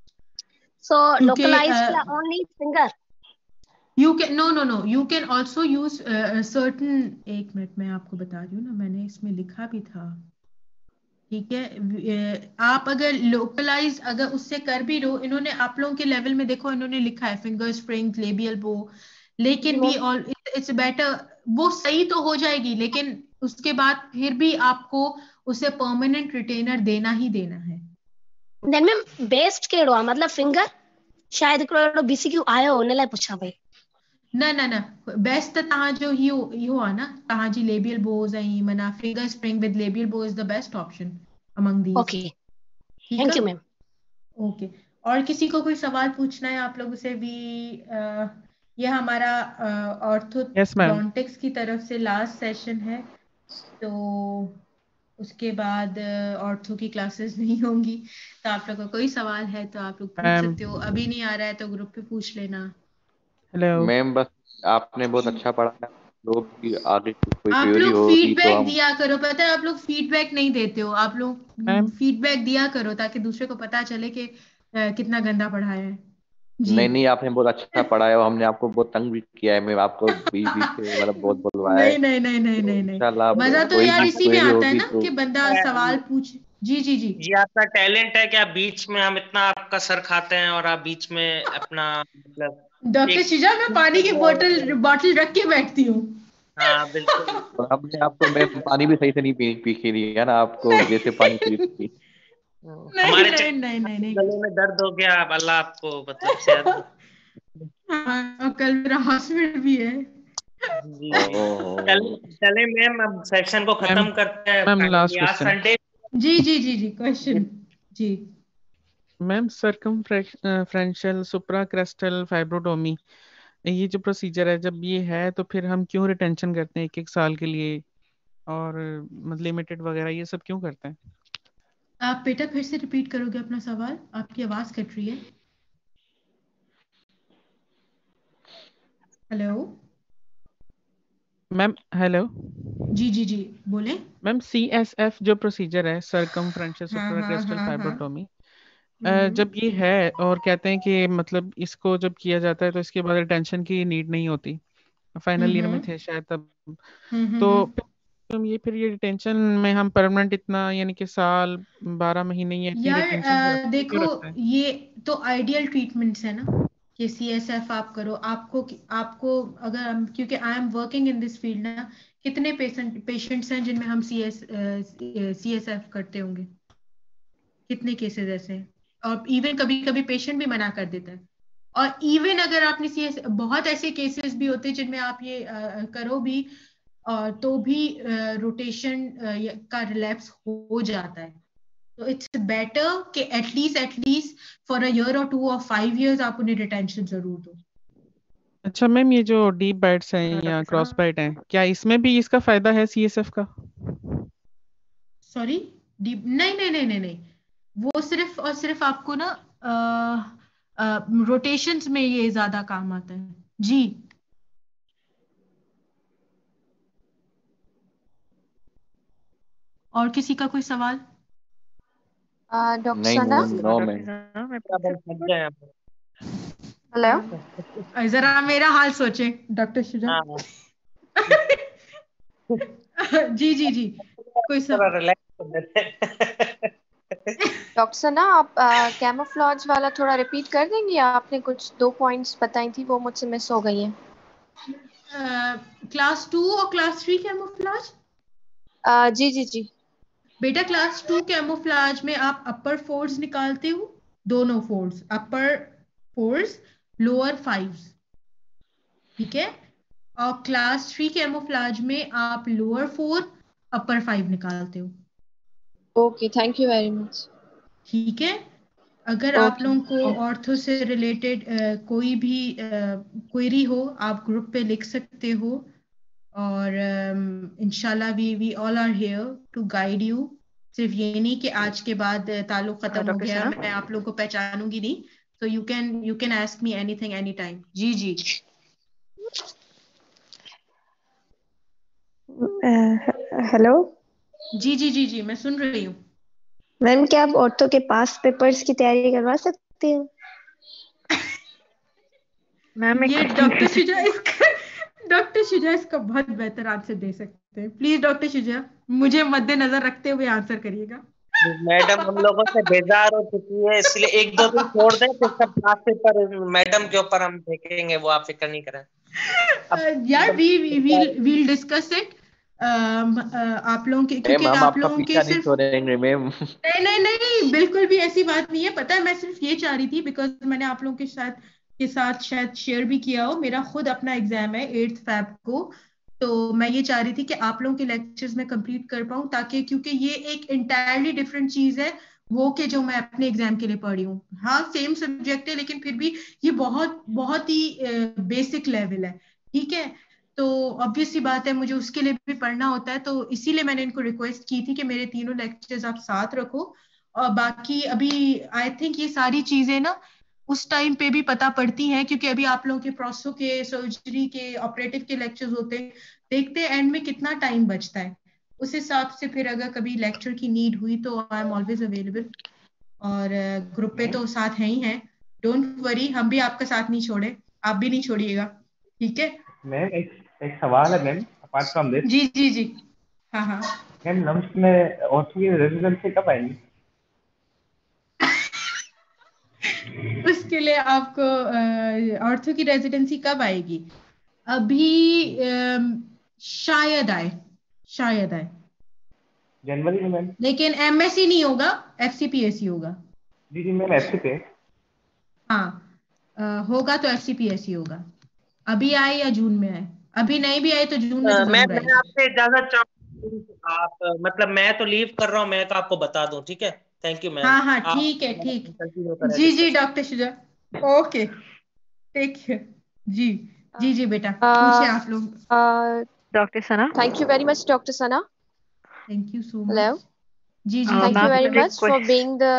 So क्योंकि, localized uh, only finger. You can no no no. You can also use uh, certain. एक मिनट मैं आपको बता रही हूँ ना, मैंने इसमें लिखा भी था. ठीक है. आप अगर लोकलाइज अगर उससे कर भी रहो, इन्होंने आप लोगों के लेवल में देखो इन्होंने लिखा है फिंगर स्प्रिंग लेबियल बो, लेकिन भी ऑल इट्स बेटर. वो सही तो हो जाएगी लेकिन उसके बाद फिर भी आपको उसे परमानेंट रिटेनर देना ही देना है. Then मैम बेस्ट केड़ो मतलब फिंगर शायद कोड़ो बीसीक्यू आयो उन लाइ पूछा भाई. न न न बेस्ट तव्हां जो इहो इहो आहे न, तव्हांजी लेबियल बोज ऐं माना finger spring with labial bow is the best option among these. Okay, thank you ma'am. Okay. और किसी को कोई सवाल पूछना है आप लोगों से भी? uh, ये हमारा ऑर्थोडोंटिक्स yes, की तरफ से लास्ट सेशन है, तो उसके बाद ऑर्थो की क्लासेस नहीं होंगी. तो आप लोग को कोई सवाल है तो आप लोग पूछ सकते हो. अभी नहीं आ रहा है तो ग्रुप पे पूछ लेना. हेलो मैम, बस आपने बहुत अच्छा पढ़ाया. जो भी आगे कोई आप क्वेरी लोग हो फीडबैक तो हम दिया करो. पता है आप लोग फीडबैक नहीं देते हो. आप लोग फीडबैक दिया करो ताकि दूसरे को पता चले कि uh, कितना गंदा पढ़ाया है. जी. नहीं नहीं, आपने बहुत अच्छा पढ़ाया है. हमने आपको बहुत तंग भी किया है. मैं आपको बीच बीच से मतलब बहुत बुलवाया है. नहीं नहीं नहीं नहीं नहीं इंशाल्लाह मजा तो कोई यार भी इसी में क्वेरी आता है होगी ना तो कि बंदा सवाल पूछ. जी जी जी ये आपका टैलेंट है कि आप बीच में हम इतना आपका सर खाते हैं और आप बीच में अपना मतलब. डॉक्टर शिजा, मैं पानी की बोतल बॉटल रख के बैठती हूँ. हाँ बिल्कुल. हमने आपको मैं पानी भी सही से नहीं पी पी के दिया ना आपको, जैसे पानी पी थी. हमारे नहीं नहीं नहीं नहीं गले में दर्द हो गया. अल्लाह आपको मतलब सेहत. हाँ, कल मेरा हॉस्पिटल भी है. जी चले चले मैम, अब सेशन को खत्म करते हैं. मैम लास्ट आज संडे. जी जी जी जी क्वेश्चन. जी मैम, सर्कमफ्रेंशियल सुप्राक्रेस्टल फाइब्रोटोमी, ये जो प्रोसीजर है जब ये है तो फिर हम क्यों रिटेंशन करते हैं एक एक साल के लिए और मतलब लिमिटेड वगैरह ये सब क्यों करते हैं? आप बेटा फिर से रिपीट करोगे अपना सवाल? आपकी आवाज कट रही है. Hello ma'am. हेलो. जी जी जी बोले. मैम सी एस एफ जो प्रोसीजर है सर्कमफ्रेंशियल सुप्राक्रेस्टल फाइब्रोटोमी, जब ये है और कहते हैं कि मतलब इसको जब किया जाता है तो इसके बाद रिटेंशन की नीड नहीं होती, फाइनल ईयर में थे शायद तब, तो हम ये फिर ये रिटेंशन में हम परमानेंट इतना यानी कि साल बारह महीने या इतनी यार रिटेंशन देखो ये तो आइडियल ट्रीटमेंट्स है ना कि सी एस एफ आप करो. आपको आपको अगर क्योंकि I am working in this field ना, कितने पेशेंट पेशेंट्स हैं जिनमें हम C S C S F करते होंगे? कितने केसेस ऐसे हैं? और इवन कभी कभी पेशेंट भी मना कर देता है. और इवन अगर आपने सी एस बहुत ऐसे केसेस भी होते हैं जिनमें आप ये uh, करो भी uh, तो भी रोटेशन uh, का रिलैप्स हो जाता है. तो इट्स बेटर कि at least at least for a year और टू और फाइव इयर्स आप उन्हें रिटेंशन जरूर दो. अच्छा मैम, ये जो डीप बाइट्स हैं या क्रॉस बाइट हैं, क्या इसमें भी इसका फायदा है सी एस एफ का? सॉरी डीप नहीं नहीं नहीं नहीं नहीं वो सिर्फ और सिर्फ आपको ना रोटेशंस में ये ज्यादा काम आता है. जी और किसी का कोई सवाल? डॉक्टर नहीं सना नो मैम हेलो जरा मेरा हाल सोचे डॉक्टर शुजा। जी जी जी कोई सा डॉक्टर सना आप कैमोफ्लेज वाला थोड़ा रिपीट कर देंगे? आपने कुछ दो पॉइंट्स बताई थी वो मुझसे मिस हो गई हैं। क्लास टू और क्लास थ्री कैमोफ्लेज? जी जी जी बेटा क्लास टू कैमोफ्लेज में आप अपर फोर्स निकालते हो, दोनों fours, upper fours lower fives, ठीक है। और क्लास थ्री कैमोफ्लेज में आप लोअर फोर अपर फाइव निकालते हो। Okay thank you very much. ठीक है। अगर okay. आप लोगों को ऑर्थो से रिलेटेड कोई भी क्वेरी हो आप ग्रुप पे लिख सकते हो और इंशाल्लाह we we all are here to guide you. सिर्फ ये नहीं कि आज के बाद ताल्लुक खत्म हो गया मैं आप लोगों को पहचानूंगी नहीं, तो you can you can ask me anything any time. जी जी हेलो जी जी जी जी मैं सुन रही हूँ। मैम क्या आप ऑर्थो के पास पेपर्स की तैयारी करवा सकती हैं? मैम ये डॉक्टर शुजा इसका डॉक्टर शुजा इसका बहुत बेहतर आंसर दे सकते हैं। प्लीज डॉक्टर शुजा मुझे मद्देनजर रखते हुए आंसर करिएगा। मैडम हम लोगों से बेजार हो चुकी है, इसलिए एक दो दिन छोड़ दें फिर सब क्लास पेपर मैडम के ऊपर हम देखेंगे, वो आप फिक्र नहीं करें। यार we will will discuss it. आप लोगों के क्योंकि हम आप आपका लोगों के पीछा नहीं सिर्फ छोड़ेंगे मैम। नहीं नहीं नहीं बिल्कुल भी ऐसी बात नहीं है। पता है मैं सिर्फ ये चाह रही थी बिकॉज मैंने आप लोगों के साथ के साथ शायद शेयर भी किया हो, मेरा खुद अपना एग्जाम है एट्थ फैब को, तो मैं ये चाह रही थी कि आप लोगों के लेक्चर्स में कंप्लीट कर पाऊँ, ताकि क्योंकि ये एक इंटायरली डिफरेंट चीज है वो के जो मैं अपने एग्जाम के लिए पढ़ी हूँ। हाँ सेम सब्जेक्ट है लेकिन फिर भी ये बहुत बहुत ही बेसिक लेवल है, ठीक है। तो ऑब्वियस सी बात है मुझे उसके लिए भी पढ़ना होता है, तो इसीलिए मैंने इनको रिक्वेस्ट की थी कि मेरे तीनों लेक्चर्स आप साथ रखो। और बाकी अभी आई थिंक ये सारी चीजें ना उस टाइम पे भी पता पड़ती हैं, क्योंकि अभी आप लोगों के प्रोसो के सर्जरी के ऑपरेटिव के लेक्चर्स होते हैं, देखते हैं एंड में कितना टाइम बचता है, उस हिसाब से फिर अगर कभी लेक्चर की नीड हुई तो आई एम ऑलवेज अवेलेबल। और ग्रुप पे तो साथ हैं ही हैं, डोंट वरी, हम भी आपका साथ नहीं छोड़े, आप भी नहीं छोड़िएगा, ठीक है। मैम एक एक सवाल है मैम अपार्ट फ्रॉम दिस। जी जी जी हाँ हाँ मैम नम्स में ऑर्थो की रेजिडेंसी कब आएगी? उसके लिए आपको ऑर्थो की रेजिडेंसी कब आएगी? अभी शायद आए शायद आए जनवरी में मैम। लेकिन एमएससी नहीं होगा, एफसीपीएससी होगा। जी जी मैम एफसी पे। हाँ आ, होगा तो एफसीपीएससी होगा। अभी आए या जून में आए? अभी नहीं भी आए तो जून में तो मैं जरूर मैं आपसे इजाजत चाहूँ, आप मतलब मैं तो लीव कर रहा हूँ, मैं तो आपको बता दूं, ठीक है। Thank you ma'am. हाँ हाँ ठीक है ठीक जी जी doctor Shuja okay take care. जी जी जी बेटा पूछिए आप लोग। Doctor Sana thank you very much doctor Sana. Thank you so much. Hello जी जी thank you very much for being the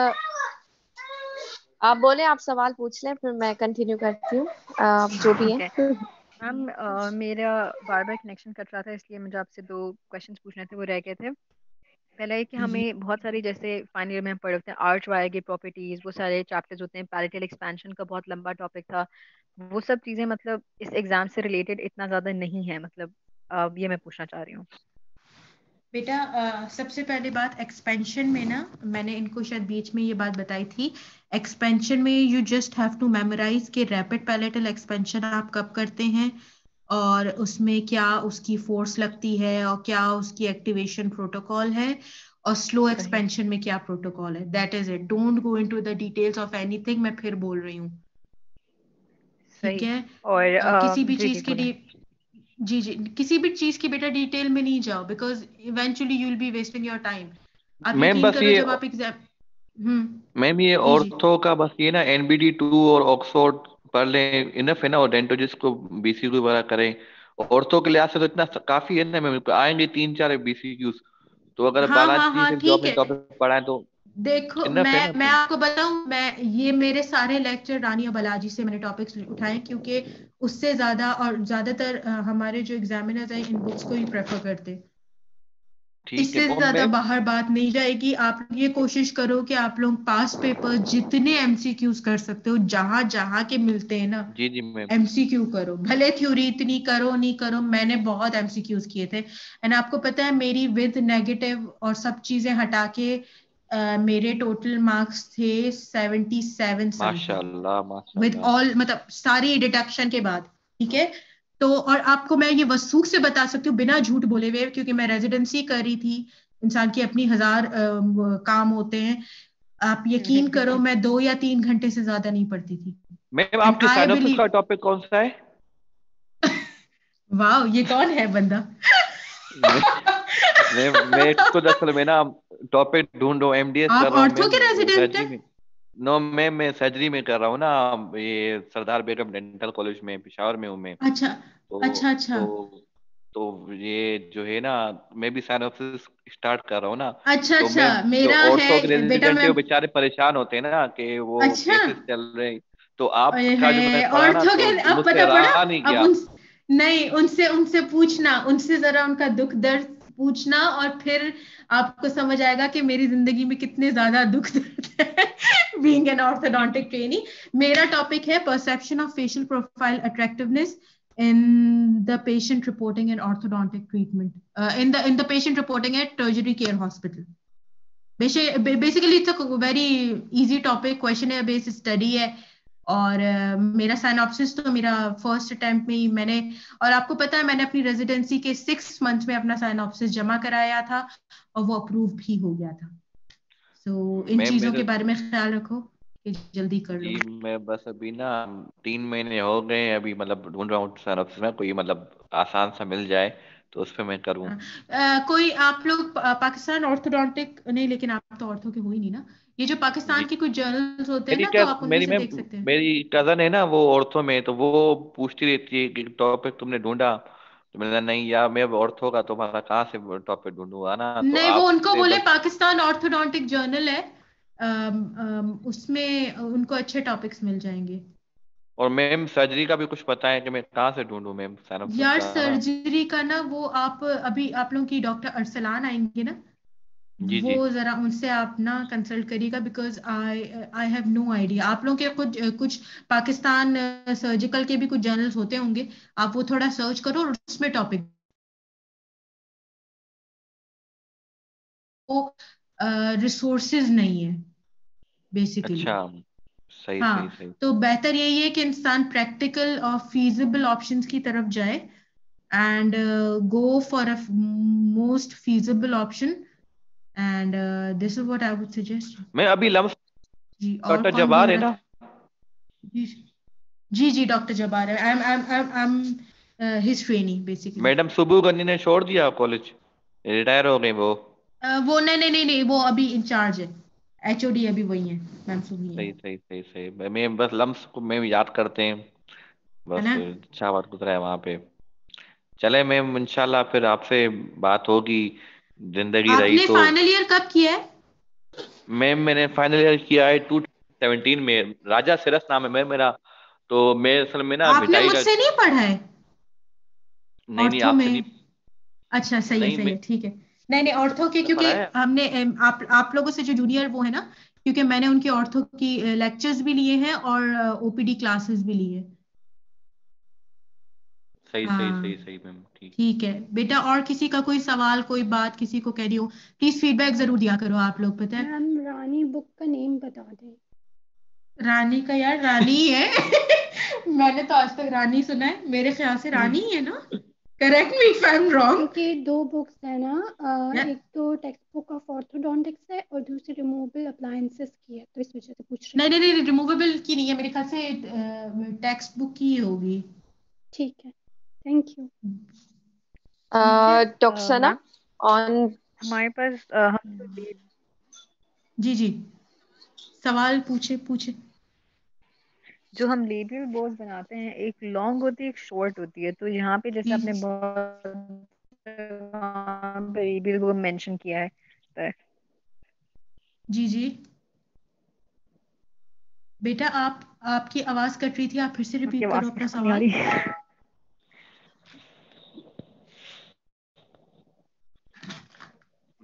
आप बोले आप सवाल पूछ लें फिर मैं कंटिन्यू करती हूँ जो भी है। मैम uh, मेरा बार बार कनेक्शन कट रहा था इसलिए मुझे आपसे दो क्वेश्चंस पूछने थे, वो रह गए थे। पहला है कि हमें बहुत सारी जैसे फाइनल ईयर में हम पढ़े होते हैं आर्च वायर की प्रॉपर्टीज, वो सारे चैप्टर्स होते हैं, पैरेटल एक्सपेंशन का बहुत लंबा टॉपिक था, वो सब चीजें मतलब इस एग्जाम से रिलेटेड इतना ज्यादा नहीं है, मतलब uh, ये मैं पूछना चाह रही हूँ। बेटा uh, सबसे पहले बात एक्सपेंशन में ना मैंने इनको शायद बीच में ये बात बताई थी, एक्सपेंशन में you just have to memorize कि रैपिड पैलेटल एक्सपेंशन आप कब करते हैं और उसमें क्या उसकी फोर्स लगती है और क्या उसकी एक्टिवेशन प्रोटोकॉल है, और स्लो एक्सपेंशन में क्या प्रोटोकॉल है। That is it, don't go into the details of anything, मैं फिर बोल रही हूँ, ठीक है। और uh, किसी भी जी, चीज जी, की जी जी किसी भी चीज की बेटा डिटेल में नहीं जाओ, because eventually you will be wasting your time. आप यकीन करो जब आप एग्जाम हम्म मैम ये ऑर्थो का बस ये ना एनबीडी टू और ऑक्सफोर्ड पढ़ लें इनफ है ना, और डेंटोलॉजिस्ट को बीसीक्यू वगैरह करें। ऑर्थो के लिहाज से तो इतना काफी है ना मैम, आएंगे तीन चार बीसीक्यूज, तो अगर हाँ, बालाजी हाँ, हाँ, से जो आपने ठीक है। टॉपिक पढ़ा है तो देखो मैं मैं आपको बताऊं, मैं ये मेरे सारे लेक्चर रानिया बालाजी से मैंने टॉपिक्स उठाए, क्योंकि उससे ज्यादा और ज्यादातर हमारे जो एग्जामिनर्स हैं इन बुक्स को ही प्रेफर करते। ठीक है इससे और ज्यादा मैम बाहर बात नहीं जाएगी। आप लोग ये कोशिश करो कि आप लोग पास पेपर जितने एमसीक्यूज कर सकते हो, जहां जहां के मिलते हैं ना, जी जी मैम एमसीक्यू करो। भले थ्योरी इतनी करो नहीं करो, मैंने बहुत एमसीक्यूज किए थे। एंड आपको पता है मेरी विद नेगेटिव और सब चीजें हटा के अ, मेरे टोटल मार्क्स थे सेवेंटी सेवन समथिंग माशाल्लाह विद माशाल्लाह ऑल, मतलब सारी डिडक्शन के बाद। ठीक है, तो और आपको मैं ये वसूख से बता सकती हूँ बिना झूठ बोले हुए, क्योंकि मैं रेजिडेंसी कर रही थी। इंसान की अपनी हजार अ, काम होते हैं। आप यकीन करो मैं दो या तीन घंटे से ज्यादा नहीं पढ़ती थी। मैम एंड आपके आई साइनोप्सिस का बिलीव, टॉपिक कौन सा है? वाह ये कौन है बंदा? मैं मैं मैं खुद असल में ना टॉपिक ढूंढ रहा हूँ, एमडीएस कर आप रहा हूँ ऑर्थो मैम, के रेजिडेंट सर्जरी हैं? में। नो मैम मैं सर्जरी में कर रहा हूँ ना, ये सरदार बेगम डेंटल कॉलेज में पेशावर में हूँ मैं। अच्छा तो अच्छा अच्छा तो तो ये जो है ना, मैं भी साइनोप्सिस स्टार्ट कर रहा हूँ ना। अच्छा तो अच्छा मैम जो मेरा ऑर्थो के है बेटा, रेजिडेंट है मैं वो बेचारे परेशान होते हैं ना कि वो अच्छा केसेस चल रहे हैं। तो अरे आपका जो मैंने है पढ़ा ना ऑर्थो तो के, अब मुझसे पता पड़ा। रहा नहीं अब गया। उन नहीं, उनसे उनसे पूछना, उनसे जरा उनका दुख दर्द पूछना, और फिर आपको समझ आएगा कि मेरी जिंदगी में कितने ज्यादा दुख दर्द है बीइंग एन ऑर्थोडोंटिक ट्रेनी। मेरा टॉपिक है perception of facial profile attractiveness in the patient reporting an orthodontic treatment uh, in the in the patient reporting at tertiary care hospital. Basically it's a very easy topic, question based study है। और uh, मेरा synopsis तो मेरा first attempt में ही मैंने, और आपको पता है मैंने अपनी रेजिडेंसी के सिक्स मंथ में अपना साइनॉप्सिस जमा कराया था और वो अप्रूव भी हो गया था। सो so, इन मैम चीजों मेरे के बारे में ख्याल रखो कि जल्दी कर लो। जी मैं बस अभी ना तीन महीने हो गए हैं, अभी मतलब ढूंढ रहा हूँ साइनॉप्सिस में कोई मतलब आसान सा मिल जाए तो उस पे मैं करूँ। uh, कोई आप लोग पा, पाकिस्तान ऑर्थोडोंटिक नहीं, लेकिन आप तो ऑर्थो के हो ही नहीं ना। ये जो पाकिस्तान जी के कुछ जर्नल्स होते हैं मेरी ना, क्या तो आप उनमें मेरी से मैम देख सकते हैं। मेरी कजन है ना वो ऑर्थो में, तो वो पूछती रहती है कि टॉपिक तुमने ढूंढा, तो मैंने कहा, नहीं यार मैं अब ऑर्थो का तुम्हारा कहाँ से टॉपिक ढूंढूंगा ना, तो नहीं, वो उनको आपसे बोले बस। पाकिस्तान ऑर्थोडोंटिक जर्नल है, अम, अम, उसमें उनको अच्छे टॉपिक्स मिल जाएंगे। और मैम सर्जरी का भी कुछ पता है कि मैं कहाँ से ढूंढूं मैम साइनोप्सिस यार का ना? सर्जरी का ना, वो आप अभी आप लोगों की डॉक्टर अरसलान आएंगे ना, जी जी वो जरा उनसे आप ना कंसल्ट करिएगा, because I I have no idea. आप लोगों के कुछ कुछ पाकिस्तान सर्जिकल के भी कुछ जर्नल्स होते होंगे, आप वो थोड़ा सर्च करो और उसमें टॉपिक वो रिसोर्सेज नहीं है बेसिकली। अच्छा सही सही हाँ, सही। तो बेहतर यही है कि इंसान प्रैक्टिकल और फीजिबल ऑप्शंस की तरफ जाए and go for a most feasible option, and this is what I would suggest. मैं अभी लम्स जी, और डॉक्टर कौन बोल जबार है रहा ना? था? जी जी जी डॉक्टर जबार है। I am I am I am his trainee basically. Madam सुबह गन्नी ने छोड़ दिया कॉलेज, रिटायर हो गई वो? वो नहीं नहीं नहीं नहीं, वो अभी इंचार्ज है, एचओडी अभी वही है, मैम सुबह है सही सही सही सही। मैं मैं बस लम्स को मैं याद करते हैं, है बस ना। अच्छा वक्त गुजरा है वहाँ पे। चले मैम इंशाल्लाह फिर आपसे बात होगी, जिंदगी रही आपने तो। फाइनल ईयर कब किया है? मैम मैंने फाइनल ईयर किया है टू सेवनटीन में, राजा सिरस नाम है मैम मेरा। तो मैं असल में ना आपने मिठाई का, मुझसे नहीं पढ़ा है नहीं नहीं ऑर्थो आपसे नहीं। में? अच्छा सही है नहीं सही मैं है, ठीक है। नहीं नहीं, ऑर्थो के, क्योंकि पढ़ा है। हमने एम, आप आप लोगों से जो जूनियर वो है ना, क्योंकि मैंने उनके ऑर्थो की लेक्चर्स भी लिए हैं और ओपीडी क्लासेस भी लिए हैं। सही सही हाँ सही सही मैम ठीक। ठीक है बेटा, और किसी का कोई सवाल कोई बात किसी को कह रही हो, प्लीज फीडबैक जरूर दिया करो आप लोग। पता है मैम रानी बुक का नेम बता दें। रानी का, यार रानी ही है मैंने तो आज तक रानी सुना है, मेरे ख्याल से रानी ही है ना। Correct me if I am wrong. क्योंकि दो बुक्स है ना, अ, यार एक तो टेक्स्ट बुक ऑफ ऑर्थोडोंटिक्स है और दूसरी रिमूवेबल अप्लायंसेस की है, तो इस वजह से पूछ रही नहीं नहीं नहीं, रिमूवेबल की नहीं है मेरे ख्याल से, टेक्स्ट बुक की होगी। हूँ। ठीक है, थैंक यू। टॉक्सना मैम ऑन। हमारे पास अ, हम जो ले- जी जी, सवाल पूछे पूछे। जो हम लेबियल बोर्ड बनाते हैं, एक लॉन्ग होती है एक शॉर्ट होती है, तो यहाँ पे जैसे आपने लेबियल बोर्ड मेंशन किया है तो जी जी बेटा, आप आपकी आवाज कट रही थी, आप फिर से आपकी रिपीट आवाज करो अपना क्यों नहीं आ सवाल। रही?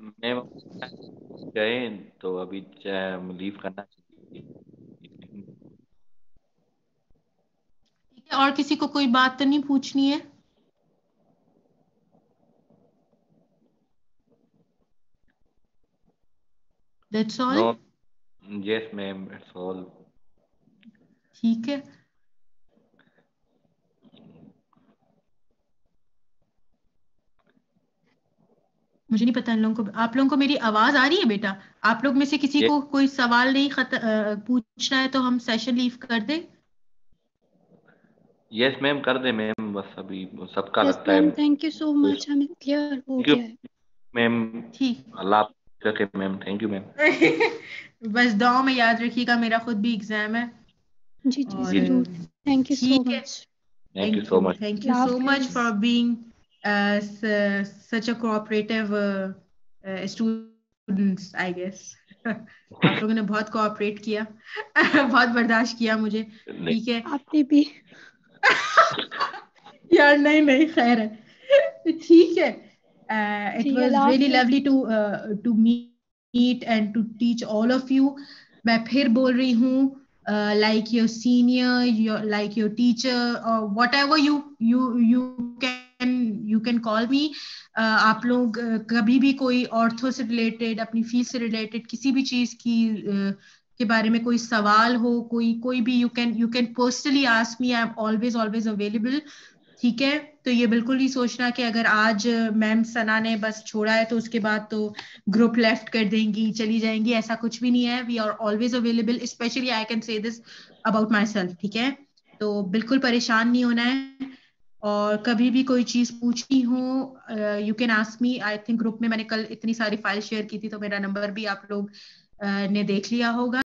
मैम गए तो अभी लीव करना चाहिए। ठीक है, और किसी को कोई बात तो नहीं पूछनी है? That's all? No yes ma'am, it's all. ठीक है, मुझे नहीं पता इन लोगों को, आप लोगों को मेरी आवाज आ रही है बेटा? आप लोग में से किसी Yes. को कोई सवाल नहीं खत, अ, पूछना है तो हम सेशन लीव कर दें? यस मैम कर दे मैम, बस अभी सबका यस लगता है। Ma'am, thank you so much, हमें क्लियर हो थैंक यू गया है। मैम, ठीक, अल्लाह आप रखे मैम, थैंक यू मैम। बस दुआ में याद रखिएगा, मेरा खुद भी एग्जाम है। जी जी और जी जरूर, थैंक यू सो ठीक है, much. Thank you thank so you much. thank you so अल्लाह much हाफिज। for being uh, s- such a cooperative uh, uh, students, I guess. आप लोगों ने बहुत कोऑपरेट किया, बहुत बर्दाश्त किया मुझे, ठीक है। आपने भी। यार नहीं नहीं, खैर है, ठीक है। इट जी वाज अल्लाह रियली हाफिज। Lovely to to meet and to teach all of you. मैं फिर बोल रही हूँ, like your senior, like your teacher, और whatever you you you can you can call me. आप लोग uh, कभी भी कोई ऑर्थो से रिलेटेड, अपनी फीस से रिलेटेड किसी भी चीज की uh, के बारे में कोई सवाल हो, कोई कोई भी, you can you can personally ask me, I am always always available, ठीक है। तो ये बिल्कुल नहीं सोचना कि अगर आज मैम सना ने बस छोड़ा है तो उसके बाद तो ग्रुप लेफ्ट कर देंगी, चली जाएंगी, ऐसा कुछ भी नहीं है। We are always available, specially I can say this about myself, ठीक है। तो बिल्कुल परेशान नहीं होना है, और कभी भी कोई चीज पूछनी हो you can ask me. I think group में मैंने कल इतनी सारी फाइल शेयर की थी, तो मेरा नंबर भी आप लोग uh, ने देख लिया होगा।